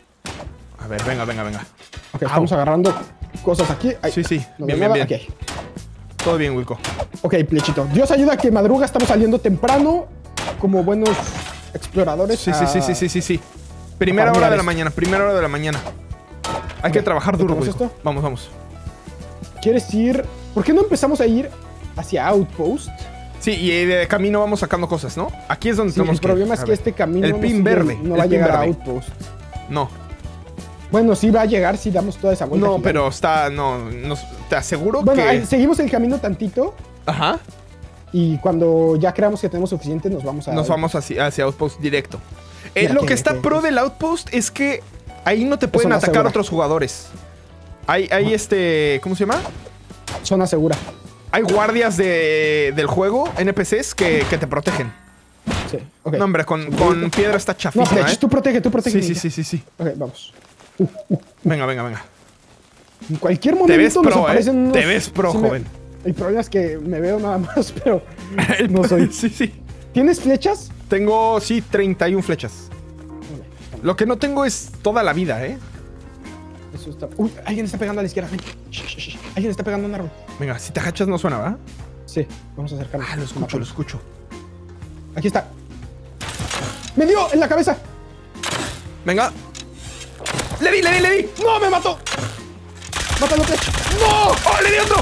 A ver, venga, venga, venga. Ok, Au. estamos agarrando cosas aquí. Ay, sí, sí. No bien, bien, bien. Aquí. Todo bien, Wilco. Ok, Plechito. Dios ayuda a que madruga. Estamos saliendo temprano como buenos exploradores. Sí, sí, sí, sí, sí, sí, sí. Primera hora de la mañana, primera hora de la mañana. Hay okay. que trabajar duro, Wilco. Esto? Vamos, vamos. ¿Quieres ir? ¿Por qué no empezamos a ir hacia Outpost? Sí, y de camino vamos sacando cosas, ¿no? Aquí es donde sí, tenemos que... El problema es que este camino el pin no verde, no va a llegar a Outpost. No. Bueno, sí va a llegar si damos toda esa vuelta. No, gigante. pero está... No, nos, te aseguro bueno, que... Bueno, seguimos el camino tantito. Ajá. Y cuando ya creamos que tenemos suficiente, nos vamos a... Nos vamos hacia, hacia Outpost directo. Eh, lo que está que, pro que... del Outpost es que ahí no te pueden atacar segura. otros jugadores. Hay, hay este... ¿Cómo se llama? Zona segura. Hay guardias de, del juego, N P Cs, que, que te protegen. Sí, ok. No, hombre, con, con piedra está chafísima, no, Plech, ¿eh? tú protege, tú protege. Sí, sí, sí, sí, sí. Ok, vamos. Uh, uh, uh. Venga, venga, venga. En cualquier momento te ves nos pro, aparecen eh. unos... Te ves pro, sí, joven. Me... El problema es que me veo nada más, pero no soy. Sí, sí. ¿Tienes flechas? Tengo, sí, treinta y una flechas. Okay. Lo que no tengo es toda la vida, ¿eh? Eso está... Uy, alguien está pegando a la izquierda. Ven. Shh, shh, shh. Alguien está pegando a un árbol. Venga, si te agachas no suena, ¿verdad? Sí, vamos a acercarnos. Ah, lo escucho, lo escucho. Aquí está. ¡Me dio en la cabeza! Venga. ¡Le di, le di, le di! ¡No, me mató! ¡Mátalo, Plech! ¡No! ¡Oh, le di otro!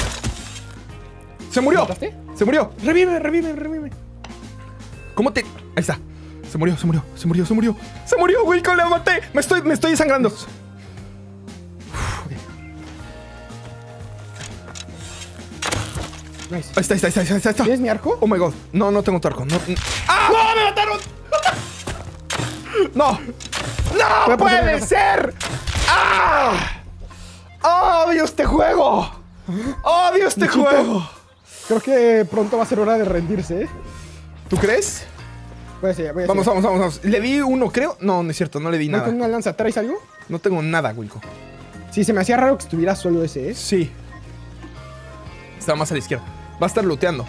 ¡Se murió! ¿Me mataste? ¡Se murió! ¡Revive, revive, revive! ¿Cómo te...? Ahí está. Se murió, se murió, se murió, se murió. ¡Se murió, Wilco! ¡Le maté! Me estoy, me estoy desangrando. Uf, okay. Nice. Ahí está, ahí está, ahí está, ahí está. ¿Tienes mi arco? Oh my god. No, no tengo tu arco. No, ¡Ah! ¡No, me mataron! ¡No! ¡No puede ser! ¡Ah! ¡Odio este juego! ¡Odio este Michito, juego! Creo que pronto va a ser hora de rendirse, ¿eh? ¿Tú crees? Puede ser, puede vamos, ser. vamos, vamos, vamos. Le di uno, creo. No, no es cierto, no le di ¿No nada. tengo una lanza? ¿Traes algo? No tengo nada, Wilco. Sí, se me hacía raro que estuviera solo ese, ¿eh? Sí. Está más a la izquierda. Va a estar looteando.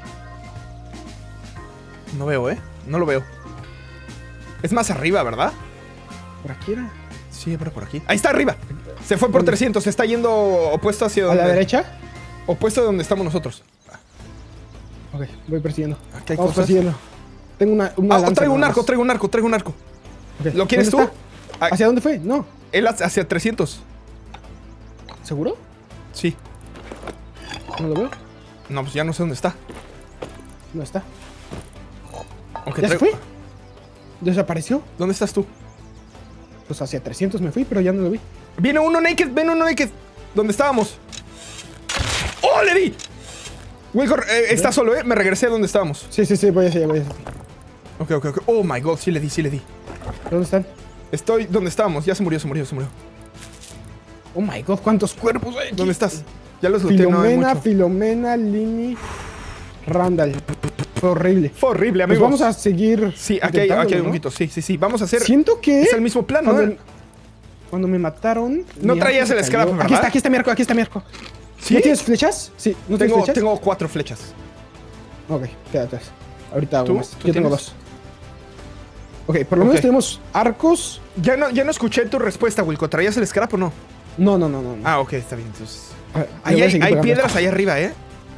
No veo, ¿eh? No lo veo. Es más arriba, ¿verdad? ¿Por aquí era? Sí, pero por aquí. Ahí está arriba. Se fue por trescientos. Se está yendo opuesto hacia donde... ¿A la derecha? Opuesto de donde estamos nosotros. Ok, voy persiguiendo. Aquí hay Vamos cosas. persiguiendo. Tengo una, una ah, lanza traigo un más. arco, traigo un arco, traigo un arco. Okay. ¿Lo quieres tú? Está? ¿Hacia dónde fue? No. Él hacia trescientos. ¿Seguro? Sí. ¿No lo veo? No, pues ya no sé dónde está. No está. Okay, ¿Ya traigo... se fue? ¿Desapareció? ¿Dónde estás tú? Pues hacia trescientos me fui, pero ya no lo vi. Viene uno naked, viene uno naked. ¿Dónde estábamos? ¡Oh, le di! Wilcor, eh, está solo, ¿eh? Me regresé a donde estábamos. Sí, sí, sí, voy hacia allá, voy hacia allá. Ok, ok, ok. Oh my god, sí le di, sí le di. ¿Dónde están? Estoy donde estábamos. Ya se murió, se murió, se murió. Oh my god, cuántos cuerpos hay aquí. ¿Dónde estás? Ya los looté, no hay Filomena, mucho. Filomena, Lini, Randall. Fue horrible. Fue horrible, Pues amigos. vamos a seguir. Sí, aquí hay, aquí hay intentándolo, un ¿no? guito. Sí, sí, sí. Vamos a hacer... Siento que. Es el mismo plan, ¿no? Cuando, cuando me mataron. No mi traías arco el se scrap, cayó. ¿verdad? Aquí está, aquí está mi arco, aquí está mi arco. ¿Sí? ¿No tienes flechas? Sí, ¿no tienes Tengo, flechas? tengo cuatro flechas. Ok, quédate. Ahorita hago ¿Tú? más. ¿Tú Yo tengo tienes? dos. Ok, por lo menos Ok. tenemos arcos. Ya no, ya no escuché tu respuesta, Wilco. ¿Traías el scrap o no? No, no, no, no. no. Ah, ok, está bien. Entonces... A ver, le Ahí voy a hay, seguir hay pegando. piedras ahí arriba, ¿eh?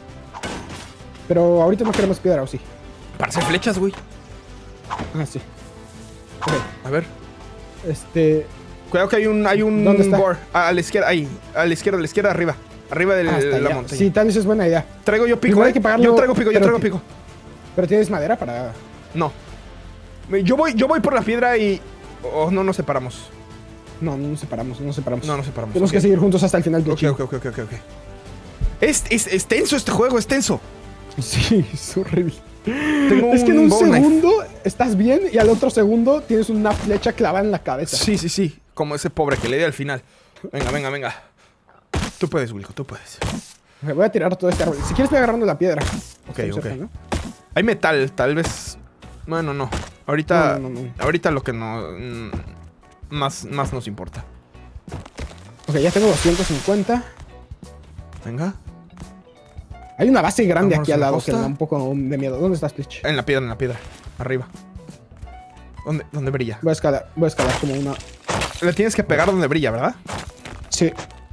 Pero ahorita no queremos piedra, ¿o sí? Para hacer flechas, güey. Ah, sí. Ok, A ver. este. Cuidado que hay un... Hay un ¿Dónde está? boar. Ah, a la izquierda, ahí. A la izquierda, a la izquierda, arriba. Arriba de Ah, hasta la allá. montaña. Sí, tal vez es buena idea. Traigo yo pico, Igual hay ¿eh? que pagarlo, Yo traigo pico, yo pero traigo ti- pico. Pero tienes madera para. No. Yo voy, yo voy por la piedra y... Oh, no nos separamos. No, no nos separamos, no nos separamos. No nos separamos. Tenemos ok. que seguir juntos hasta el final del Ok, chico. ok, ok, ok, ok. Es, es, es tenso este juego, es tenso. Sí, es horrible. Tengo Es que en un bow knife. segundo estás bien y al otro segundo tienes una flecha clavada en la cabeza. Sí, sí, sí. Como ese pobre que le di al final. Venga, venga, venga. Tú puedes, Wilco, tú puedes. Me voy a tirar todo este árbol. Si quieres, voy agarrando la piedra. Ok, Estoy ok. cerca, ¿no? Hay metal, tal vez... Bueno, no. Ahorita... No, no, no, no. Ahorita lo que no... mm, Más, más nos importa. Ok, ya tengo doscientos cincuenta. Venga. Hay una base grande Vámonos aquí a al la lado costa. que me da un poco de miedo. ¿Dónde estás, Glitch? En la piedra, en la piedra. Arriba. ¿Dónde, dónde brilla? Voy a escalar, voy a escalar como una... Le tienes que pegar donde brilla, ¿verdad? Sí.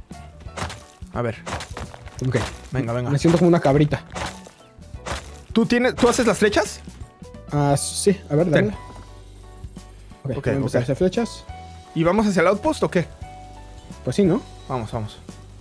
A ver. Ok. Venga, venga. Me siento como una cabrita. ¿Tú, tienes, ¿Tú haces las flechas? Ah, sí. A ver, Ten. dale. Ok, Ok, voy a empezar ok. a hacer flechas. ¿Y vamos hacia el outpost o qué? Pues sí, ¿no? Vamos, vamos.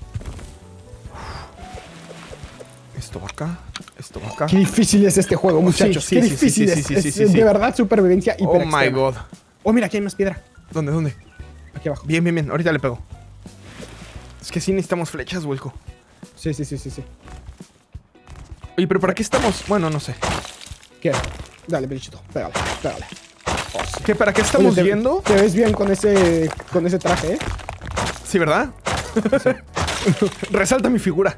Esto va acá. Esto va acá. Qué difícil es este juego, muchachos. sí, Qué sí, sí, difícil sí, es. sí, sí, Es sí, sí. de verdad supervivencia Oh hiper my extrema. god. Oh, mira, aquí hay más piedra. ¿Dónde, dónde? Aquí abajo. Bien, bien, bien. Ahorita le pego. Es que sí necesitamos flechas, Wilco. Sí, sí, sí, sí, sí. Oye, pero ¿para qué estamos? Bueno, no sé. ¿Qué? Dale, bichito. Pégale, pégale. Oh, sí. ¿Qué, ¿Para qué estamos Oye, te- yendo? Te ves bien con ese, con ese traje, ¿eh? Sí, ¿verdad? Resalta mi figura.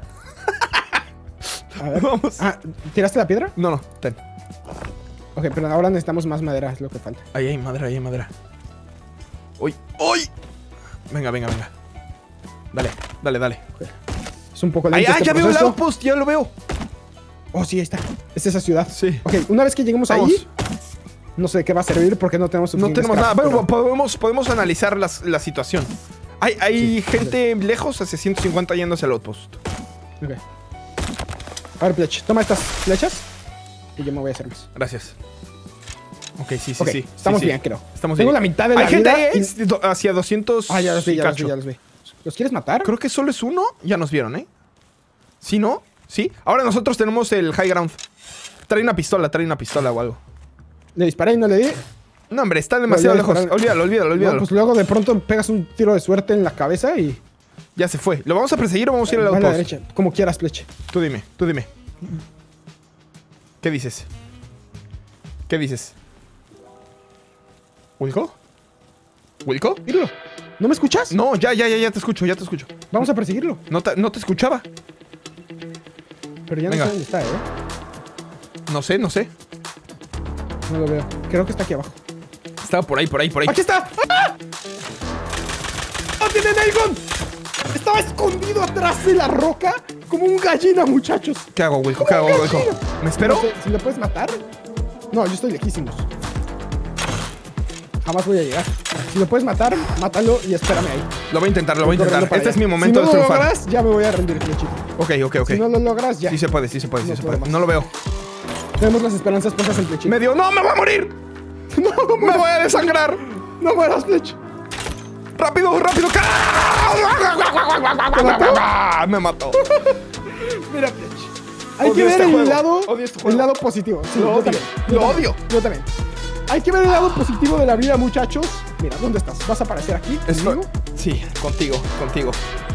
A ver. Vamos. Ah, ¿tiraste la piedra? No, no, ten. Ok, pero ahora necesitamos más madera, es lo que falta. Ahí hay madera, ahí hay madera. ¡Uy! ¡Uy! Venga, venga, venga. Dale, dale, dale. Es un poco Ahí, lento ah, este ya veo el proceso. outpost, ya lo veo. Oh, sí, ahí está. Es esa ciudad. Sí. Ok, una vez que lleguemos Vamos. ahí, no sé de qué va a servir porque no tenemos No suficiente tenemos scrap, nada. pero- Bueno, podemos, podemos analizar las- la situación. Hay, hay Sí, gente lejos, hacia ciento cincuenta yendo hacia el outpost. Ok. A ver, Pletch, toma estas flechas y yo me voy a hacer más. Gracias. Ok, sí, sí, Ok, sí. estamos sí, sí. bien, creo. Estamos Tengo bien. la mitad de la Hay gente vida ahí, y- es do- hacia doscientos. Ah, ya los vi, ya los vi, cacho. ya los vi. ¿Los quieres matar? Creo que solo es uno. Ya nos vieron, ¿eh? ¿Sí, no? ¿Sí? Ahora nosotros tenemos el high ground. Trae una pistola, trae una pistola o algo. Le disparé y no le di. No, hombre, está demasiado ya lejos. disparé. Olvídalo, olvídalo, olvídalo. No, pues luego de pronto pegas un tiro de suerte en la cabeza y... Ya se fue. ¿Lo vamos a perseguir o vamos a ir al Va a la outpost? derecha, como quieras, Pletch. Tú dime, tú dime. ¿Qué dices? ¿Qué dices? ¿Wilco? ¿Wilco? Míralo. ¿No me escuchas? No, ya, ya, ya, ya te escucho, ya te escucho. Vamos a perseguirlo. No te, no te escuchaba. Pero ya no Venga. sé dónde está, ¿eh? No sé, no sé. No lo veo. Creo que está aquí abajo. Estaba por ahí, por ahí, por ahí. ¡Aquí está! ¡Ah! ¡Oh, tiene Aegon! Estaba escondido atrás de la roca como un gallina, muchachos. ¿Qué hago, Wilco? ¿Qué hago, Wilco? ¿Me espero? No sé, ¿si lo puedes matar? No, yo estoy lejísimos. Jamás voy a llegar. Si lo puedes matar, mátalo y espérame ahí. Lo voy a intentar, lo voy a Corriendo intentar. para Este allá. es mi momento si de no lo triunfar. logras, ya me voy a rendir, Flechito. Ok, ok, ok. Si no lo logras, ya. Sí se puede, sí se puede, sí No se puedo puede. más. No lo veo. Tenemos las esperanzas puestas en Flechito. Me dio. ¡No, me voy a morir! No, no ¡Me mueras. voy a desangrar! No mueras, Flech. ¡Rápido, rápido! ¡Ah! Me mató. Mira, Flech. Hay Odio que ver este el juego. lado, Odio este el juego. lado positivo. Sí, Lo yo odio. también, yo Lo también, odio. Yo también. Hay que ver el lado positivo de la vida, muchachos. Mira, ¿dónde estás? ¿Vas a aparecer aquí Esto- conmigo? Sí, contigo, contigo.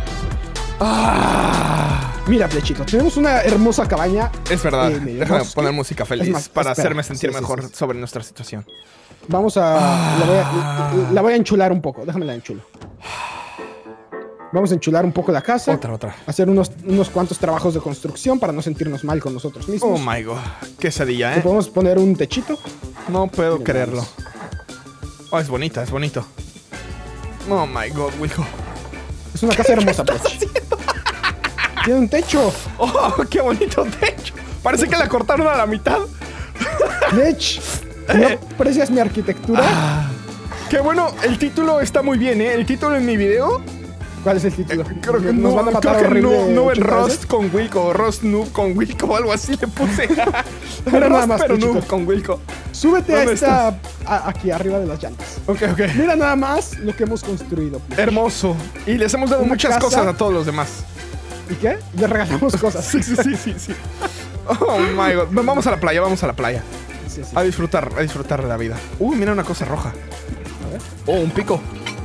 Ah, Mira, Flechito, tenemos una hermosa cabaña. es verdad. Eh, medio Déjame bosque. poner música feliz Es más, para espera. hacerme sentir Sí, sí, mejor sí, sí. sobre nuestra situación. Vamos a... La, voy a la voy a enchular un poco. Déjame la enchulo. Vamos a enchular un poco la casa. Otra, otra. Hacer unos, unos cuantos trabajos de construcción para no sentirnos mal con nosotros mismos. Oh my god. Quesadilla, ¿Le ¿eh? podemos poner un techito? No puedo Miren, creerlo. vamos. Oh, es bonita, es bonito. Oh my god, Wilco. Es una casa hermosa, pues. Tiene un techo. Oh, qué bonito techo. Parece que la cortaron a la mitad. Lech, ¿no aprecias mi arquitectura? Ah, qué bueno, el título está muy bien, ¿eh? El título en mi video. ¿Cuál es el título? Creo que Nos no, van a matar creo que horrible no, no en ochenta Rust veces. con Wilco, Rust Noob con Wilco o algo así le puse. Pero nada Rust, más, pero Pechito. Noob con Wilco. Súbete a ¿Dónde esta... a- aquí, arriba de las llantas. Ok, ok. Mira nada más lo que hemos construido. Plech. Hermoso. Y les hemos dado Una muchas casa. cosas a todos los demás. ¿Y qué? Le regalamos cosas. Sí, sí, sí, sí, sí. Oh my god. Vamos a la playa, vamos a la playa. Sí, sí. A disfrutar, a disfrutar de la vida. Uy, mira una cosa roja. A ver. Oh, un pico.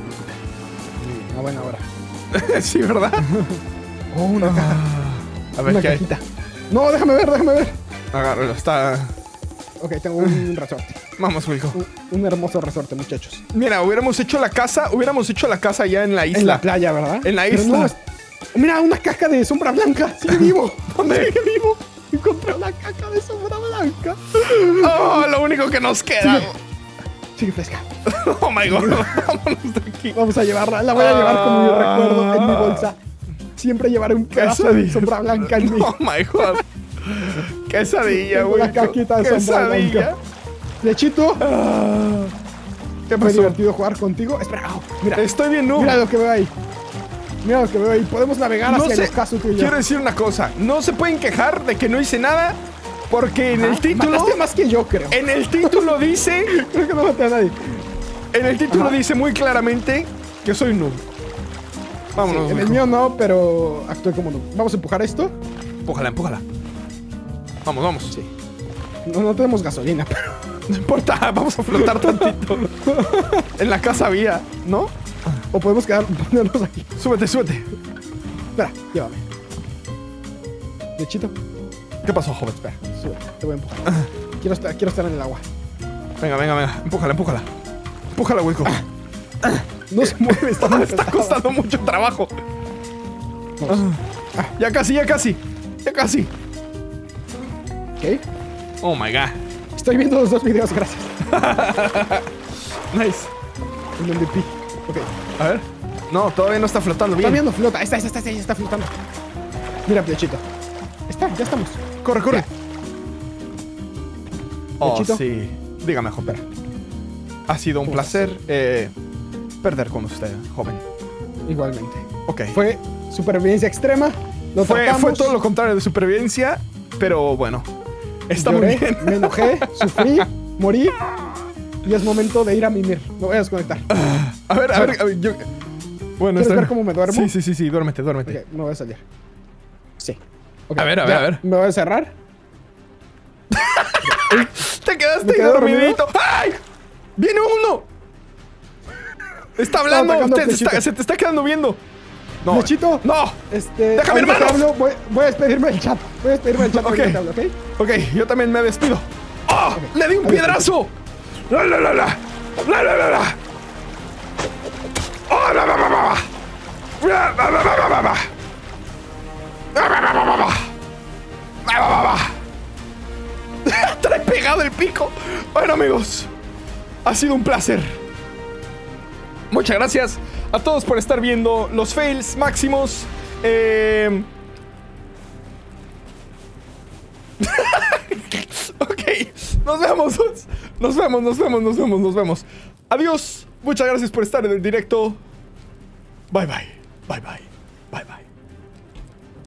Una buena hora. Sí, ¿verdad? Oh, una caja. A ver Una qué hay. cajita. No, déjame ver, déjame ver. Agárralo, está. Ok, tengo un resorte. Vamos, Wilco. Un, un hermoso resorte, muchachos. Mira, hubiéramos hecho la casa, hubiéramos hecho la casa ya en la isla. En la playa, ¿verdad? En la Pero isla. no, es- Mira, una caja de sombra blanca. Sigue vivo. ¿Dónde? Sigue vivo. Encontré una caja de sombra blanca. Oh, lo único que nos queda. Sigue fresca. Oh my god. Vámonos de aquí. Vamos a llevarla. La voy a llevar como mi Ah. recuerdo en mi bolsa. Siempre llevaré un pedazo de Quesadilla. sombra blanca en mí. Oh my god. Quesadilla, Tengo güey. la cajita de sombra blanca. Lechito, ¿Qué fue pasó? divertido jugar contigo. Espera, oh, mira. Estoy bien noob. Mira lo que veo ahí. Mira lo que veo ahí. Podemos navegar No hacia sé, el ocaso tuyo. quiero decir una cosa. No se pueden quejar de que no hice nada. Porque en el Ajá, título. mataste más que yo, creo. En el título dice. Creo que no maté a nadie. En el título Ajá. dice muy claramente que soy noob. Vámonos, Sí, en el mijo. mío no, pero actué como no. Vamos a empujar esto. Empújala, empújala. Vamos, vamos. Sí. No, no tenemos gasolina, pero. No importa, vamos a flotar tantito. En la casa había, ¿no? O podemos quedar, ponernos aquí. Súbete, súbete. Espera, llévame. Lechito, ¿Qué pasó, joven? espera, sube, te voy a empujar. Quiero estar, quiero estar en el agua. Venga, venga, venga. Empújala, empújala. Empújala, Wilco. No se mueve, está muy Está pesado. costando mucho trabajo. Vamos. Ya casi, ya casi. Ya casi. Ok. Oh my god. Estoy viendo los dos videos, gracias. Nice. Un M V P. Ok. A ver. No, todavía no está flotando bien. Todavía no flota. Ahí está, ahí está, ahí está, ahí está flotando. Mira, Flechito. Está, ya estamos. Corre, corre. Ya. Oh, Flechito. sí. Dígame, joven. Ha sido un ¿Cómo placer eh, perder con usted, joven. Igualmente. Ok. Fue supervivencia extrema. Lo Fue, tratamos, fue todo lo contrario de supervivencia, pero bueno. Está muy lloré, bien. me enojé, sufrí, morí. Y es momento de ir a mimir. Me voy a desconectar. A ver, a ver, a ver, yo... Bueno, ¿Quieres está ver bien. cómo me duermo? Sí, sí, sí, sí, duérmete, duérmete. Ok, me voy a salir. Sí. Ok, A ver, a ver, ya, a ver. Me voy a cerrar. Te quedaste ¿Me quedé dormidito. ¡Ay! ¡Viene uno! Está hablando, atacando te- a te está- Flechito. se te está quedando viendo. No. Flechito. No. Este, Déjame, ahorita te hermanos. hablo, voy, voy a despedirme del chat. Voy a despedirme del chat. Ok. ahorita te hablo, ¿ok? Ok, yo también me despido. ¡Oh! Ok. ¡Le di un Adiós. piedrazo! ¡La, la, la, la! ¡La, la, la, la! ¡Oh, la, la, la, la! ¡La, la, la, la, la, la! ¡La, la, la, la, la! ¡La, la, la, la! Trae pegado el pico. Bueno, amigos, ha sido un placer. Muchas gracias a todos por estar viendo los fails máximos. Eh... Ok, nos vemos, nos vemos, nos vemos, nos vemos, nos vemos. Adiós, muchas gracias por estar en el directo. Bye bye, bye bye, bye bye.